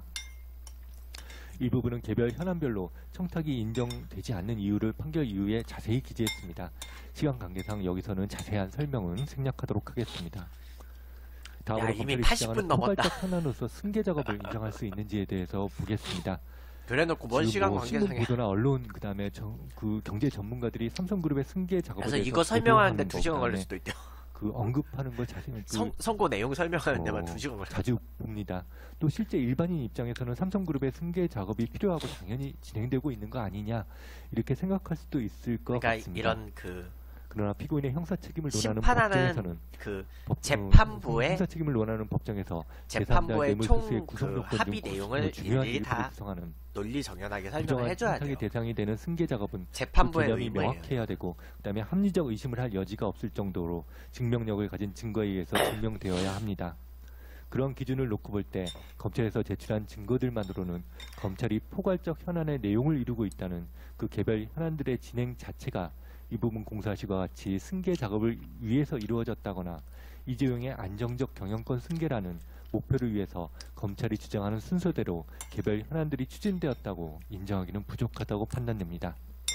이 부분은 개별 현안별로 청탁이 인정되지 않는 이유를 판결 이후에 자세히 기재했습니다. 시간 관계상 여기서는 자세한 설명은 생략하도록 하겠습니다. 다음으로 야, 이미 검찰이 팔십 주장하는 분 넘었다. 포괄적 현안으로서 승계 작업을 인정할 수 있는지에 대해서 보겠습니다. 그래놓고 뭔 지금 시간 뭐 신문 관계상에 보도나 언론 그다음에 정, 그 경제 전문가들이 삼성그룹의 승계 작업에 그래서 대해서 이거 설명하는데 보도하는 두 시간 거, 걸릴 그다음에 수도 있대요. 그 언급하는 걸 자신 그 선, 선고 내용 설명하는 데만 어, 두 시간 걸려. 자주 봅니다. 또 실제 일반인 입장에서는 삼성그룹의 승계 작업이 필요하고 당연히 진행되고 있는 거 아니냐 이렇게 생각할 수도 있을 것 그러니까 같습니다. 이런 그 그러나 피고인의 형사 책임을 논하는 심판하는 법정에서는 그 법, 재판부의 어, 형사 책임을 논하는 법정에서 재판부의 뇌물수수의 총 구성 그 요건 등 합의 고- 내용을 중요한 일일이 일부를 다 구성하는 논리 정연하게 설명을 부정한 해줘야 청탁의 돼요. 대상이 되는 승계 작업은 그 재판부의 개념이 의무예요. 명확해야 되고 그다음에 합리적 의심을 할 여지가 없을 정도로 증명력을 가진 증거에 의해서 증명되어야 합니다. 그런 기준을 놓고 볼 때 검찰에서 제출한 증거들만으로는 검찰이 포괄적 현안의 내용을 이루고 있다는 그 개별 현안들의 진행 자체가 이 부분 공사시와 같이 승계 작업을 위해서 이루어졌다거나 이재용의 안정적 경영권 승계라는 목표를 위해서 검찰이 주장하는 순서대로 개별 현안들이 추진되었다고 인정하기는 부족하다고 판단됩니다.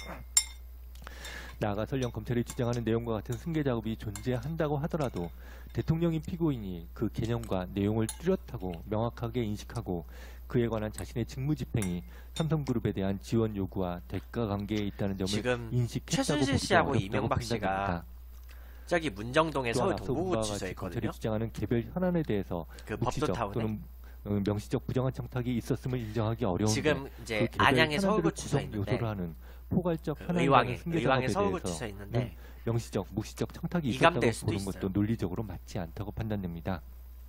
나아가 설령 검찰이 주장하는 내용과 같은 승계 작업이 존재한다고 하더라도 대통령인 피고인이 그 개념과 내용을 뚜렷하고 명확하게 인식하고 그에 관한 자신의 직무 집행이 삼성그룹에 대한 지원 요구와 대가 관계에 있다는 점을 지금 인식했다고 최순실 보기가 씨하고 어렵다고 이명박 씨가 판단됩니다. 저기 문정동에 또한 서울 앞서 동부구치소에 같이 있거든요. 검찰이 주장하는 개별 현안에 대해서 그 묵시적 법도타운에 또는 어, 명시적 부정한 청탁이 있었음을 인정하기 어려운데 지금 이제 그 개별 안양에 현안들을 서울구치소에 구성 있는데 요소로 하는 포괄적 그 현안과는 의왕에 승계 의왕에 작업에 서울구치소에 대해서 있는데 명시적, 묵시적 청탁이 이감될 있었다고 수도 보는 있어요. 것도 논리적으로 맞지 않다고 판단됩니다.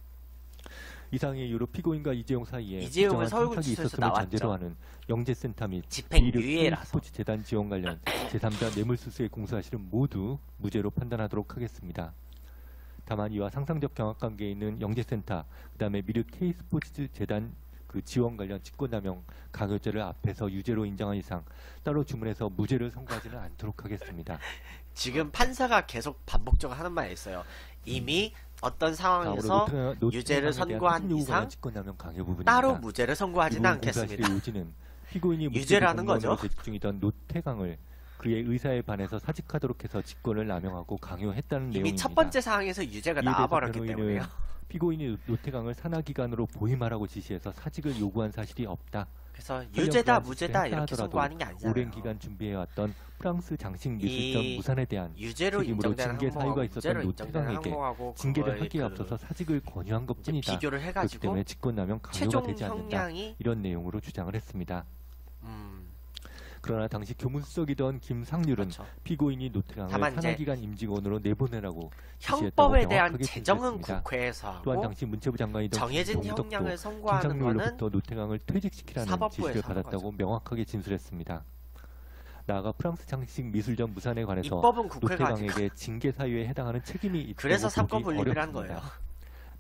이상의 이유로 피고인과 이재용 사이에 이재용은 부정한 청탁이 서울구치소에서 있었음을 나왔죠. 전제로 하는 영재센터 및 집행 비이르 유예라서 스포츠 재단 지원 관련 제삼자 뇌물수수의 공소사실은 모두 무죄로 판단하도록 하겠습니다. 다만 이와 상상적 경합관계에 있는 영재센터, 그 다음에 미르 K스포츠 재단 그 지원 관련 직권남용 강요죄를 앞에서 유죄로 인정한 이상 따로 주문해서 무죄를 선고하지는 않도록 하겠습니다. 지금 판사가 계속 반복적으로 하는 말이 있어요. 이미 어떤 상황에서 다음으로 노태- 유죄를 노태강에 대한 선고한 사진 요구 관련 이상 직권남용 강요 부분입니다. 따로 무죄를 선고하지는 이번 공사실의 않겠습니다. 요지는 피고인이 유죄라는 거죠. 재직 중이던 노태강을 그의 의사에 반해서 사직하도록 해서 직권을 남용하고 강요했다는 이미 내용입니다. 첫 번째 상황에서 유죄가 이에 대해서 나와버렸기 변호인은 때문에요. 피고인이 노태강을 산하기관으로 보임하라고 지시해서 사직을 요구한 사실이 없다. 그래서 설령 유죄다 그런 무죄다 짓을 이렇게 했다 선고하는 게 아니잖아요. 오랜 기간 준비해왔던 프랑스 장식 이 미술전 무산에 대한 유죄로 책임으로 인정되는 징계 사유가 항목하고 있었던 무죄로 인정되는 노태강에게 항목하고 징계를 그걸 하기에 그 앞서서 사직을 권유한 이제 것뿐이다. 비교를 그렇기 해가지고 때문에 직권남용 강요가 최종 되지 않는다. 형량이 이런 내용으로 주장을 했습니다. 음, 그러나 당시 교문수석이던 김상률은 그렇죠. 피고인이 노태강을 다만 이제 산하기관 임직원으로 내보내라고 지시했다고 형법에 대한 명확하게 제정은 진술했습니다. 국회에서 또한 하고 당시 문체부 장관이던 정해진 김동덕도 형량을 선고하는 거는 김상률로부터 노태강을 퇴직시키라는 사법부에서 지시를 하는 받았다고 거죠. 명확하게 진술했습니다. 나아가 프랑스 장식 미술전 무산에 관해서 입법은 국회가 하니까 노태강에게 징계 사유에 해당하는 책임이 있다고 그래서 삼권 보기 분립을 한 어렵습니다. 거예요.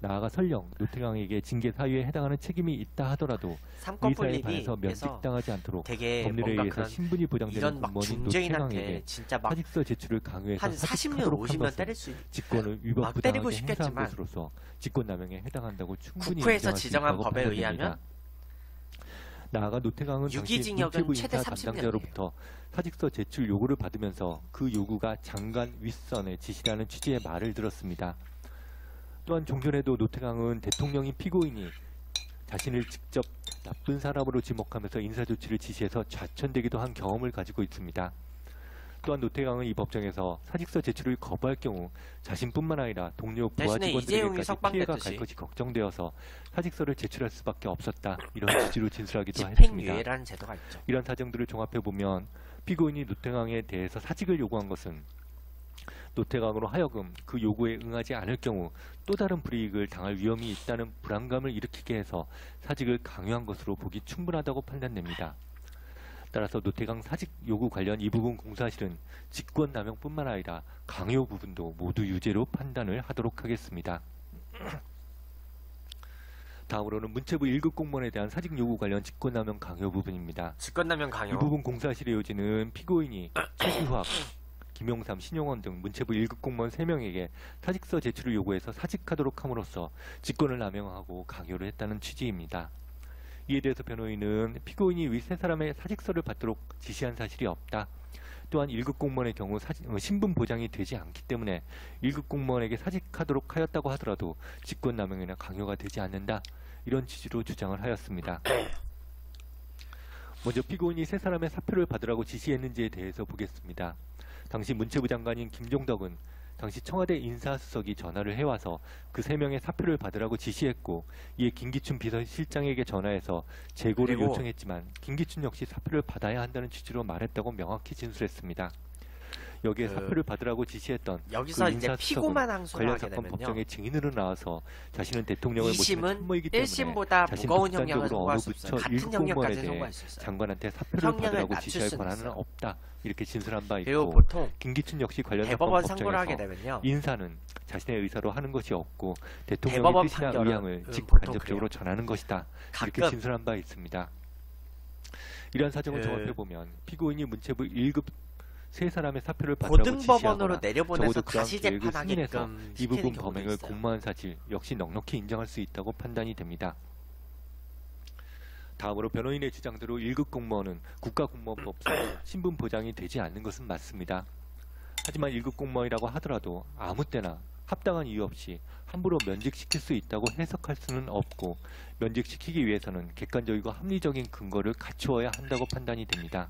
나아가 설령 노태강에게 징계 사유에 해당하는 책임이 있다 하더라도 삼권 의사에 분립이 반해서 그래서 면직당하지 않도록 되게 법률에 뭔가 의해서 그런 신분이 보장되는 이런 막 공무원인 중죄인한테 노태강에게 진짜 막 사직서 제출을 강요해서 한 사십 년, 사직하도록 한 오십 년 것은 때릴 수 있... 직권을 막 위법 때리고 부당하게 행사한 싶겠지만 것으로서 직권남용에 해당한다고 충분히 국회에서 인정할 수 지정한 있다고 법에 판단됩니다. 의하면 나아가 노태강은 당시 유기징역은 문체부 최대 인사 삼십 년이에요. 담당자로부터 사직서 제출 요구를 받으면서 그 요구가 장관 윗선의 지시라는 취지의 말을 들었습니다. 또한 종전에도 노태강은 대통령인 피고인이 자신을 직접 나쁜 사람으로 지목하면서 인사조치를 지시해서 좌천되기도 한 경험을 가지고 있습니다. 또한 노태강은 이 법정에서 사직서 제출을 거부할 경우 자신뿐만 아니라 동료 부하 대신에 이재용이 직원들에게까지 피해가 갈 석방됐듯이 것이 걱정되어서 사직서를 제출할 수밖에 없었다. 이런 취지로 진술하기도 했습니다. 집행유예라는 제도가 있죠. 이런 사정들을 종합해보면 피고인이 노태강에 대해서 사직을 요구한 것은 노태강으로 하여금 그 요구에 응하지 않을 경우 또 다른 불이익을 당할 위험이 있다는 불안감을 일으키게 해서 사직을 강요한 것으로 보기 충분하다고 판단됩니다. 따라서 노태강 사직 요구 관련 이 부분 공사실은 직권남용뿐만 아니라 강요 부분도 모두 유죄로 판단을 하도록 하겠습니다. 다음으로는 문체부 일 급 공무원에 대한 사직 요구 관련 직권남용 강요 부분입니다. 직권남용 강요. 이 부분 공사실의 요지는 피고인이 최규학, 김용삼, 신용원 등 문체부 일 급 공무원 세 명에게 사직서 제출을 요구해서 사직하도록 함으로써 직권을 남용하고 강요를 했다는 취지입니다. 이에 대해서 변호인은 피고인이 위 세 사람의 사직서를 받도록 지시한 사실이 없다. 또한 일 급 공무원의 경우 사직, 어, 신분 보장이 되지 않기 때문에 일 급 공무원에게 사직하도록 하였다고 하더라도 직권남용이나 강요가 되지 않는다. 이런 취지로 주장을 하였습니다. 먼저 피고인이 세 사람의 사표를 받으라고 지시했는지에 대해서 보겠습니다. 당시 문체부 장관인 김종덕은 당시 청와대 인사수석이 전화를 해와서 그 세 명의 사표를 받으라고 지시했고 이에 김기춘 비서실장에게 전화해서 재고를 그리고 요청했지만 김기춘 역시 사표를 받아야 한다는 취지로 말했다고 명확히 진술했습니다. 여기에 그 사표를 받으라고 지시했던 여기서 그 이제 인사수석은 피고만 항소를 관련 하게 사건 되면요. 법정에 증인으로 나와서 자신은 대통령을 모시는 이심은 참모이기 때문에 일심보다 자신 무거운 형량을 독단적으로 선고할 어느 수 없어요. 부처 같은 일급 형량까지 공무원에 대해 선고할 수 있어요. 장관한테 사표를 형량을 받으라고 낮출 지시할 수는 권한은 있어요. 없다. 이렇게 진술한 바 그리고 있고 보통 김기춘 역시 관련 사건 대법원 선고를 하게 법정에서 되면요. 인사는 자신의 의사로 하는 것이 없고 대통령의 대법원 뜻이나 판결은 의향을 음, 직간접적으로 그래요. 전하는 것이다. 이렇게 가끔 진술한 바 있습니다. 이러한 사정을 그 종합해보면 피고인이 문체부 일 급 세 사람의 사표를 받으라고 고등법원으로 지시하거나 내려보내서 적어도 그러한 다시 계획을 승인해서 재판하게끔 이 시키는 부분 경우도 범행을 있어요. 공모한 사실 역시 넉넉히 인정할 수 있다고 판단이 됩니다. 다음으로 변호인의 주장대로 일 급 공무원은 국가공무원법상 신분 보장이 되지 않는 것은 맞습니다. 하지만 일 급 공무원이라고 하더라도 아무 때나 합당한 이유 없이 함부로 면직시킬 수 있다고 해석할 수는 없고 면직시키기 위해서는 객관적이고 합리적인 근거를 갖추어야 한다고 판단이 됩니다.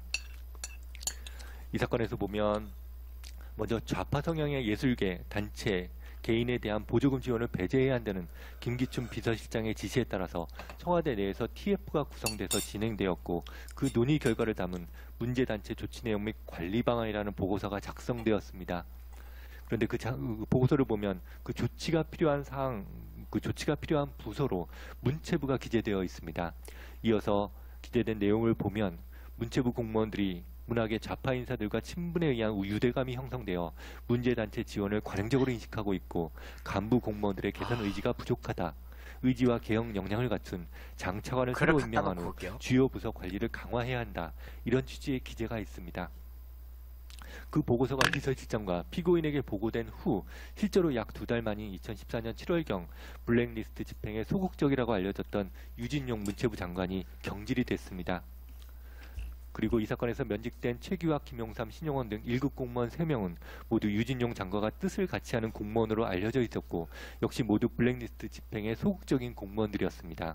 이 사건에서 보면 먼저 좌파 성향의 예술계, 단체, 개인에 대한 보조금 지원을 배제해야 한다는 김기춘 비서실장의 지시에 따라서 청와대 내에서 티에프가 구성돼서 진행되었고 그 논의 결과를 담은 문제단체 조치 내용 및 관리 방안이라는 보고서가 작성되었습니다. 그런데 그, 자, 그 보고서를 보면 그 조치가 필요한 사항, 그 조치가 필요한 부서로 문체부가 기재되어 있습니다. 이어서 기재된 내용을 보면 문체부 공무원들이 문학의 좌파 인사들과 친분에 의한 유대감이 형성되어 문제단체 지원을 관행적으로 인식하고 있고 간부 공무원들의 개선 의지가 부족하다. 의지와 개혁 역량을 갖춘 장차관을 새로 임명한 후 주요 부서 관리를 강화해야 한다. 이런 취지의 기재가 있습니다. 그 보고서가 비서실장과 피고인에게 보고된 후 실제로 약 두 달 만인 이천십사 년 칠월경 블랙리스트 집행에 소극적이라고 알려졌던 유진용 문체부 장관이 경질이 됐습니다. 그리고 이 사건에서 면직된 최규학, 김용삼, 신용원 등 일 급 공무원 세 명은 모두 유진용 장관과 뜻을 같이 하는 공무원으로 알려져 있었고 역시 모두 블랙리스트 집행에 소극적인 공무원들이었습니다.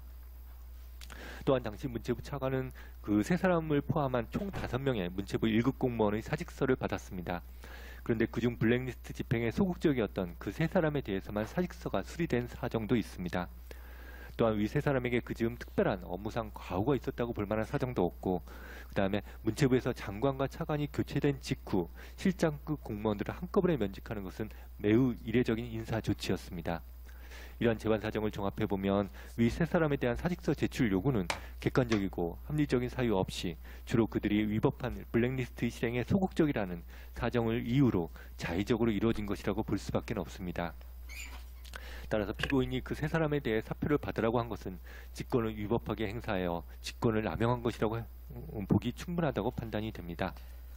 또한 당시 문체부 차관은 그 세 사람을 포함한 총 다섯 명의 문체부 일 급 공무원의 사직서를 받았습니다. 그런데 그중 블랙리스트 집행에 소극적이었던 그 세 사람에 대해서만 사직서가 수리된 사정도 있습니다. 또한 위 세 사람에게 그즈음 특별한 업무상 과오가 있었다고 볼 만한 사정도 없고 그 다음에 문체부에서 장관과 차관이 교체된 직후 실장급 공무원들을 한꺼번에 면직하는 것은 매우 이례적인 인사 조치였습니다. 이러한 재반 사정을 종합해보면 위 세 사람에 대한 사직서 제출 요구는 객관적이고 합리적인 사유 없이 주로 그들이 위법한 블랙리스트 실행에 소극적이라는 사정을 이유로 자의적으로 이루어진 것이라고 볼 수밖에 없습니다. 따라서 피고인이 그 세 사람에 대해 사표를 받으라고 한 것은 직권을 위법하게 행사하여 직권을 남용한 것이라고 보기 충분하다고 판단이 됩니다.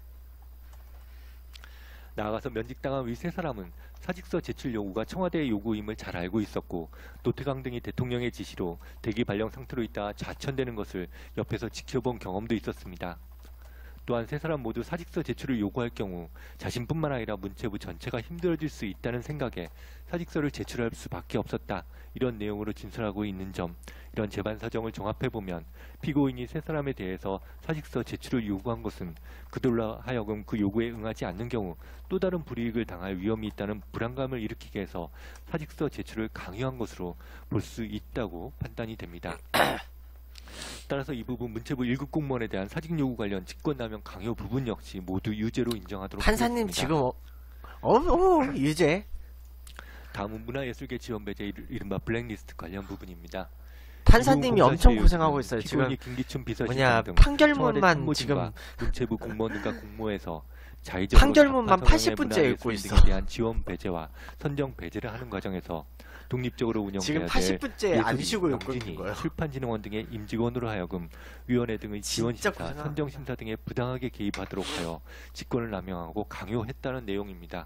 나아가서 면직당한 위 세 사람은 사직서 제출 요구가 청와대의 요구임을 잘 알고 있었고 노태강 등이 대통령의 지시로 대기 발령 상태로 있다 좌천되는 것을 옆에서 지켜본 경험도 있었습니다. 또한 세 사람 모두 사직서 제출을 요구할 경우 자신뿐만 아니라 문체부 전체가 힘들어질 수 있다는 생각에 사직서를 제출할 수밖에 없었다. 이런 내용으로 진술하고 있는 점, 이런 재반 사정을 종합해보면 피고인이 세 사람에 대해서 사직서 제출을 요구한 것은 그들로 하여금 그 요구에 응하지 않는 경우 또 다른 불이익을 당할 위험이 있다는 불안감을 일으키게 해서 사직서 제출을 강요한 것으로 볼 수 있다고 판단이 됩니다. 따라서 이 부분 문체부 일 급 공무원에 대한 사직 요구 관련 직권남용 강요 부분 역시 모두 유죄로 인정하도록 판사님 하겠습니다. 지금 어, 어, 어 유죄. 다음은 문화예술계 지원 배제 일- 이른바 블랙리스트 관련 부분입니다. 판사님이 이후 엄청 공사시의 고생하고 요구는 있어요. 지금 피고인이 김기춘 비서실장 뭐냐 등 판결문만 청와대 지금 참모진과 문체부 공무원 등과 공모해서 자의적으로 판결문만 좌파 팔십 분째 성향의 읽고 문화예술 있어. 등에 대한 지원 배제와 선정 배제를 하는 과정에서 독립적으로 운영돼야 지금 될 팔십 분째 안 예술인, 쉬고 읽고 있는 영진이, 거예요. 출판진흥원 등의 임직원으로 하여금 위원회 등의 지원 진짜 심사, 고생합니다. 선정 심사 등에 부당하게 개입하도록 하여 직권을 남용하고 강요했다는 내용입니다.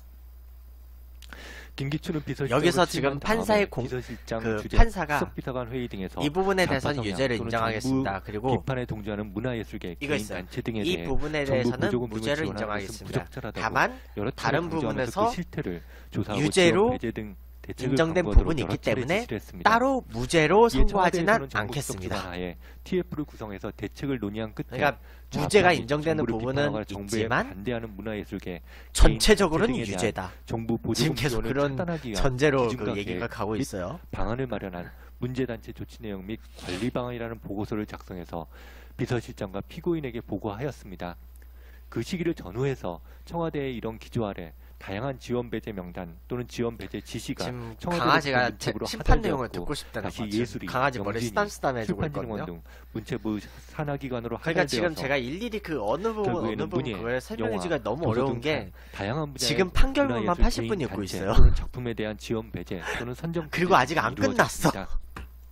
김기춘은 비서실장으로 여기서 지금 취임한 판사의 다음에 공- 비서실장 그 주재, 판사가 수석비서관 회의 등에서 이 부분에 좌파 대해서는 성향 유죄를 또는 인정하겠습니다. 정부 그리고 비판에 동조하는 문화예술계 이거 개인 있어요. 단체 등에 이 대해 부분에 정부 대해서는 보조금 등을 무죄를 지원하는 것은 인정하겠습니다. 부적절하다고 다만 여러 다른 차례 강조하면서 부분에서 그 실태를 조사하고 유죄로 지원 배제 등 대책을 인정된 강구하도록 부분이 여러 있기 차례 때문에 지시를 했습니다. 따로 무죄로 이에 선고하지는 청와대에서는 정부 않겠습니다. 수석 기관 하에 티에프를 구성해서 대책을 논의한 끝에 그러니까 좌파 무죄가 및 인정되는 정부를 부분은 비판하거나 정부에 있지만 반대하는 문화예술계 전체적으로는 개인 단체 등에 유죄다. 대한 정부 보조금 지금 계속 지원을 그런 차단하기 위한 전제로 기준과 그 얘기가 계획 가고 및 있어요. 방안을 마련한 문제단체 조치 내용 및 관리 방안이라는 보고서를 작성해서 비서실장과 피고인에게 보고하였습니다. 그 시기를 전후해서 청와대의 이런 기조 아래 다양한 지원 배제 명단 또는 지원 배제 지시가 지금 청와대로 강아지가 제 문체부로 심판 내용을 하달되었고 듣고 싶다는 다시 거죠. 예술이, 강아지 머리 영진이, 쓰담쓰담 해주고 출판진흥원 있거든요. 등 문체부 산하기관으로 그러니까 지금 하달되어서 제가 일일이 그 어느 부분 어느 결국에는 부분 문예, 그걸 설명해주기가 영화, 너무 도서 어려운 등 게 다양한 분야의 지금 판결문만 문화예술 팔십 개인 분 읽고 단체 있어요. 또는 작품에 대한 지원 배제 또는 선정 그리고 배제 아직 안 이루어졌습니다. 끝났어.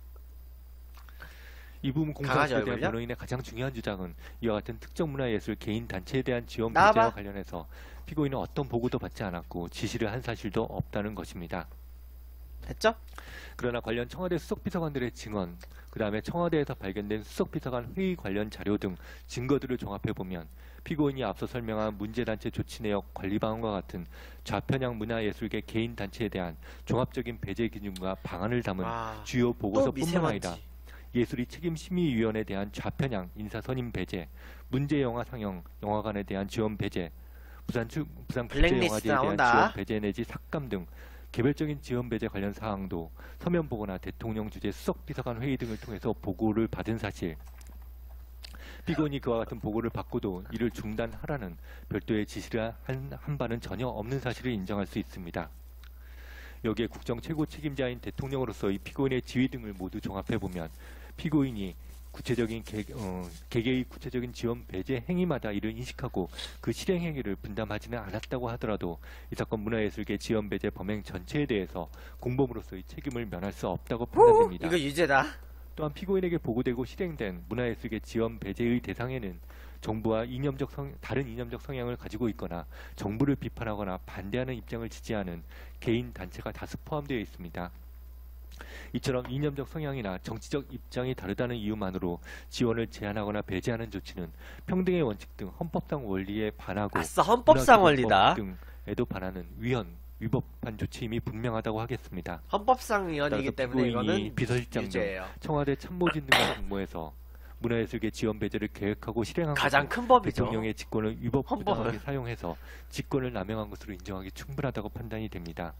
이 부분 강아지 공사시에 대한 얼굴요? 변호인의 가장 중요한 주장은 이와 같은 특정 문화예술 개인 단체에 대한 지원 나와봐. 배제와 관련해서 피고인은 어떤 보고도 받지 않았고 지시를 한 사실도 없다는 것입니다. 됐죠? 그러나 관련 청와대 수석비서관들의 증언, 그 다음에 청와대에서 발견된 수석비서관 회의 관련 자료 등 증거들을 종합해보면 피고인이 앞서 설명한 문제단체 조치 내역 관리 방안과 같은 좌편향 문화예술계 개인 단체에 대한 종합적인 배제 기준과 방안을 담은 와, 주요 또 보고서뿐만 아니라 미세먼지. 예술이 책임심의위원회에 대한 좌편향 인사 선임 배제, 문제 영화 상영 영화관에 대한 지원 배제, 부산 출, 부산 블랙리스트 국제영화제에 대한 나온다. 지원 배제 내지 삭감 등 개별적인 지원 배제 관련 사항도 서면 보고나 대통령 주재 수석 비서관 회의 등을 통해서 보고를 받은 사실, 피고인이 그와 같은 보고를 받고도 이를 중단하라는 별도의 지시를 한, 한 바는 전혀 없는 사실을 인정할 수 있습니다. 여기에 국정 최고 책임자인 대통령으로서 이 피고인의 지위 등을 모두 종합해보면 피고인이 구체적인 개, 어, 개개의 구체적인 지원 배제 행위마다 이를 인식하고 그 실행 행위를 분담하지는 않았다고 하더라도 이 사건 문화예술계 지원 배제 범행 전체에 대해서 공범으로서의 책임을 면할 수 없다고 판단됩니다. 이거 유죄다. 또한 피고인에게 보고되고 실행된 문화예술계 지원 배제의 대상에는 정부와 이념적 성, 다른 이념적 성향을 가지고 있거나 정부를 비판하거나 반대하는 입장을 지지하는 개인 단체가 다수 포함되어 있습니다. 이처럼 이념적 성향이나 정치적 입장이 다르다는 이유만으로 지원을 제한하거나 배제하는 조치는 평등의 원칙 등 헌법상 원리에 반하고 아싸 헌법상 문화기본법 원리다. 등에도 반하는 위헌, 위법한 조치임이 분명하다고 하겠습니다. 헌법상 위헌이기 따라서 때문에 피고인이 이거는 비서실장 등 유죄예요. 청와대 참모진 등과 공모해서 문화예술계 지원 배제를 계획하고 실행한 가장 것은 큰 법이죠. 대통령의 직권을 위법 헌법을. 부당하게 사용해서 직권을 남용한 것으로 인정하기 충분하다고 판단이 됩니다.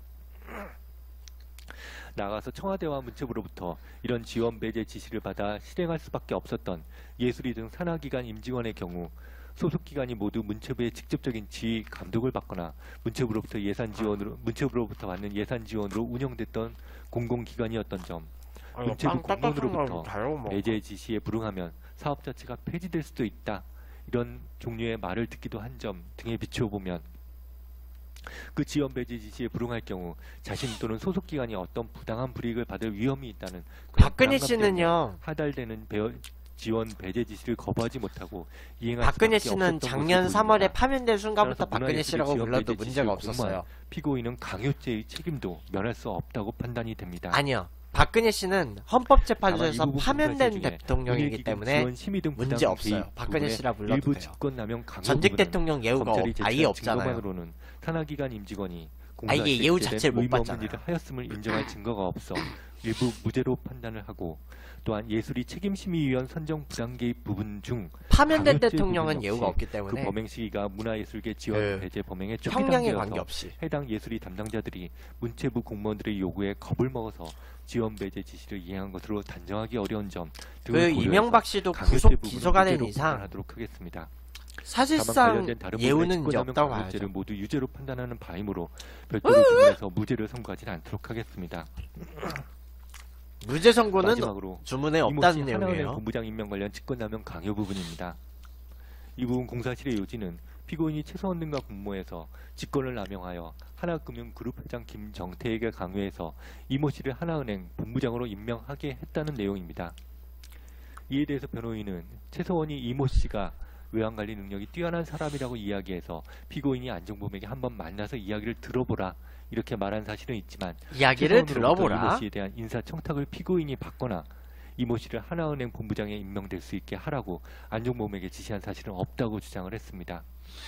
나아가서 청와대와 문체부로부터 이런 지원 배제 지시를 받아 실행할 수밖에 없었던 예술이 등 산하기관 임직원의 경우 소속기관이 모두 문체부의 직접적인 지휘 감독을 받거나 문체부로부터 예산 지원으로 문체부로부터 받는 예산 지원으로 운영됐던 공공기관이었던 점, 문체부 공무원으로부터 배제 지시에 불응하면 사업 자체가 폐지될 수도 있다, 이런 종류의 말을 듣기도 한 점 등에 비추어 보면 그 지원 배제 지시에 불응할 경우 자신 또는 소속 기관이 어떤 부당한 불이익을 받을 위험이 있다는 그런 박근혜 불안감 때문에 씨는요. 하달되는 배, 지원 배제 지시를 거부하지 못하고 이행할 박근혜 수밖에 씨는 없었던 작년 것으로 삼월에 보입니다. 파면된 순간부터 따라서 박근혜 문화예술의 씨라고 지원 불러도 배제 문제가 지시를 없었어요. 공모한 피고인은 강요죄의 책임도 면할 수 없다고 판단이 됩니다. 아니요. 박근혜 씨는 다만 이 헌법재판소에서 부분 파면된 공사 중에 대통령이기 윤핵기금 때문에 지원 심의 등 문제 부당 없어요. 개입 박근혜 부분에 씨라 불러도 일부 돼요. 직권남용 강요 전직 부분은 대통령 예우가 검찰이 아예 제출한 없잖아요. 증거만으로는 산하기관 임직원이 아예 공사에 예우 제기된 자체를 못 의무 없는 받잖아요. 일을 하였음을 인정할 증거가 없어 일부 무죄로 판단을 하고 또한 예술이 책임심의위원 선정 부당 개입 부분 중 파면된 강요죄 대통령은 부분 예우가 역시 없기 그 때문에 범행 시기가 문화예술계 지원 그 배제 범행의 초기 형량에 단계여서 관계없이 해당 예술이 담당자들이 문체부 공무원들의 요구에 겁을 먹어서 지원 배제 지시를 이행한 것으로 단정하기 어려운 점 그 등을 고려해서 이명박 씨도 강요죄 구속 부분은 기소가 된 무죄로 이상 판단하도록 하겠습니다. 다만 사실상 관련된 다른 부분의 예우는 이제 직권남용 없다고 강요죄를 봐야죠. 모두 유죄로 판단하는 바이므로 별도로 주문해서 무죄를 선고하지는 않도록 하겠습니다. 무죄 선고는 마지막으로 주문에 이모 씨 없다는 하나은행 내용이에요. 본부장 임명 관련 직권남용 강요 부분입니다. 이 부분 공사실의 요지는 피고인이 최소원 등과 공모해서 직권을 남용하여 하나금융그룹 회장 김정태에게 강요해서 이모 씨를 하나은행 본부장으로 임명하게 했다는 내용입니다. 이에 대해서 변호인은 최소원이 이모 씨가 외환관리 능력이 뛰어난 사람이라고 이야기해서 피고인이 안종범에게 한번 만나서 이야기를 들어보라 이렇게 말한 사실은 있지만 이야기를 최소원으로부터 들어보라. 이모 씨에 대한 인사청탁을 피고인이 받거나 이모 씨를 하나은행 본부장에 임명될 수 있게 하라고 안종범에게 지시한 사실은 없다고 주장을 했습니다.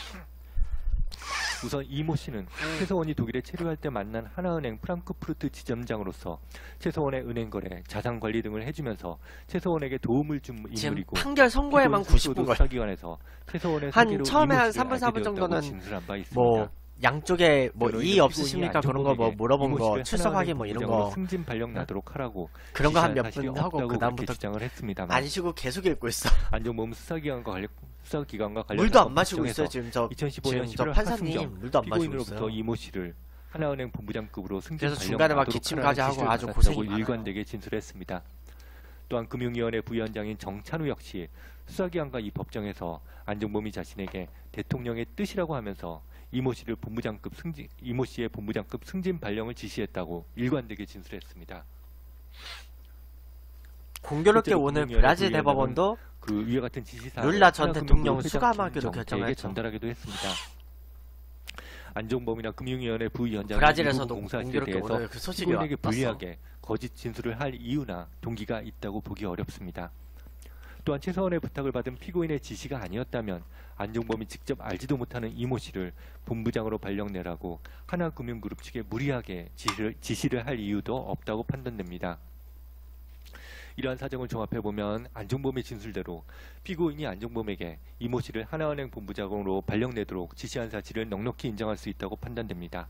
우선 이모 씨는 최서원이 독일에 체류할 때 만난 하나은행 프랑크푸르트 지점장으로서 최서원의 은행 거래, 자산 관리 등을 해주면서 최서원에게 도움을 준 지금 인물이고 판결 선고에만 구십 분 걸. 수사기관에서 최서원의 한 소개로 처음에 이모 한 씨를 삼 분 알게 사 분 되었다고 정도는 진술한 바 있습니다. 뭐 양쪽에 뭐 변호인은 이의 없으십니까? 피고인이 그런 거 뭐 안종범에게 물어본 이모 거 씨를 출석 확인 하나은행 뭐 이런 본부장으로 거 승진 발령 나도록 하라고 그런 거 한 지시한 몇 사실이 분 하고 없다고 그 다음부터 그렇게 주장을 했습니다만 안 쉬고 계속 읽고 있어. 안종범 수사기관과 관련 수사기관과 관련 물도 안 사건 마시고 법정에서 있어요 지금 저 이천십오 년 지금 저 십일월 판사님 하승경 물도 안 마시고 피고인으로부터 있어요. 이모 씨를 하나은행 본부장급으로 승진 그래서 발령 중간에 막 나도록 기침까지 하라는 하고 지시를 아주 받았다고 고생이 많아요. 일관되게 진술했습니다. 또한 금융위원회 부위원장인 정찬우 역시 수사기관과 이 법정에서 안종범이 자신에게 대통령의 뜻이라고 하면서 이모 씨를 본부장급 승진 이모 씨의 본부장급 승진 발령을 지시했다고 일관되게 진술했습니다. 공교롭게 실제로 오늘 금융위원회 브라질 부위원장은 대법원도 그 위와 같은 지시 사항을 룰라 전 하나금융그룹 대통령 회장 수감하기로 김정태에게 결정했죠. 전달하기도 했습니다. 안종범이나 금융위원회 부위원장은 브라질에서도 이 부분 공사실에 공교롭게 대해서 오늘 그 소식이 피고인에게 왔어. 불리하게 거짓 진술을 할 이유나 동기가 있다고 보기 어렵습니다. 또한 최서원의 부탁을 받은 피고인의 지시가 아니었다면 안종범이 직접 알지도 못하는 이모 씨를 본부장으로 발령내라고 하나금융그룹 측에 무리하게 지시를, 지시를 할 이유도 없다고 판단됩니다. 이러한 사정을 종합해보면 안종범의 진술대로 피고인이 안종범에게 이모 씨를 하나은행 본부장으로 발령내도록 지시한 사실을 넉넉히 인정할 수 있다고 판단됩니다.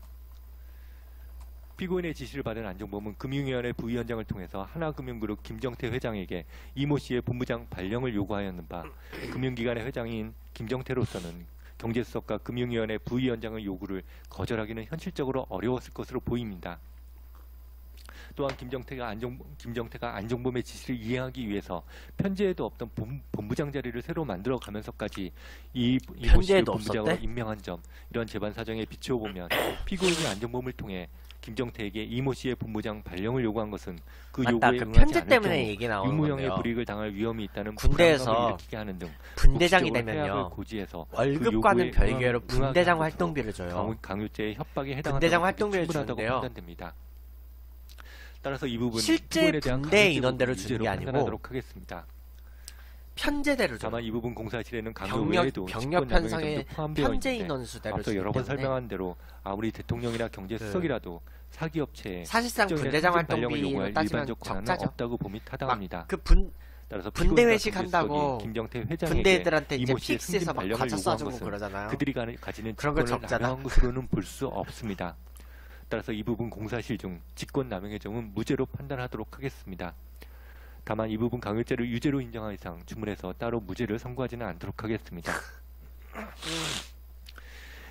피고인의 지시를 받은 안종범은 금융위원회 부위원장을 통해서 하나금융그룹 김정태 회장에게 이모 씨의 본부장 발령을 요구하였는 바 금융기관의 회장인 김정태로서는 경제수석과 금융위원회 부위원장의 요구를 거절하기는 현실적으로 어려웠을 것으로 보입니다. 또한 김정태가, 안종, 김정태가 안종범의 지시를 이행하기 위해서 편지에도 없던 본, 본부장 자리를 새로 만들어가면서까지 이 이모 씨를 편지에도 본부장으로 없었대? 임명한 점, 이런 재반 사정에 비추어 보면 피고인이 안종범을 통해 김정태에게 이모 씨의 본부장 발령을 요구한 것은 그 맞다. 요구에 그 응하지 편지 않을 때문에 경우 얘기 나오는 유무형의 건데요. 불이익을 당할 위험이 있다는 군대에서 불안감을 일으키게 하는 등 분대장이 국지적으로 해악을 되면요. 고지해서 월급과는 그 요구에 별개로 응하- 분대장 응하게 활동비를 줘요. 강요, 강요죄의 협박에 해당한다고 분대장 보기 활동비를 충분하다고 주는데요. 판단됩니다. 따라서 이 부분 실제 피고인에 대한 군대 강요죄 인원대로 부분은 주는 유죄로 게 아니고 판단하도록 하겠습니다. 편제대로 줘. 다만 이 부분 공사실에는 강요 병력 외에도 병력 직권 남용의 편성에 점도 포함되어 편제 있는데 인원 수대로 앞서 주기 여러 번 때문에 설명한 대로 아무리 대통령이나 경제수석이라도 사기업체에 사실상 특정인의 분대장 승진 발령을 활동비로 요구할 따지면 일반적 권한은 적자죠. 없다고 봄이 타당합니다. 그 분 따라서 분대 피고인과 회식 한다고 경제수석이 김정태 회장에게 분대들한테 이제 이모 씨의 픽스에서 승진 막 발령을 과자 요구한 쏴주고 것은 그러잖아요. 그들이 가는- 가지는 그런 거 직권을 적자다. 남용한 것으로는 볼 수 없습니다. 따라서 이 부분 공사실 중 직권 남용의 점은 무죄로 판단하도록 하겠습니다. 다만 이 부분 강요죄를 유죄로 인정한 이상 주문해서 따로 무죄를 선고하지는 않도록 하겠습니다.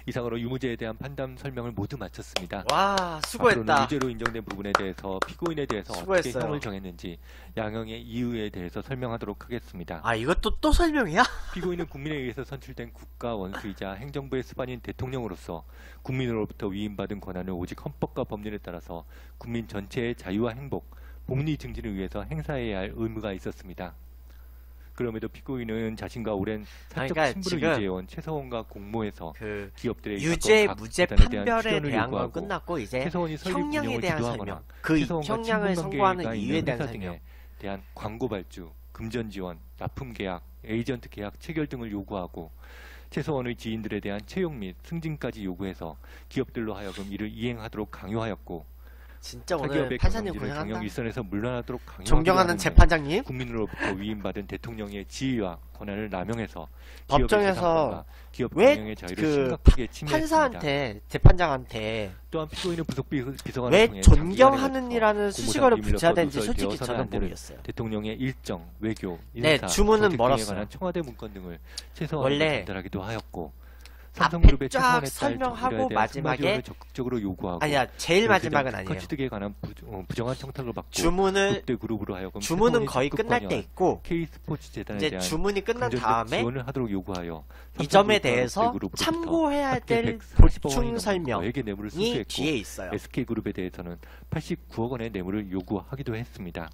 이상으로 유무죄에 대한 판단 설명을 모두 마쳤습니다. 와, 앞으로는 수고했다. 유죄로 인정된 부분에 대해서 피고인에 대해서 어떻게 수고했어요. 형을 정했는지 양형의 이유에 대해서 설명하도록 하겠습니다. 아, 이것도 또 설명이야? 피고인은 국민에 의해서 선출된 국가 원수이자 행정부의 수반인 대통령으로서 국민으로부터 위임받은 권한을 오직 헌법과 법률에 따라서 국민 전체의 자유와 행복, 복리 증진을 위해서 행사해야 할 의무가 있었습니다. 그럼에도 피고인은 자신과 오랜 사적 그러니까 친분을 지금 유지해온 최서원과 공모해서 그 기업들의 이 유죄, 사건 각 무죄 재단에 대한 판별에 출연을 대한 건 요구하고 끝났고 이제 최서원이 설립 형량에 운영을 대한 주도하거나 설명. 그 최서원과 형량을 친분 선고하는 관계가 이유에 있는 대한 회사 설명. 등에 대한 광고 발주, 금전 지원, 납품 계약, 에이전트 계약 체결 등을 요구하고 최서원의 지인들에 대한 채용 및 승진까지 요구해서 기업들로 하여금 이를 이행하도록 강요하였고 진짜 오늘 사기업의 판사님 경영진을 고생한다. 경영 일선에서 물러나도록 강요하기도 존경하는 하는 재판장님. 국민으로부터 위임받은 대통령의 지위와 권한을 남용해서 법정에서 기업 왜 경영의 자유를 그 심각하게 침해했습니다. 판사한테 재판장한테 또한 피고인은 부속 비- 비서관을 왜 통해 존경하는이라는 장기간에 수식어를 걸쳐서 붙여야 되는지 공무상 솔직히 비밀로서 저는 누설되어서는 안 되는 모르겠어요. 대통령의 일정, 외교, 인사, 네, 주문은 정책 등에 멀었어요. 관한 청와대 문건 등을 최소한으로 원래 전달하기도 하였고 앞에 삼성그룹의 쫙 최소한에 설명하고 마지막에 적극적으로 요구하고 아니야, 제일 마지막은 아니에요. 특허 취득에 관한 부, 어, 부정한 청탁을 받고 주문을 국대 그룹으로 하여금 주문은 최소한의 거의 적극 끝날 때 관여한 있고 K스포츠 재단에 이제 대한 주문이 끝난 금전적 다음에 지원을 하도록 요구하여 이 점에 삼성그룹과 대해서 롯데그룹으로부터 참고해야 합계 될 백사십억 원이 보충 넘는 설명이 거액의 뇌물을 뒤에 수수했고 있어요. 에스케이그룹에 대해서는 팔십구억 원의 뇌물을 요구하기도 했습니다.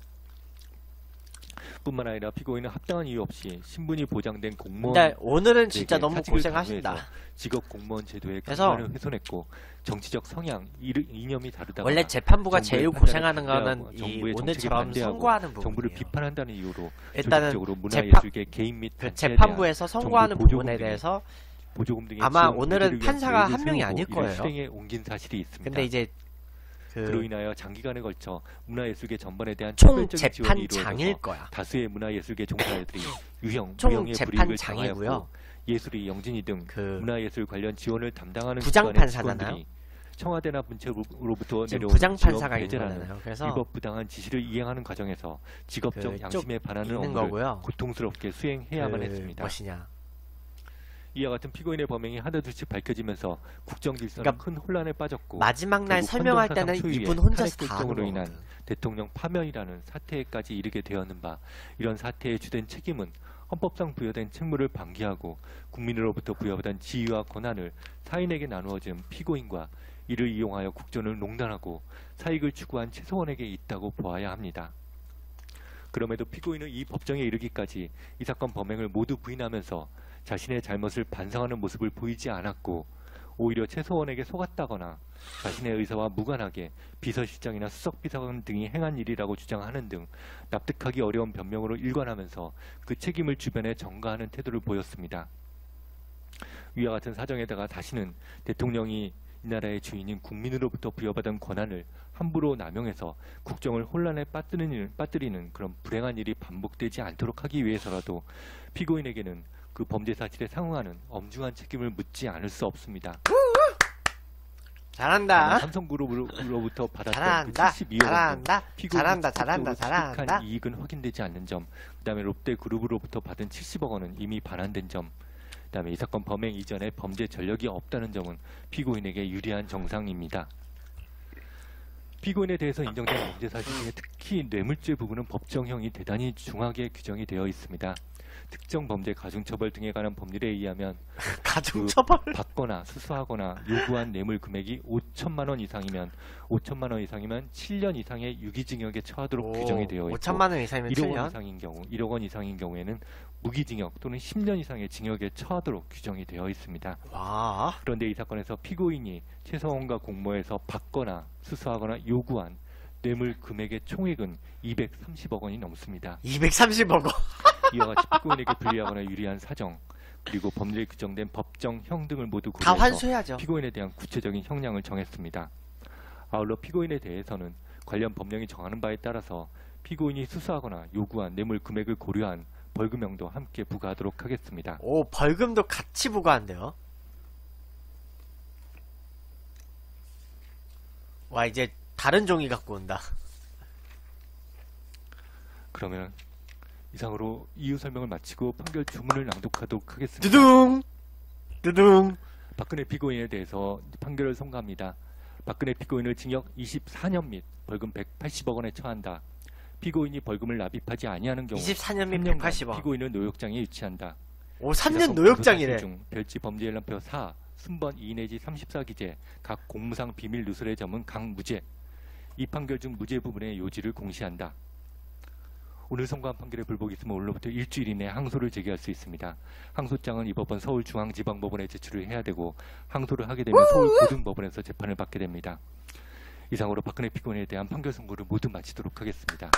뿐만 아니라 피고인은 합당한 이유 없이 신분이 보장된 공무원 근데 오늘은 진짜 에게 너무 사직을 고생하신다. 강요해서 직업 공무원 제도의 그래서 근간을 훼손했고 정치적 성향, 이르- 이념이 다르다거나 원래 재판부가 정부의 제일 판단에 고생하는 거는 반대하고 이 정부의 정책에 오늘처럼 반대하고 선고하는 정부를 부분이에요. 비판한다는 이유로 일단은 조직적으로 재판- 문화예술계 개인 및 그 단체에 대한 재판부에서 선고하는 정부 보조금 부분에 등의 대해서 보조금 등의 아마 지원 오늘은 조치를 위한 판사가 계획을 한 명이 세우고 아닐 이를 거예요. 실행에 옮긴 사실이 있습니다. 근데 이제 그로 그 인하여 장기간에 걸쳐 문화예술계 전반에 대한 총 차별적인 지원이 재판장일 이루어져서 거야. 다수의 문화예술계 종사자들이 유형, 총 무형의 불이익을 재판장이고요. 당하였고 예술이, 영진이 등 그 문화예술 관련 지원을 담당하는 부장판사잖아요. 기관의 직원들이 청와대나 문체로부터 지금 내려오는 부장판사가 지원 있는 배제라는 거잖아요. 그래서 위법 부당한 지시를 이행하는 과정에서 직업적 그 양심에 반하는 있는 업무를 거고요. 고통스럽게 수행해야만 그 했습니다. 무엇이냐? 이와 같은 피고인의 범행이 하나둘씩 밝혀지면서 국정 질서는 그러니까 큰 혼란에 빠졌고 마지막 날 결국 설명할 헌정사상 때는 초유의 이분 혼자서 탄핵 다 하는 결정으로 인한 거거든. 대통령 파면이라는 사태에까지 이르게 되었는 바 이런 사태의 주된 책임은 헌법상 부여된 책무를 방기하고 국민으로부터 부여받은 지위와 권한을 타인에게 나누어진 피고인과 이를 이용하여 국정을 농단하고 사익을 추구한 최소원에게 있다고 보아야 합니다. 그럼에도 피고인은 이 법정에 이르기까지 이 사건 범행을 모두 부인하면서 자신의 잘못을 반성하는 모습을 보이지 않았고 오히려 최소원에게 속았다거나 자신의 의사와 무관하게 비서실장이나 수석비서관 등이 행한 일이라고 주장하는 등 납득하기 어려운 변명으로 일관하면서 그 책임을 주변에 전가하는 태도를 보였습니다. 위와 같은 사정에다가 다시는 대통령이 이 나라의 주인인 국민으로부터 부여받은 권한을 함부로 남용해서 국정을 혼란에 빠뜨리는, 빠뜨리는 그런 불행한 일이 반복되지 않도록 하기 위해서라도 피고인에게는 그 범죄 사실에 상응하는 엄중한 책임을 묻지 않을 수 없습니다. 잘한다. 삼성그룹으로부터 받았던 그 잘한다. 칠십이억 원 잘한다. 피고인이 잘한다. 잘한다. 직접적으로 잘한다. 취득한 이익은 확인되지 않는 점, 그다음에 롯데그룹으로부터 받은 칠십억 원은 이미 반환된 점, 그다음에 이 사건 범행 이전에 범죄 전력이 없다는 점은 피고인에게 유리한 정상입니다. 피고인에 대해서 인정된 범죄 사실 중에 특히 뇌물죄 부분은 법정형이 대단히 중하게 규정이 되어 있습니다. 특정 범죄, 가중처벌 등에 관한 법률에 의하면 가중처벌. 그 받거나 수수하거나 요구한 뇌물 금액이 오천만 원 이상이면 오천만 원 이상이면 칠 년 이상의 유기징역에 처하도록 규정이 되어 있고 오천만 원 이상이면 일억 칠 원 년. 이상인 경우, 일억 원 이상인 경우에는 무기징역 또는 십 년 이상의 징역에 처하도록 규정이 되어 있습니다. 와. 그런데 이 사건에서 피고인이 최서원과 공모해서 받거나 수수하거나 요구한 뇌물 금액의 총액은 이백삼십억 원이 넘습니다. 이백삼십억 원. 이와 같이 피고인에게 불리하거나 유리한 사정, 그리고 법률에 규정된 법정형 등을 모두 다 고려해서 환수해야죠. 피고인에 대한 구체적인 형량을 정했습니다. 아울러 피고인에 대해서는 관련 법령이 정하는 바에 따라서 피고인이 수수하거나 요구한 뇌물 금액을 고려한 벌금형도 함께 부과하도록 하겠습니다. 오, 벌금도 같이 부과한대요. 와, 이제 다른 종이 갖고 온다. 그러면 이상으로 이유 설명을 마치고 판결 주문을 낭독하도록 하겠습니다. 두둥! 두둥! 박근혜 피고인에 대해서 판결을 선고합니다. 박근혜 피고인을 징역 이십사 년 및 벌금 백팔십억 원에 처한다. 피고인이 벌금을 납입하지 아니하는 경우 이십사 년 및 삼 년간 백팔십억. 피고인을 노역장에 유치한다. 오, 삼 년 기사성 노역장이래. 공소사실 중 별지 범죄연람표 사, 순번 이 내지 삼십사 기재, 각 공무상 비밀 누설의 점은 강무죄. 이 판결 중 무죄 부분의 요지를 공시한다. 오늘 선고한 판결에 불복이 있으면 오늘로부터 일주일 이내에 항소를 제기할 수 있습니다. 항소장은 이 법원 서울중앙지방법원에 제출을 해야 되고 항소를 하게 되면 서울고등법원에서 재판을 받게 됩니다. 이상으로 박근혜 피고인에 대한 판결 선고를 모두 마치도록 하겠습니다.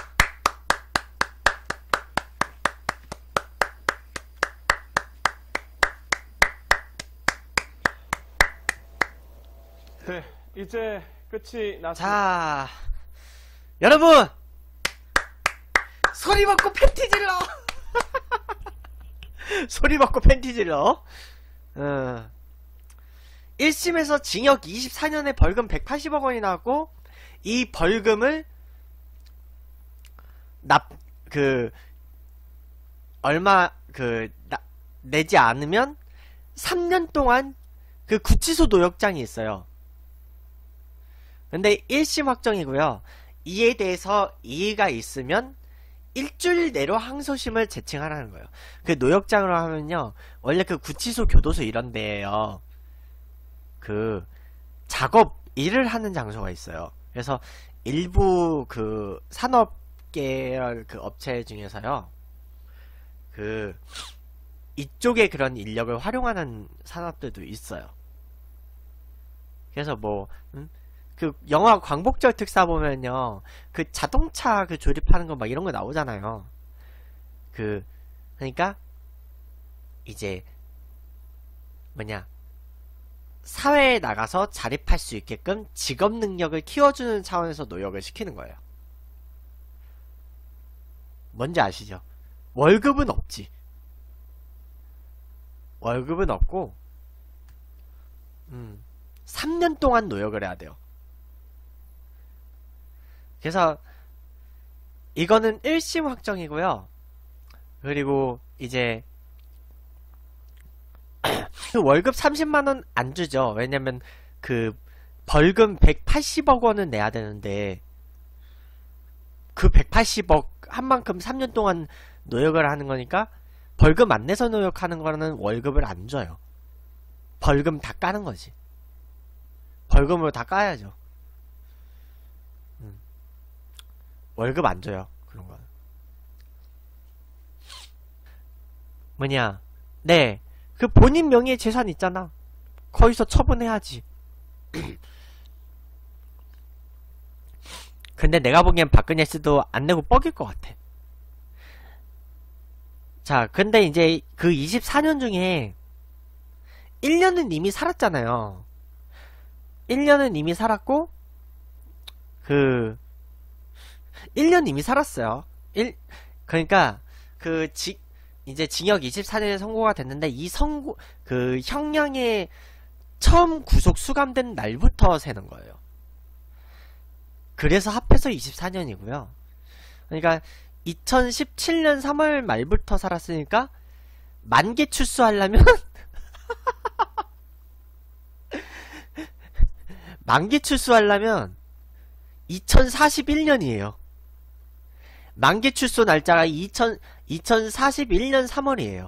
네, 이제 끝이 났습니다. 자, 여러분! 소리 받고 팬티 질러! 소리 받고 팬티 질러. 어. 일 심에서 징역 이십사 년에 벌금 백팔십억 원이 나왔고, 이 벌금을 납, 그, 얼마, 그, 나, 내지 않으면 삼 년 동안 그 구치소 노역장이 있어요. 근데 일 심 확정이고요. 이에 대해서 이의가 있으면 일주일 내로 항소심을 제청하라는 거예요. 그 노역장으로 하면요, 원래 그 구치소, 교도소 이런 데에요, 그 작업 일을 하는 장소가 있어요. 그래서 일부 그 산업 계열 그 업체 중에서요, 그 이쪽에 그런 인력을 활용하는 산업들도 있어요. 그래서 뭐 음? 그 영화 광복절 특사 보면요, 그 자동차 그 조립하는 거 막 이런 거 나오잖아요. 그 그러니까 이제 뭐냐, 사회에 나가서 자립할 수 있게끔 직업 능력을 키워주는 차원에서 노역을 시키는 거예요. 뭔지 아시죠? 월급은 없지. 월급은 없고, 음, 삼 년 동안 노역을 해야 돼요. 그래서 이거는 일 심 확정이고요. 그리고 이제 월급 삼십만 원 안 주죠. 왜냐면 그 벌금 백팔십억 원은 내야 되는데, 그 백팔십억 한 만큼 삼 년 동안 노역을 하는 거니까 벌금 안 내서 노역하는 거는 월급을 안 줘요. 벌금 다 까는 거지. 벌금으로 다 까야죠. 음. 월급 안 줘요, 그런 거. 뭐냐, 네, 그 본인 명의의 재산 있잖아. 거기서 처분해야지. 근데 내가 보기엔 박근혜 씨도 안 내고 뻑일 것 같아. 자, 근데 이제 그 이십사 년 중에 일 년은 이미 살았잖아요. 일 년은 이미 살았고, 그 일 년 이미 살았어요. 일, 그러니까 그 지, 이제 징역 이십사 년에 선고가 됐는데, 이 선고 그 형량의 처음 구속 수감된 날부터 세는 거예요. 그래서 합해서 이십사 년이고요. 그러니까 이천십칠 년 삼월 말부터 살았으니까 만기 출소하려면 만기 출소하려면 이천사십일 년이에요. 만기 출소 날짜가 이천사십일 년 삼월이에요.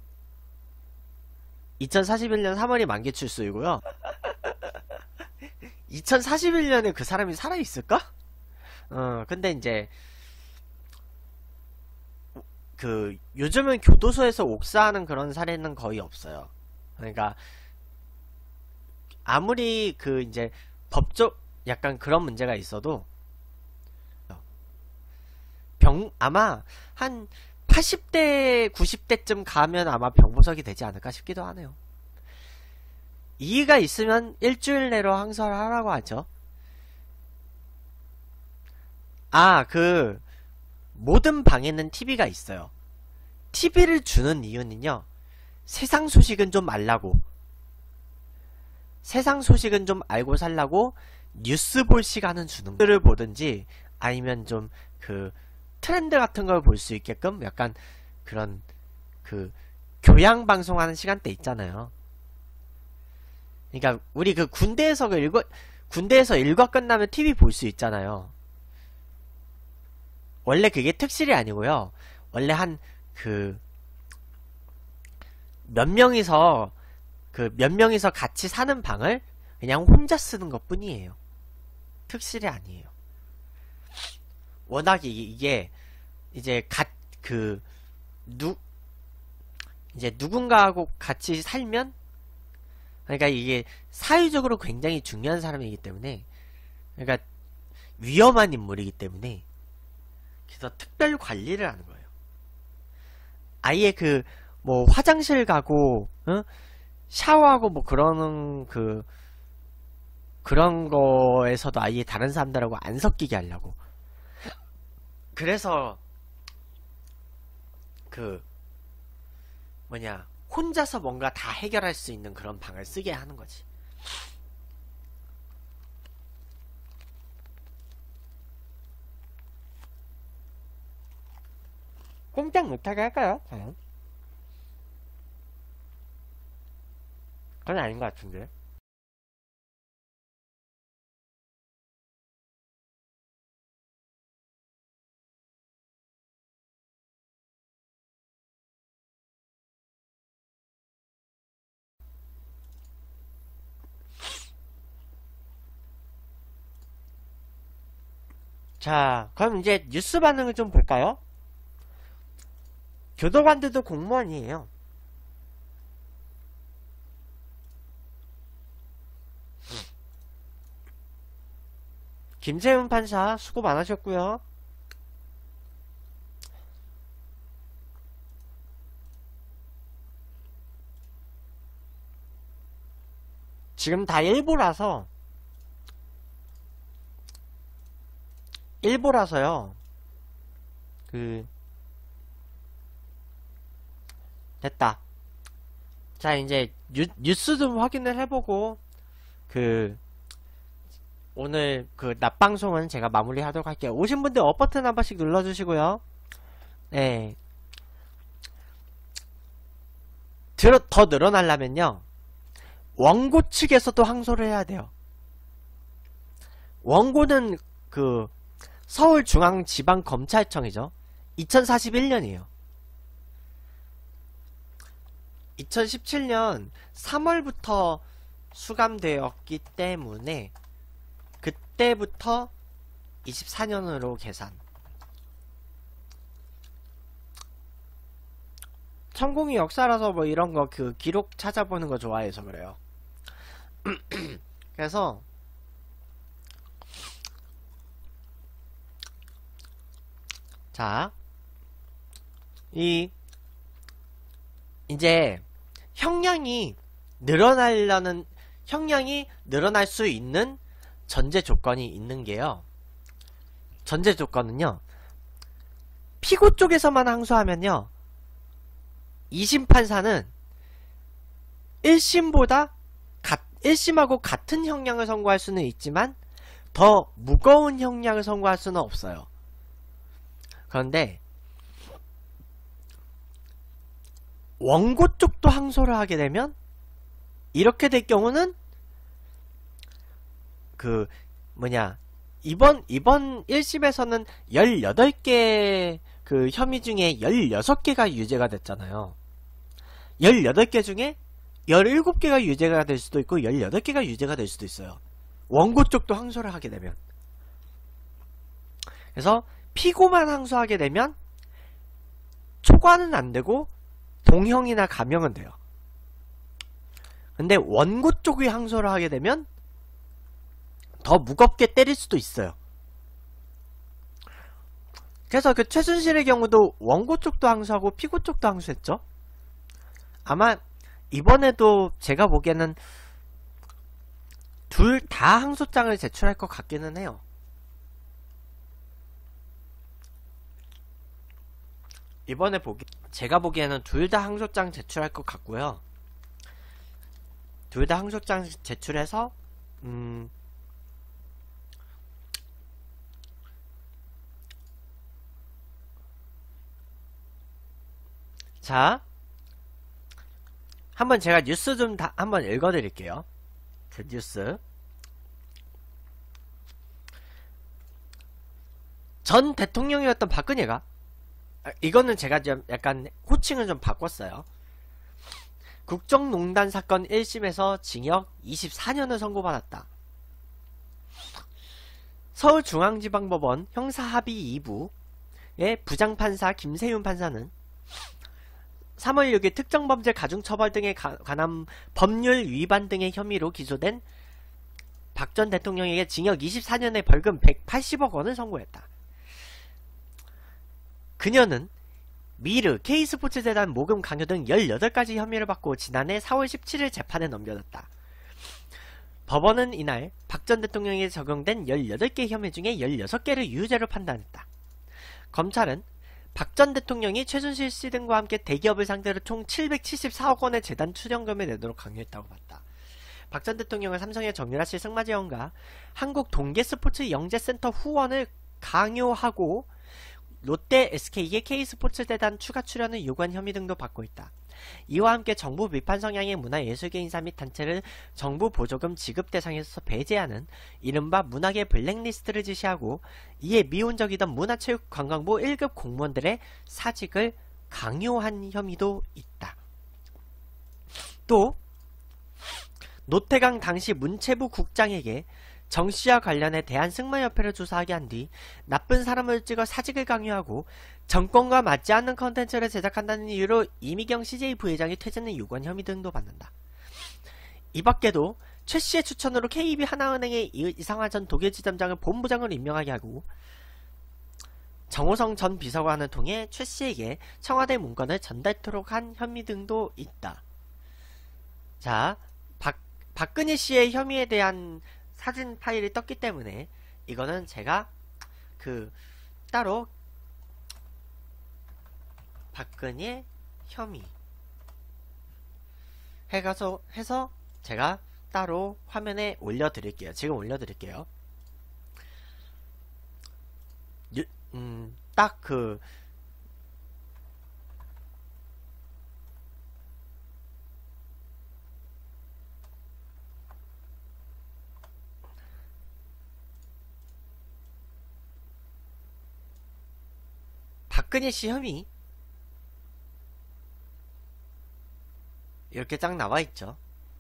이천사십일 년 삼월이 만기 출소이고요. 이천사십일 년에 그 사람이 살아있을까? 어, 근데 이제 그 요즘은 교도소에서 옥사하는 그런 사례는 거의 없어요. 그러니까 아무리 그 이제 법적 약간 그런 문제가 있어도 병 아마 한 팔십 대 구십 대쯤 가면 아마 병보석이 되지 않을까 싶기도 하네요. 이의가 있으면 일주일 내로 항소를 하라고 하죠. 아, 그 모든 방에는 티비가 있어요. 티비를 주는 이유는요, 세상 소식은 좀 알라고, 세상 소식은 좀 알고 살라고 뉴스 볼 시간은 주는 거를 보든지, 아니면 좀 그 트렌드 같은 걸 볼 수 있게끔 약간 그런 그 교양 방송하는 시간대 있잖아요. 그러니까 우리 그 군대에서 그 일과 군대에서 일과 끝나면 티비 볼 수 있잖아요. 원래 그게 특실이 아니고요. 원래 한 그 몇 명이서 그 몇 명이서 같이 사는 방을 그냥 혼자 쓰는 것 뿐이에요. 특실이 아니에요. 워낙 이게, 이게 이제 갓 그 누 이제 누군가하고 같이 살면, 그러니까 이게 사회적으로 굉장히 중요한 사람이기 때문에, 그러니까 위험한 인물이기 때문에, 그래서 특별 관리를 하는 거예요. 아예 그 뭐 화장실 가고 어? 샤워하고 뭐 그러는 그 그런 거에서도 아예 다른 사람들하고 안 섞이게 하려고. 그래서 그 뭐냐, 혼자서 뭔가 다 해결할 수 있는 그런 방을 쓰게 하는 거지. 꼼짝 못하게 할까요? 과연? 그건 아닌 것 같은데. 자, 그럼 이제 뉴스 반응을 좀 볼까요? 교도관들도 공무원이에요. 김세훈 판사 수고 많으셨고요. 지금 다 일보라서 일보라서요. 그 됐다. 자, 이제 뉴, 뉴스 좀 확인을 해보고 그 오늘 그 낮방송은 제가 마무리하도록 할게요. 오신 분들 업 버튼 한 번씩 눌러주시고요. 네. 들어, 더 늘어나려면요, 원고 측에서도 항소를 해야 돼요. 원고는 그 서울중앙지방검찰청이죠. 이천사십일 년이에요. 이천십칠 년 삼월부터 수감되었기 때문에 그때부터 이십사 년으로 계산. 천공이 역사라서 뭐 이런 거 그 기록 찾아보는 거 좋아해서 그래요. 그래서 자, 이 이제 형량이 늘어나려는 형량이 늘어날 수 있는 전제 조건이 있는 게요. 전제 조건은요, 피고 쪽에서만 항소하면요, 이 심 판사는 일 심보다 일 심하고 같은 형량을 선고할 수는 있지만 더 무거운 형량을 선고할 수는 없어요. 그런데 원고 쪽도 항소를 하게 되면 이렇게 될 경우는 그 뭐냐, 이번 이번 일 심에서는 열여덟 개 그 혐의 중에 열여섯 개가 유죄가 됐잖아요. 열여덟 개 중에 열일곱 개가 유죄가 될 수도 있고 열여덟 개가 유죄가 될 수도 있어요. 원고 쪽도 항소를 하게 되면. 그래서 피고만 항소하게 되면 초과는 안 되고 동형이나 감형은 돼요. 근데 원고 쪽이 항소를 하게 되면 더 무겁게 때릴 수도 있어요. 그래서 그 최순실의 경우도 원고 쪽도 항소하고 피고 쪽도 항소했죠. 아마 이번에도 제가 보기에는 둘 다 항소장을 제출할 것 같기는 해요. 이번에 보기 제가 보기에는 둘 다 항소장 제출할 것 같고요. 둘 다 항소장 제출해서 음 자, 한번 제가 뉴스 좀 다 한번 읽어드릴게요. 그 뉴스. 전 대통령이었던 박근혜가, 아, 이거는 제가 좀 약간 호칭을 좀 바꿨어요. 국정농단 사건 일 심에서 징역 이십사 년을 선고받았다. 서울중앙지방법원 형사합의 이 부의 부장판사 김세윤 판사는 삼월 육 일 특정범죄 가중처벌 등에 관한 법률 위반 등의 혐의로 기소된 박 전 대통령에게 징역 이십사 년에 벌금 백팔십억 원을 선고했다. 그녀는 미르, K스포츠재단 모금 강요 등 열여덟 가지 혐의를 받고 지난해 사월 십칠일 재판에 넘겨졌다. 법원은 이날 박 전 대통령에게 적용된 열여덟 개 혐의 중에 열여섯 개를 유죄로 판단했다. 검찰은 박 전 대통령이 최순실 씨 등과 함께 대기업을 상대로 총 칠백칠십사억 원의 재단 출연금을 내도록 강요했다고 봤다. 박 전 대통령은 삼성의 정유라 씨 승마지원과 한국 동계스포츠 영재센터 후원을 강요하고 롯데, 에스케이의 K스포츠재단 추가 출연을 요구한 혐의 등도 받고 있다. 이와 함께 정부 비판 성향의 문화예술계 인사 및 단체를 정부 보조금 지급 대상에서 배제하는 이른바 문화계 블랙리스트를 지시하고 이에 미온적이던 문화체육관광부 일 급 공무원들의 사직을 강요한 혐의도 있다. 또 노태강 당시 문체부 국장에게 정씨와 관련해 대한승마협회를 조사하게 한 뒤 나쁜 사람을 찍어 사직을 강요하고 정권과 맞지 않는 컨텐츠를 제작한다는 이유로 이미경 씨제이 부회장이 퇴진을 요구한 혐의 등도 받는다. 이 밖에도 최씨의 추천으로 케이비 하나은행의 이상화 전 독일지점장을 본부장을 임명하게 하고 정호성 전 비서관을 통해 최씨에게 청와대 문건을 전달토록 한 혐의 등도 있다. 자, 박, 박근혜 씨의 혐의에 대한 사진 파일이 떴기 때문에 이거는 제가 그 따로 박근혜 혐의 해가서 해서 제가 따로 화면에 올려드릴게요. 지금 올려드릴게요. 음, 딱 그 박근혜 씨 혐의 이렇게 딱 나와있죠.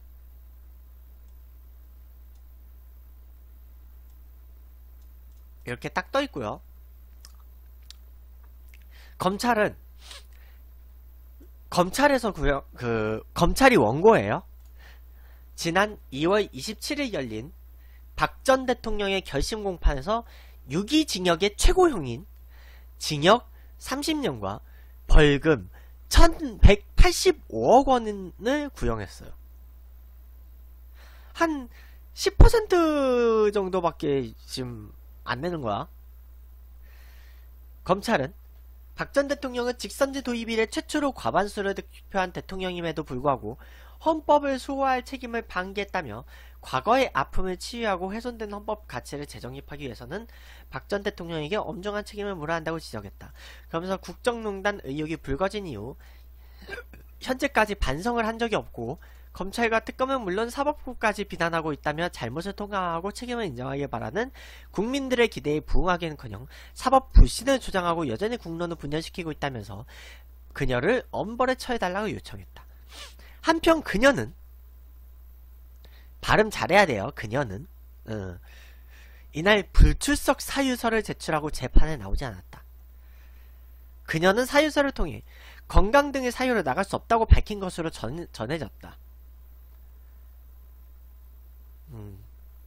이렇게 딱 떠있고요. 검찰은 검찰에서 구형, 그 검찰이 원고예요. 지난 이월 이십칠일 열린 박 전 대통령의 결심 공판에서 유기징역의 최고형인 징역 삼십 년과 벌금 천백팔십오억 원을 구형했어요. 한 십 퍼센트 정도밖에 지금 안 내는 거야. 검찰은 박 전 대통령은 직선제 도입 이래 최초로 과반수를 득표한 대통령임에도 불구하고 헌법을 수호할 책임을 방기했다며 과거의 아픔을 치유하고 훼손된 헌법 가치를 재정립하기 위해서는 박 전 대통령에게 엄중한 책임을 물어야 한다고 지적했다. 그러면서 국정농단 의혹이 불거진 이후 현재까지 반성을 한 적이 없고 검찰과 특검은 물론 사법부까지 비난하고 있다며 잘못을 통과하고 책임을 인정하길 바라는 국민들의 기대에 부응하기는커녕 사법 불신을 조장하고 여전히 국론을 분열시키고 있다면서 그녀를 엄벌에 처해달라고 요청했다. 한편 그녀는 발음 잘해야 돼요. 그녀는 어, 이날 불출석 사유서를 제출하고 재판에 나오지 않았다. 그녀는 사유서를 통해 건강 등의 사유로 나갈 수 없다고 밝힌 것으로 전, 전해졌다. 음.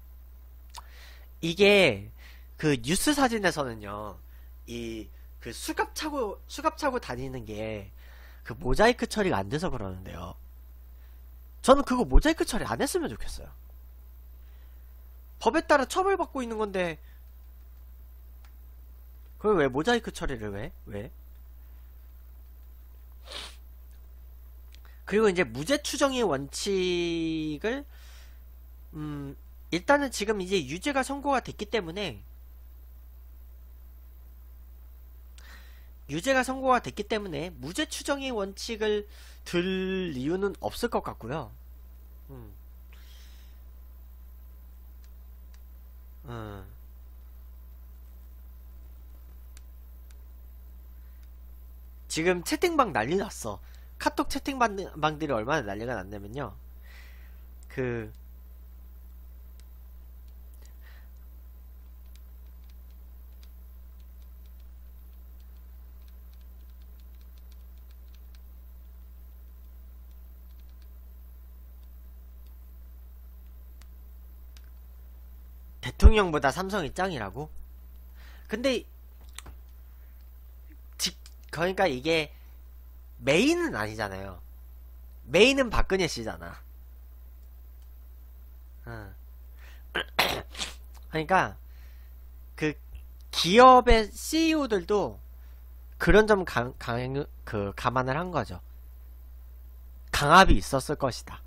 이게 그 뉴스 사진에서는요, 이 그 수갑 차고 수갑 차고 다니는 게 그 모자이크 처리가 안 돼서 그러는데요. 저는 그거 모자이크 처리 안 했으면 좋겠어요. 법에 따라 처벌받고 있는 건데 그걸 왜 모자이크 처리를 왜? 왜? 그리고 이제 무죄 추정의 원칙을 음 일단은 지금 이제 유죄가 선고가 됐기 때문에 유죄가 선고가 됐기 때문에 무죄 추정의 원칙을 들 이유는 없을 것 같고요. 음. 음. 지금 채팅방 난리 났어. 카톡 채팅방들이 얼마나 난리가 났냐면요. 그, 대통령보다 삼성이 짱이라고? 근데 직, 그러니까 이게 메인은 아니잖아요. 메인은 박근혜 씨잖아. 응. 그러니까 그 기업의 씨이오들도 그런 점 강, 강, 그 감안을 한 거죠. 강압이 있었을 것이다.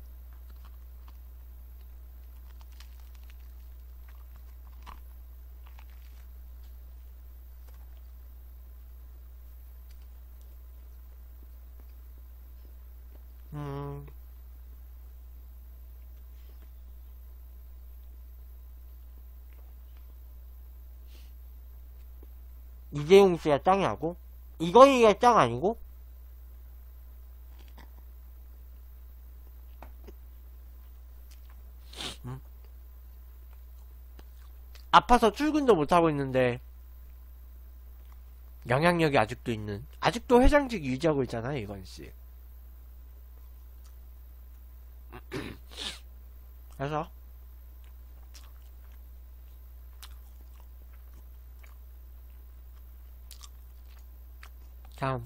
음. 이재용 씨가 짱이라고? 이건희가 짱 아니고? 음? 아파서 출근도 못하고 있는데 영향력이 아직도 있는, 아직도 회장직 유지하고 있잖아요, 이건희 씨. 그래서 참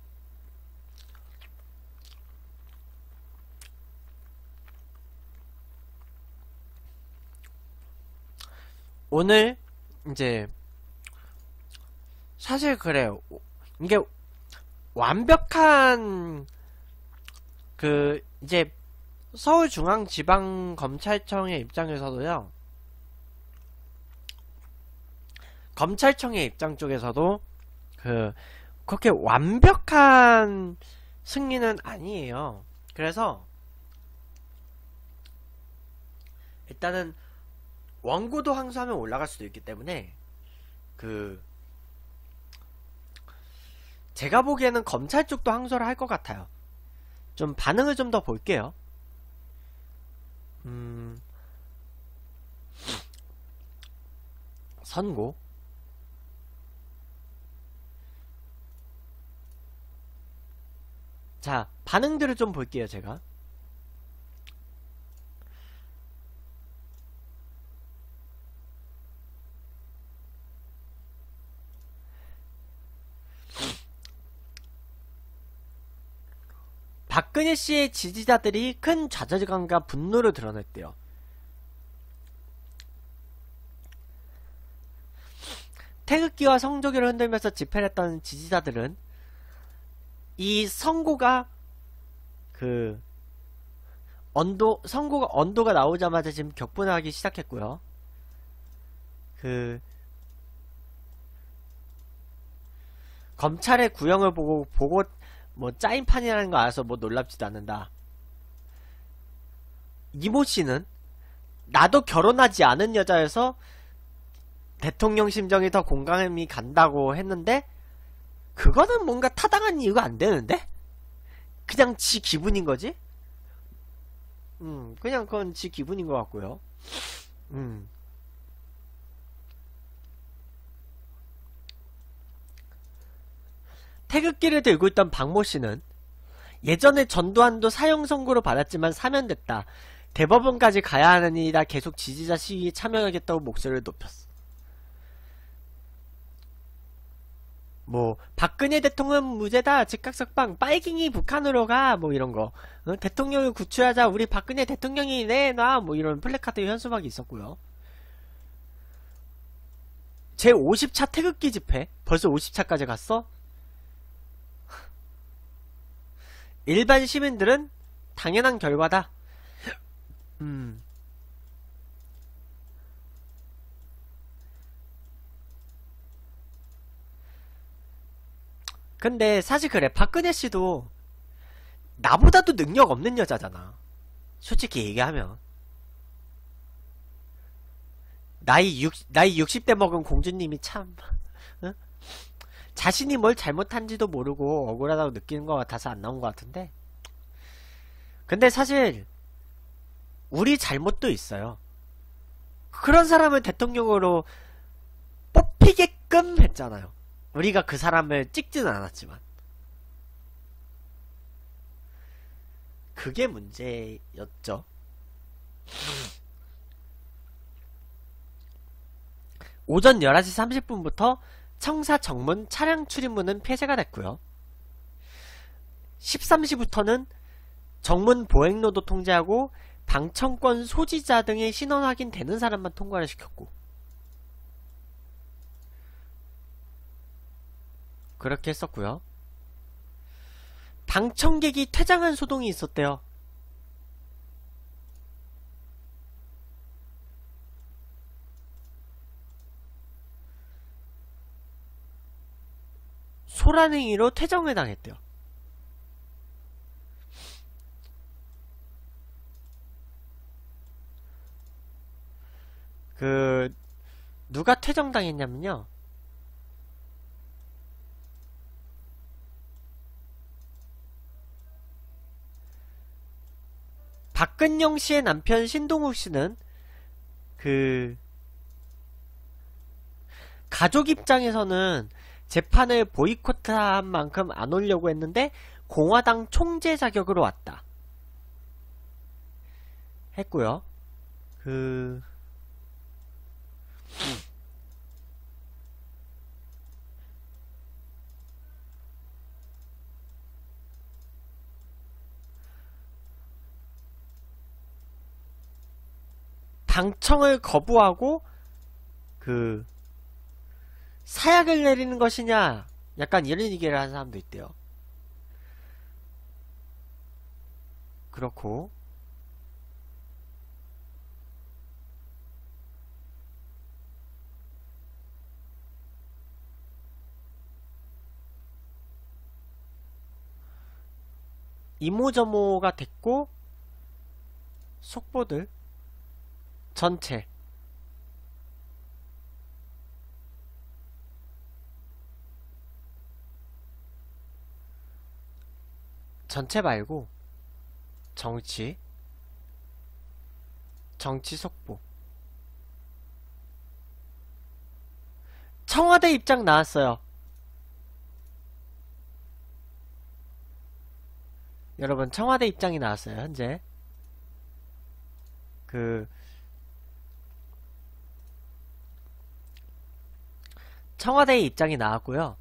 오늘 이제 사실 그래요. 이게 완벽한 그 이제 서울중앙지방검찰청의 입장에서도요, 검찰청의 입장 쪽에서도 그 그렇게 완벽한 승리는 아니에요. 그래서 일단은 원고도 항소하면 올라갈 수도 있기 때문에 그 제가 보기에는 검찰 쪽도 항소를 할 것 같아요. 좀 반응을 좀 더 볼게요. 음, 선고. 자, 반응들을 좀 볼게요, 제가. 박근혜 씨의 지지자들이 큰 좌절감과 분노를 드러냈대요. 태극기와 성조기를 흔들면서 집회를 했던 지지자들은 이 선고가 그 언도 선고가 언도가 나오자마자 지금 격분하기 시작했고요. 그 검찰의 구형을 보고 보고 뭐 짜임판이라는 거 알아서 뭐 놀랍지도 않는다. 이모 씨는 나도 결혼하지 않은 여자여서 대통령 심정이 더 공감이 간다고 했는데 그거는 뭔가 타당한 이유가 안 되는데? 그냥 지 기분인 거지? 음, 그냥 그건 지 기분인 것 같고요. 음. 태극기를 들고 있던 박모 씨는 예전에 전두환도 사형 선고를 받았지만 사면됐다. 대법원까지 가야 하느니라 계속 지지자 시위에 참여하겠다고 목소리를 높였어. 뭐 박근혜 대통령 무죄다. 즉각석방. 빨갱이 북한으로 가. 뭐 이런거. 어? 대통령을 구출하자. 우리 박근혜 대통령이 내놔. 뭐 이런 플래카드 현수막이 있었고요. 제오십 차 태극기 집회. 벌써 오십 차까지 갔어? 일반 시민들은 당연한 결과다. 음. 근데 사실 그래. 박근혜 씨도 나보다도 능력 없는 여자잖아. 솔직히 얘기하면. 나이 육 나이 육십 대 먹은 공주님이 참 응? 자신이 뭘 잘못한지도 모르고 억울하다고 느끼는 것 같아서 안 나온 것 같은데, 근데 사실 우리 잘못도 있어요. 그런 사람을 대통령으로 뽑히게끔 했잖아요. 우리가 그 사람을 찍지는 않았지만. 그게 문제였죠. 오전 열한 시 삼십 분부터 청사 정문 차량 출입문은 폐쇄가 됐고요. 십삼 시부터는 정문 보행로도 통제하고 방청권 소지자 등의 신원 확인 되는 사람만 통과를 시켰고, 그렇게 했었고요. 방청객이 퇴장한 소동이 있었대요. 소란행위로 퇴정을 당했대요. 그 누가 퇴정당했냐면요, 박근영 씨의 남편 신동욱 씨는 그 가족 입장에서는 재판을 보이콧한 만큼 안 오려고 했는데 공화당 총재 자격으로 왔다 했고요. 그 방청을 거부하고 그 사약을 내리는 것이냐, 약간 이런 얘기를 하는 사람도 있대요. 그렇고 이모저모가 됐고, 속보들 전체 전체 말고 정치 정치 속보. 청와대 입장 나왔어요. 여러분, 청와대 입장이 나왔어요. 현재 그 청와대의 입장이 나왔고요.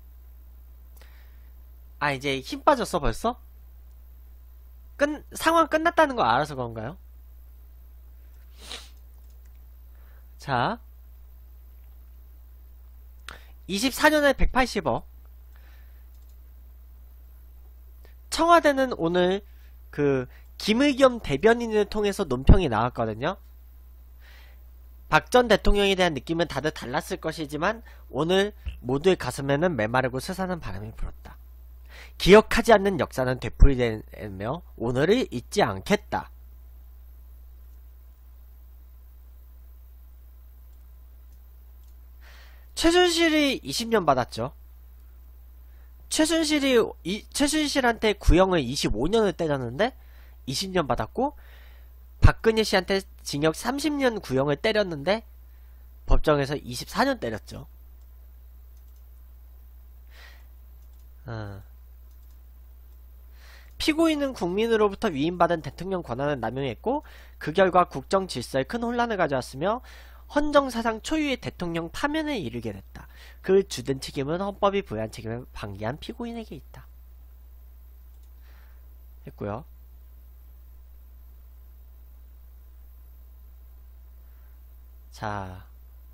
아, 이제 힘 빠졌어 벌써? 끝, 상황 끝났다는 거 알아서 그런가요? 자, 이십사 년에 백팔십억. 청와대는 오늘 그 김의겸 대변인을 통해서 논평이 나왔거든요. 박 전 대통령에 대한 느낌은 다들 달랐을 것이지만 오늘 모두의 가슴에는 메마르고 스산한 바람이 불었다. 기억하지 않는 역사는 되풀이되며 오늘을 잊지 않겠다. 최순실이 이십 년 받았죠. 최순실이 이, 최순실한테 구형을 이십오 년을 때렸는데 이십 년 받았고, 박근혜 씨한테 징역 삼십 년 구형을 때렸는데 법정에서 이십사 년 때렸죠. 어. 피고인은 국민으로부터 위임받은 대통령 권한을 남용했고 그 결과 국정 질서에 큰 혼란을 가져왔으며 헌정사상 초유의 대통령 파면에 이르게 됐다. 그 주된 책임은 헌법이 부여한 책임을 방기한 피고인에게 있다. 했고요. 자,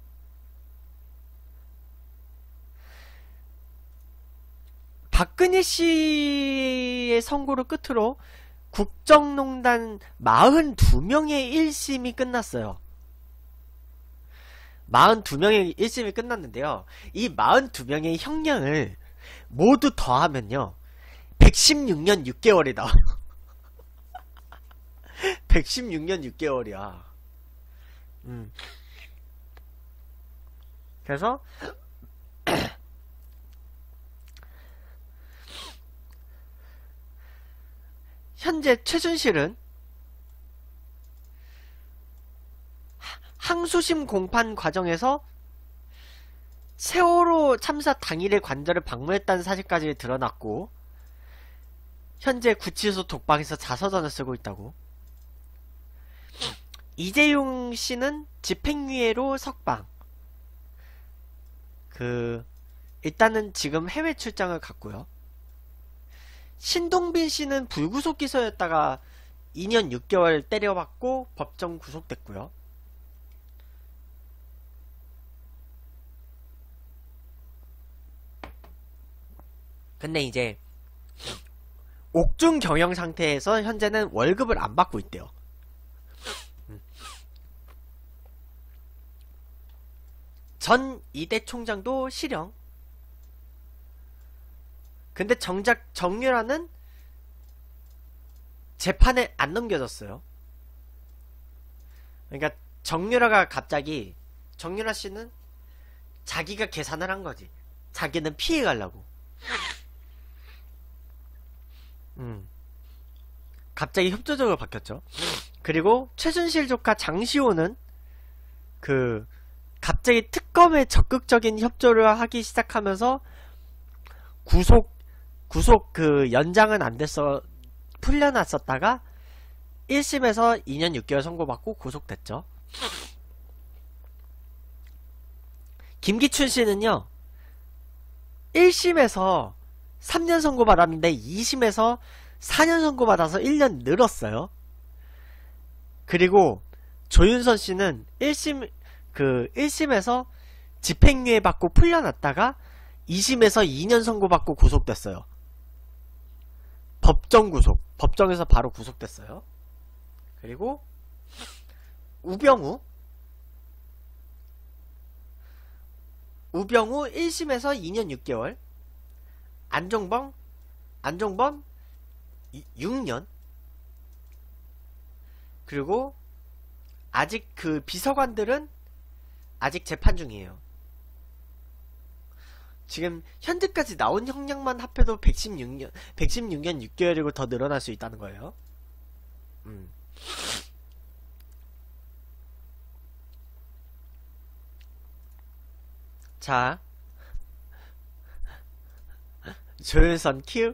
박근혜 씨의 선고를 끝으로 국정농단 사십이 명의 일 심이 끝났어요. 사십이 명의 일 심이 끝났는데요. 이 사십이 명의 형량을 모두 더하면요, 백십육 년 육 개월이 나와요. 백십육 년 육 개월이야. 음. 그래서 현재 최순실은 항소심 공판 과정에서 세월호 참사 당일의 관저를 방문했다는 사실까지 드러났고, 현재 구치소 독방에서 자서전을 쓰고 있다고. 이재용 씨는 집행유예로 석방. 그 일단은 지금 해외 출장을 갔고요. 신동빈 씨는 불구속 기소였다가 이 년 육 개월 때려받고 법정 구속됐고요. 근데 이제 옥중 경영 상태에서 현재는 월급을 안 받고 있대요. 전 이대 총장도 실형. 근데 정작 정유라는 재판에 안 넘겨졌어요. 그러니까 정유라가 갑자기, 정유라 씨는 자기가 계산을 한 거지. 자기는 피해 가려고. 음. 갑자기 협조적으로 바뀌었죠. 그리고 최순실 조카 장시호는 그 갑자기 특검에 적극적인 협조를 하기 시작하면서 구속 구속 그 연장은 안 됐어, 풀려났었다가 일 심에서 이 년 육 개월 선고받고 구속됐죠. 김기춘 씨는요, 일 심에서 삼 년 선고받았는데 이 심에서 사 년 선고받아서 일 년 늘었어요. 그리고 조윤선 씨는 일 심, 그 일 심에서 집행유예 받고 풀려났다가 이 심에서 이 년 선고받고 구속됐어요. 법정 구속. 법정에서 바로 구속됐어요. 그리고 우병우. 우병우 일 심에서 이 년 육 개월. 안종범. 안종범 육 년. 그리고 아직 그 비서관들은 아직 재판 중이에요. 지금 현재까지 나온 형량만 합해도 백십육 년, 백십육 년 육 개월이고 더 늘어날 수 있다는 거예요. 음. 자, 조윤선 큐.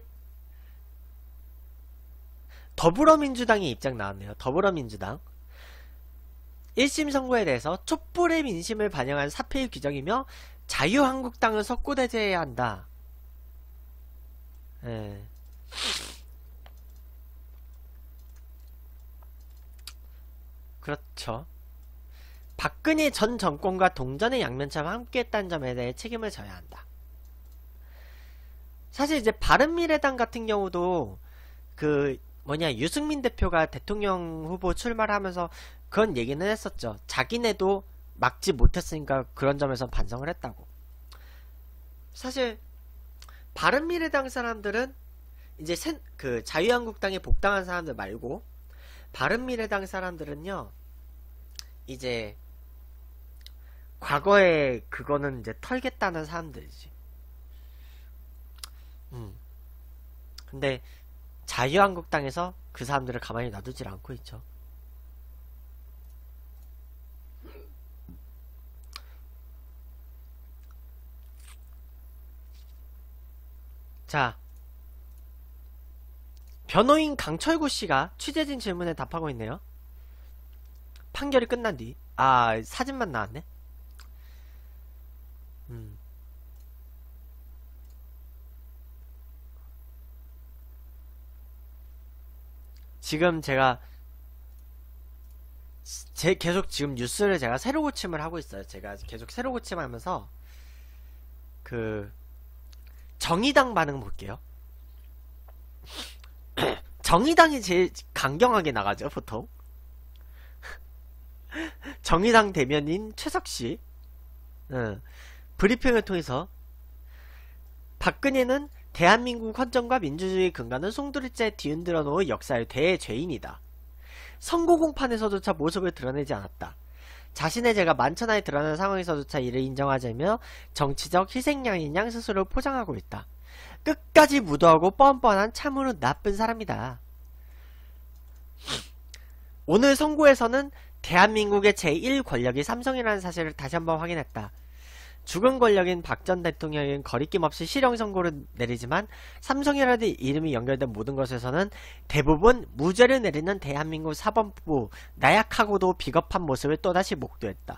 더불어민주당의 입장 나왔네요. 더불어민주당. 일 심 선고에 대해서 촛불의 민심을 반영한 사필 규정이며 자유한국당을 석고대죄해야 한다. 예. 그렇죠. 박근혜 전 정권과 동전의 양면처럼 함께했다는 점에 대해 책임을 져야 한다. 사실 이제 바른미래당 같은 경우도 그 뭐냐, 유승민 대표가 대통령 후보 출마를 하면서 그런 얘기는 했었죠. 자기네도 막지 못했으니까 그런 점에서 반성을 했다고. 사실 바른미래당 사람들은 이제 새, 그 자유한국당에 복당한 사람들 말고 바른미래당 사람들은요, 이제 과거에 그거는 이제 털겠다는 사람들이지. 음. 근데 자유한국당에서 그 사람들을 가만히 놔두질 않고 있죠. 자, 변호인 강철구 씨가 취재진 질문에 답하고 있네요. 판결이 끝난 뒤. 아, 사진만 나왔네. 음. 지금 제가 제 계속 지금 뉴스를 제가 새로 고침을 하고 있어요. 제가 계속 새로 고침하면서 그 정의당 반응 볼게요. 정의당이 제일 강경하게 나가죠, 보통. 정의당 대변인 최석씨, 응, 브리핑을 통해서 박근혜는 대한민국 헌정과 민주주의 근간은 송두리째 뒤흔들어 놓은 역사의 대죄인이다. 선거 공판에서조차 모습을 드러내지 않았다. 자신의 죄가 만천하에 드러나는 상황에서조차 이를 인정하자며 정치적 희생양인 양 스스로를 포장하고 있다. 끝까지 무도하고 뻔뻔한 참으로 나쁜 사람이다. 오늘 선고에서는 대한민국의 제일 권력이 삼성이라는 사실을 다시 한번 확인했다. 죽은 권력인 박 전 대통령은 거리낌 없이 실형 선고를 내리지만 삼성이라는 이름이 연결된 모든 것에서는 대부분 무죄를 내리는 대한민국 사법부 나약하고도 비겁한 모습을 또다시 목도했다.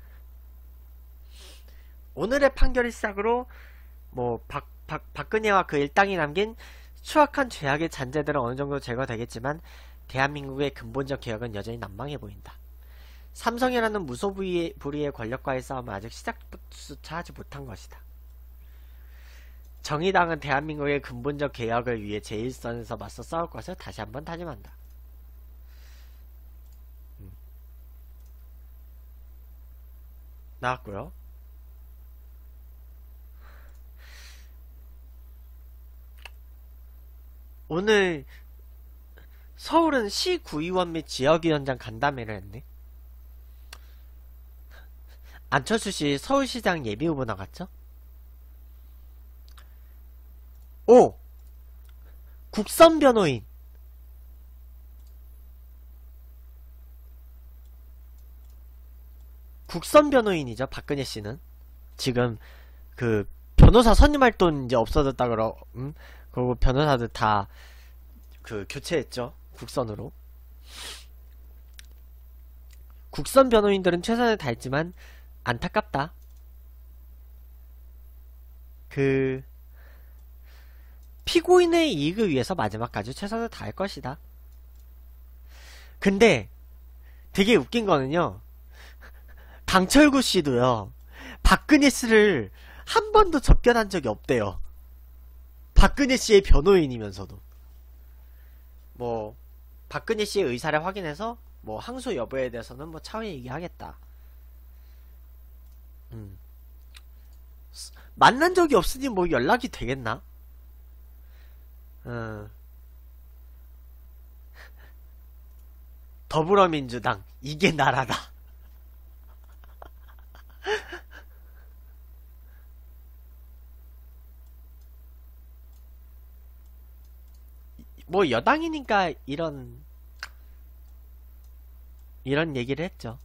오늘의 판결을 시작으로 뭐 박, 박, 박근혜와 그 일당이 남긴 추악한 죄악의 잔재들은 어느 정도 제거되겠지만 대한민국의 근본적 개혁은 여전히 난망해 보인다. 삼성이라는 무소불위의 권력과의 싸움은 아직 시작조차 하지 못한 것이다. 정의당은 대한민국의 근본적 개혁을 위해 제일선에서 맞서 싸울 것을 다시 한번 다짐한다. 음. 나왔고요. 오늘 서울은 시 구의원 및 지역위원장 간담회를 했네. 안철수씨 서울시장 예비후보 나갔죠? 오! 국선 변호인. 국선 변호인이죠, 박근혜 씨는. 지금, 그, 변호사 선임할 돈 이제 없어졌다 그러, 음? 그리고 변호사들 다, 그, 교체했죠. 국선으로. 국선 변호인들은 최선을 다했지만, 안타깝다. 그 피고인의 이익을 위해서 마지막까지 최선을 다할 것이다. 근데 되게 웃긴 거는요, 강철구 씨도요 박근혜 씨를 한 번도 접견한 적이 없대요. 박근혜 씨의 변호인이면서도. 뭐 박근혜 씨의 의사를 확인해서 뭐 항소 여부에 대해서는 뭐 차후에 얘기하겠다. 음. 만난 적이 없으니 뭐 연락이 되겠나? 어. 더불어민주당 이게 나라다. 뭐 여당이니까 이런 이런 얘기를 했죠.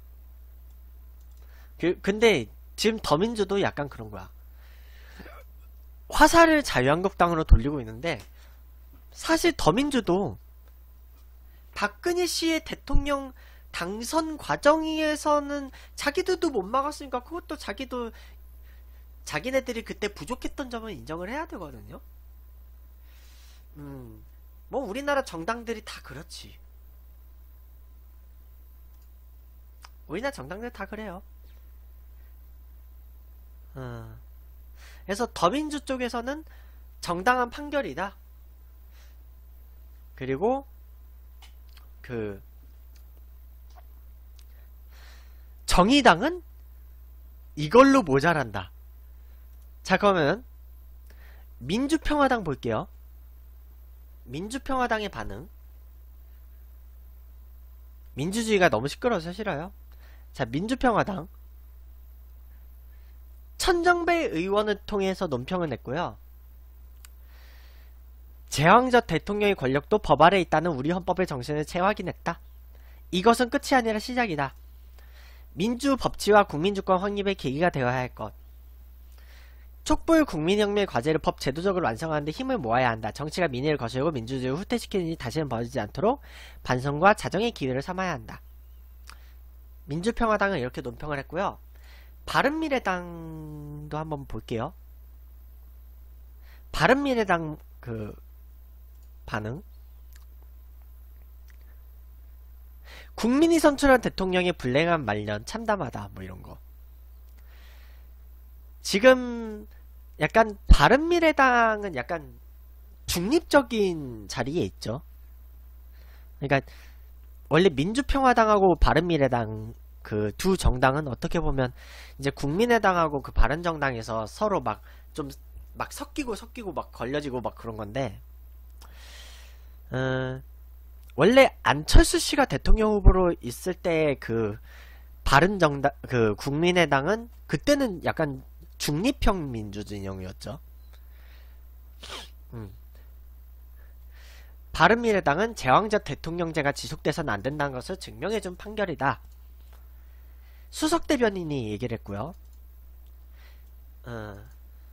그, 근데 지금 더민주도 약간 그런 거야. 화살을 자유한국당으로 돌리고 있는데 사실 더민주도 박근혜 씨의 대통령 당선 과정에서는 자기들도 못 막았으니까 그것도 자기도 자기네들이 그때 부족했던 점은 인정을 해야 되거든요. 음, 뭐 우리나라 정당들이 다 그렇지. 우리나라 정당들 다 그래요. 어. 그래서 더민주 쪽에서는 정당한 판결이다. 그리고 그 정의당은 이걸로 모자란다. 자, 그러면 민주평화당 볼게요. 민주평화당의 반응. 민주주의가 너무 시끄러워서 싫어요. 자, 민주평화당 천정배 의원을 통해서 논평을 냈고요. 제왕적 대통령의 권력도 법 아래에 있다는 우리 헌법의 정신을 재확인했다. 이것은 끝이 아니라 시작이다. 민주 법치와 국민주권 확립의 계기가 되어야 할 것. 촉불 국민혁명의 과제를 법 제도적으로 완성하는 데 힘을 모아야 한다. 정치가 민의를 거스르고 민주주의를 후퇴시키는 일이 다시는 벌어지지 않도록 반성과 자정의 기회를 삼아야 한다. 민주평화당은 이렇게 논평을 했고요. 바른미래당도 한번 볼게요. 바른미래당 그 반응. 국민이 선출한 대통령의 불행한 말년 참담하다. 뭐 이런거. 지금 약간 바른미래당은 약간 중립적인 자리에 있죠. 그러니까 원래 민주평화당하고 바른미래당 그 두 정당은 어떻게 보면 이제 국민의당하고 그 바른정당에서 서로 막 좀 막 섞이고 섞이고 막 걸려지고 막 그런 건데, 어, 원래 안철수 씨가 대통령 후보로 있을 때 그 바른정당, 그, 국민의당은, 그때는 약간 중립형 민주 진영이었죠. 음. 바른미래당은 제왕적 대통령제가 지속돼서는 안 된다는 것을 증명해준 판결이다. 수석 대변인이 얘기를 했고요. 어.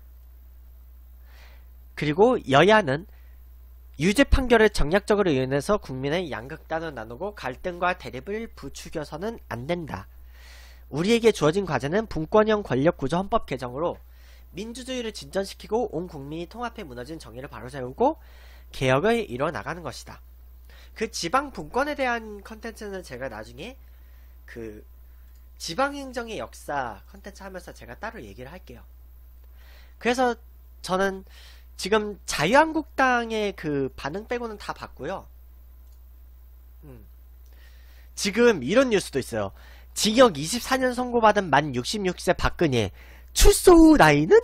그리고 여야는 유죄 판결을 정략적으로 이용해서 국민의 양극단을 나누고 갈등과 대립을 부추겨서는 안 된다. 우리에게 주어진 과제는 분권형 권력구조 헌법 개정으로 민주주의를 진전시키고 온 국민이 통합해 무너진 정의를 바로세우고 개혁을 이뤄나가는 것이다. 그 지방 분권에 대한 컨텐츠는 제가 나중에 그 지방행정의 역사 컨텐츠 하면서 제가 따로 얘기를 할게요. 그래서 저는 지금 자유한국당의 그 반응 빼고는 다 봤고요. 음. 지금 이런 뉴스도 있어요. 징역 이십사 년 선고받은 만 육십육 세 박근혜 출소 후 나이는?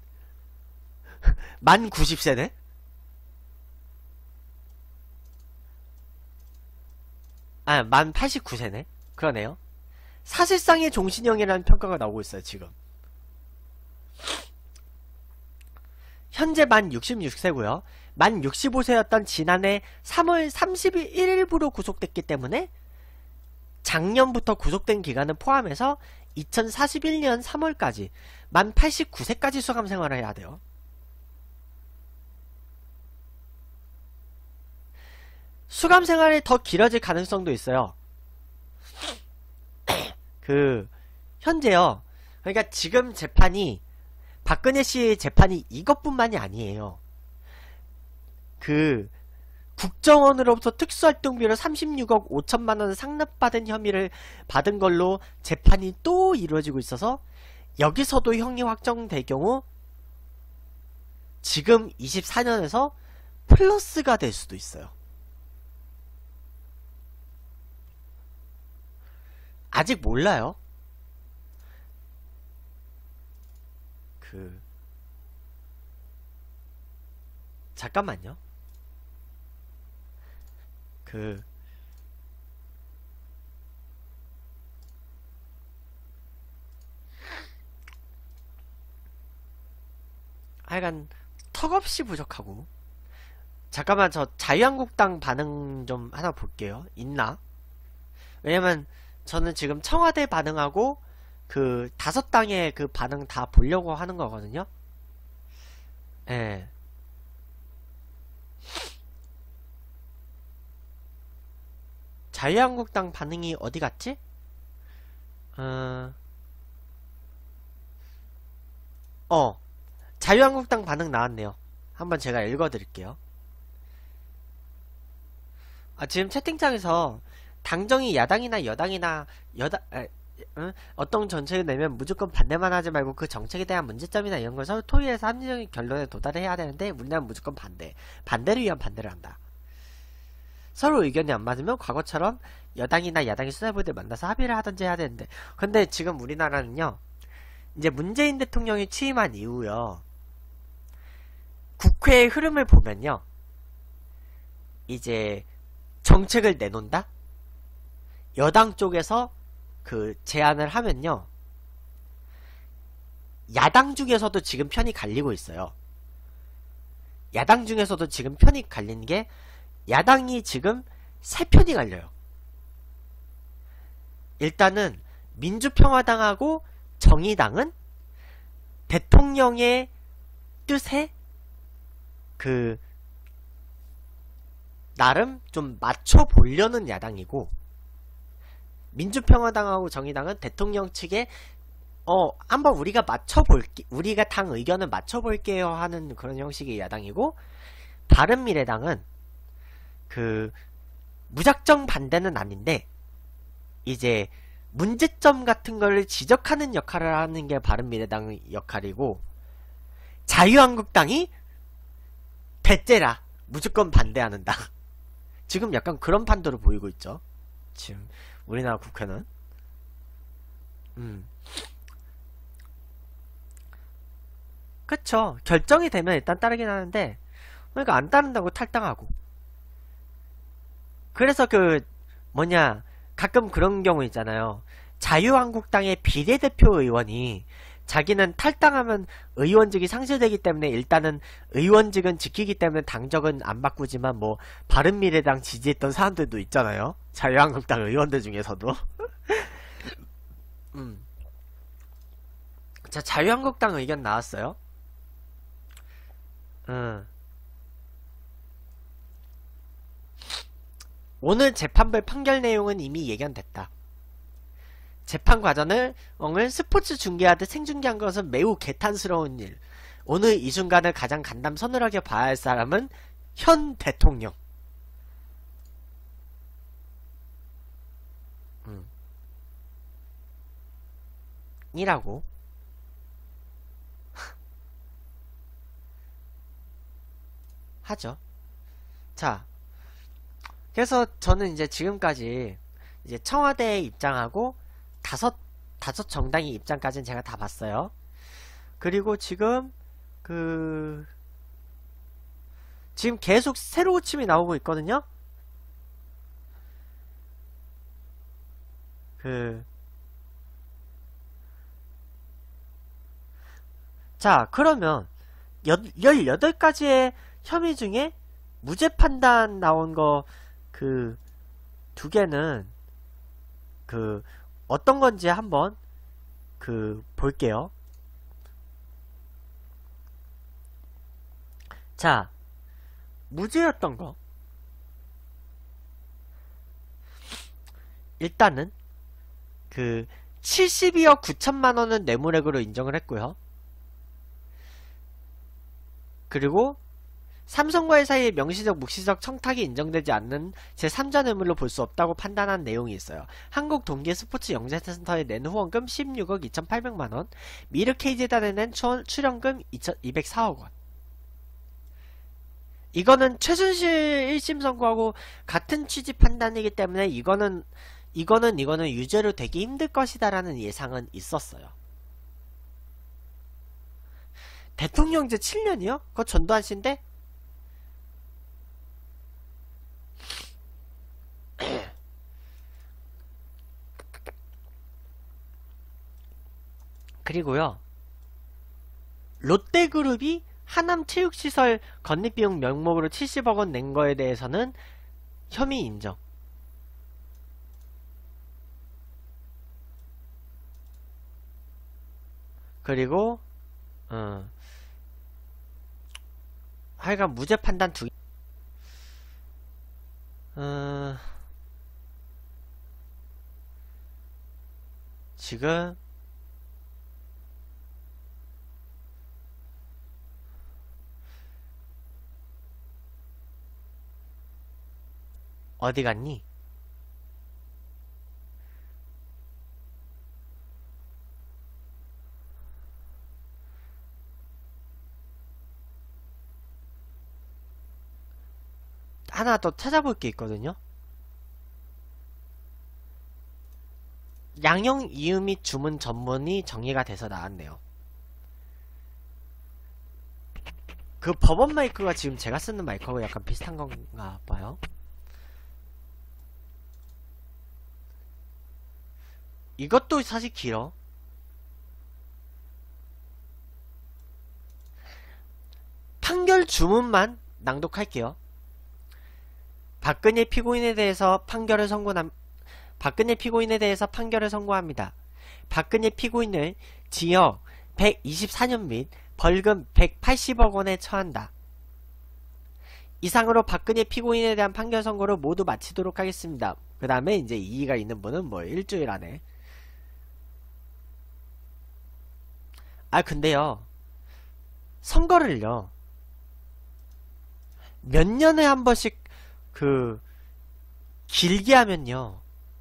만 구십 세네? 아, 만 팔십구 세네? 그러네요. 사실상의 종신형이라는 평가가 나오고 있어요, 지금. 현재 만 육십육 세고요. 만 육십오 세였던 지난해 삼월 삼십일일부로 구속됐기 때문에 작년부터 구속된 기간을 포함해서 이천사십일 년 삼월까지 만 팔십구 세까지 수감 생활을 해야 돼요. 수감 생활이 더 길어질 가능성도 있어요. 그 현재요. 그러니까 지금 재판이 박근혜 씨 재판이 이것뿐만이 아니에요. 그 국정원으로부터 특수활동비로 삼십육억 오천만 원을 상납받은 혐의를 받은 걸로 재판이 또 이루어지고 있어서 여기서도 형이 확정될 경우 지금 이십사 년에서 플러스가 될 수도 있어요. 아직 몰라요. 그 잠깐만요. 그 하여간 턱없이 부족하고. 잠깐만, 저 자유한국당 반응 좀 하나 볼게요. 있나? 왜냐면 저는 지금 청와대 반응하고 그 다섯 당의 그 반응 다 보려고 하는 거거든요. 예. 자유한국당 반응이 어디 갔지? 어, 어 자유한국당 반응 나왔네요. 한번 제가 읽어드릴게요. 아, 지금 채팅창에서 당정이 야당이나 여당이나 여당 에, 응? 어떤 정책을 내면 무조건 반대만 하지 말고 그 정책에 대한 문제점이나 이런 걸 서로 토의해서 합리적인 결론에 도달해야 되는데 우리나라는 무조건 반대. 반대를 위한 반대를 한다. 서로 의견이 안 맞으면 과거처럼 여당이나 야당이 수뇌부들 만나서 합의를 하든지 해야 되는데, 근데 지금 우리나라는요, 이제 문재인 대통령이 취임한 이후요, 국회의 흐름을 보면요, 이제 정책을 내놓는다? 여당 쪽에서 그 제안을 하면요, 야당 중에서도 지금 편이 갈리고 있어요. 야당 중에서도 지금 편이 갈리는 게, 야당이 지금 세 편이 갈려요. 일단은 민주평화당하고 정의당은 대통령의 뜻에 그 나름 좀 맞춰 보려는 야당이고, 민주평화당하고 정의당은 대통령 측에 어 한번 우리가 맞춰볼게, 우리가 당 의견을 맞춰볼게요 하는 그런 형식의 야당이고, 바른미래당은 그 무작정 반대는 아닌데 이제 문제점 같은 걸 지적하는 역할을 하는 게 바른미래당의 역할이고, 자유한국당이 대째라 무조건 반대하는다. 지금 약간 그런 판도를 보이고 있죠. 지금 우리나라 국회는. 음. 그쵸. 결정이 되면 일단 따르긴 하는데, 그러니까 안 따른다고 탈당하고. 그래서 그 뭐냐, 가끔 그런 경우 있잖아요. 자유한국당의 비례대표 의원이 자기는 탈당하면 의원직이 상실되기 때문에 일단은 의원직은 지키기 때문에 당적은 안 바꾸지만 뭐 바른미래당 지지했던 사람들도 있잖아요. 자유한국당 의원들 중에서도. 음. 자, 자유한국당 의견 나왔어요. 음. 오늘 재판부 판결 내용은 이미 예견됐다. 재판 과정을 을 스포츠 중계하듯 생중계한 것은 매우 개탄스러운 일. 오늘 이 순간을 가장 간담 서늘하게 봐야 할 사람은 현 대통령. 음. 이라고. 하죠. 자, 그래서 저는 이제 지금까지 이제 청와대의 입장하고 다섯 다섯 정당의 입장까지는 제가 다 봤어요. 그리고 지금 그 지금 계속 새로 고침이 나오고 있거든요. 그 자, 그러면 열여덟 가지의 혐의 중에 무죄 판단 나온 거 그 두 개는 그 어떤 건지 한번 그 볼게요. 자, 무죄였던 거. 일단은 그 칠십이억 구천만 원은 뇌물액으로 인정을 했고요. 그리고 삼성과의 사이에 명시적 묵시적 청탁이 인정되지 않는 제삼자 뇌물로 볼 수 없다고 판단한 내용이 있어요. 한국 동계 스포츠 영재센터에 낸 후원금 십육억 이천팔백만 원, 미르 케이재단에 낸 출연금 이백사억 원. 이거는 최순실 일 심 선고하고 같은 취지 판단이기 때문에 이거는 이거는 이거는 유죄로 되기 힘들 것이다라는 예상은 있었어요. 대통령제 칠 년이요? 그거 전두환 씨인데? 그리고요, 롯데그룹이 하남체육시설 건립비용 명목으로 칠십억 원 낸 거에 대해서는 혐의 인정. 그리고 어, 하여간 무죄 판단 두 개. 어, 지금 어디 갔니? 하나 더 찾아볼 게 있거든요. 양형 이음 및 주문 전문이 정리가 돼서 나왔네요. 그 법원 마이크가 지금 제가 쓰는 마이크하고 약간 비슷한 건가 봐요. 이것도 사실 길어. 판결 주문만 낭독할게요. 박근혜 피고인에 대해서 판결을 선고함, 박근혜 피고인에 대해서 판결을 선고합니다. 박근혜 피고인을 징역 백이십사 년 및 벌금 백팔십억 원에 처한다. 이상으로 박근혜 피고인에 대한 판결 선고를 모두 마치도록 하겠습니다. 그 다음에 이제 이의가 있는 분은 뭐 일주일 안에. 아 근데요, 선거를요 몇 년에 한 번씩 그 길게 하면요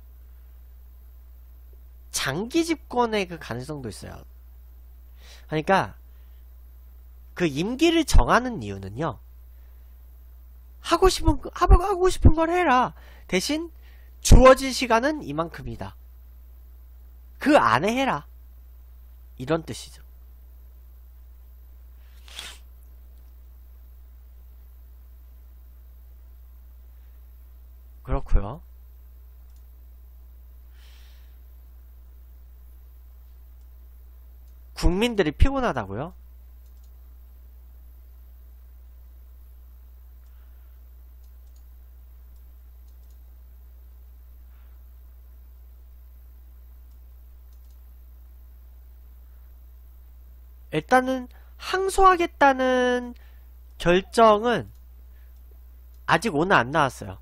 장기 집권의 그 가능성도 있어요. 그러니까 그 임기를 정하는 이유는요, 하고 싶은 하고 싶은 걸 해라. 대신 주어진 시간은 이만큼이다. 그 안에 해라. 이런 뜻이죠. 그렇고요. 국민들이 피곤하다고요? 일단은 항소하겠다는 결정은 아직 오늘 안 나왔어요.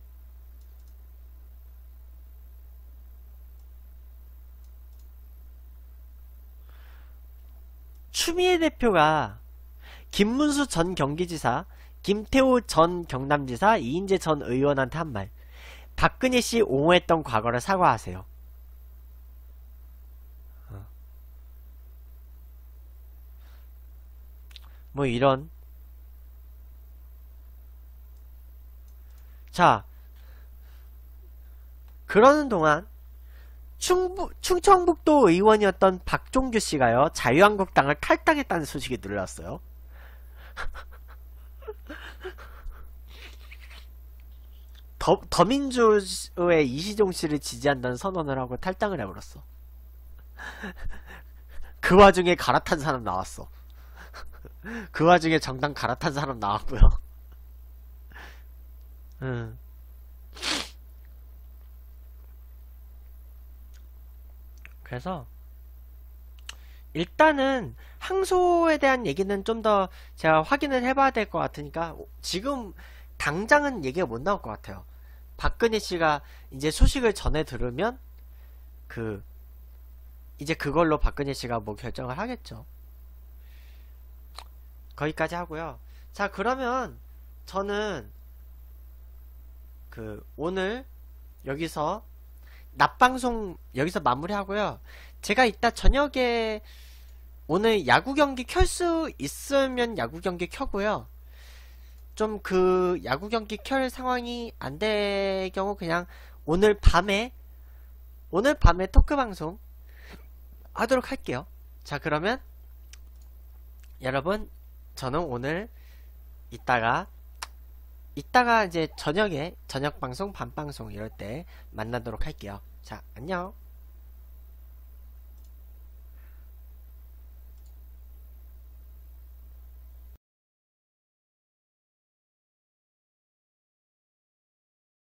추미애 대표가 김문수 전 경기지사, 김태호 전 경남지사, 이인재 전 의원한테 한 말. 박근혜 씨 옹호했던 과거를 사과하세요. 어. 뭐 이런. 자, 그러는 동안 충북, 충청북도 의원이었던 박종규 씨가요, 자유한국당을 탈당했다는 소식이 들렸어요. 더, 더민주의 이시종 씨를 지지한다는 선언을 하고 탈당을 해버렸어. 그 와중에 갈아탄 사람 나왔어. 그 와중에 정당 갈아탄 사람 나왔고요. 음. 그래서 일단은 항소에 대한 얘기는 좀 더 제가 확인을 해봐야 될 것 같으니까 지금 당장은 얘기가 못 나올 것 같아요. 박근혜 씨가 이제 소식을 전해 들으면 그 이제 그걸로 박근혜 씨가 뭐 결정을 하겠죠. 거기까지 하고요. 자, 그러면 저는 그 오늘 여기서 낮방송 여기서 마무리하고요. 제가 이따 저녁에 오늘 야구 경기 켤 수 있으면 야구 경기 켜고요. 좀 그 야구 경기 켤 상황이 안 될 경우 그냥 오늘 밤에 오늘 밤에 토크 방송 하도록 할게요. 자, 그러면 여러분, 저는 오늘 이따가 이따가 이제 저녁에 저녁 방송, 밤 방송 이럴 때 만나도록 할게요. 자, 안녕.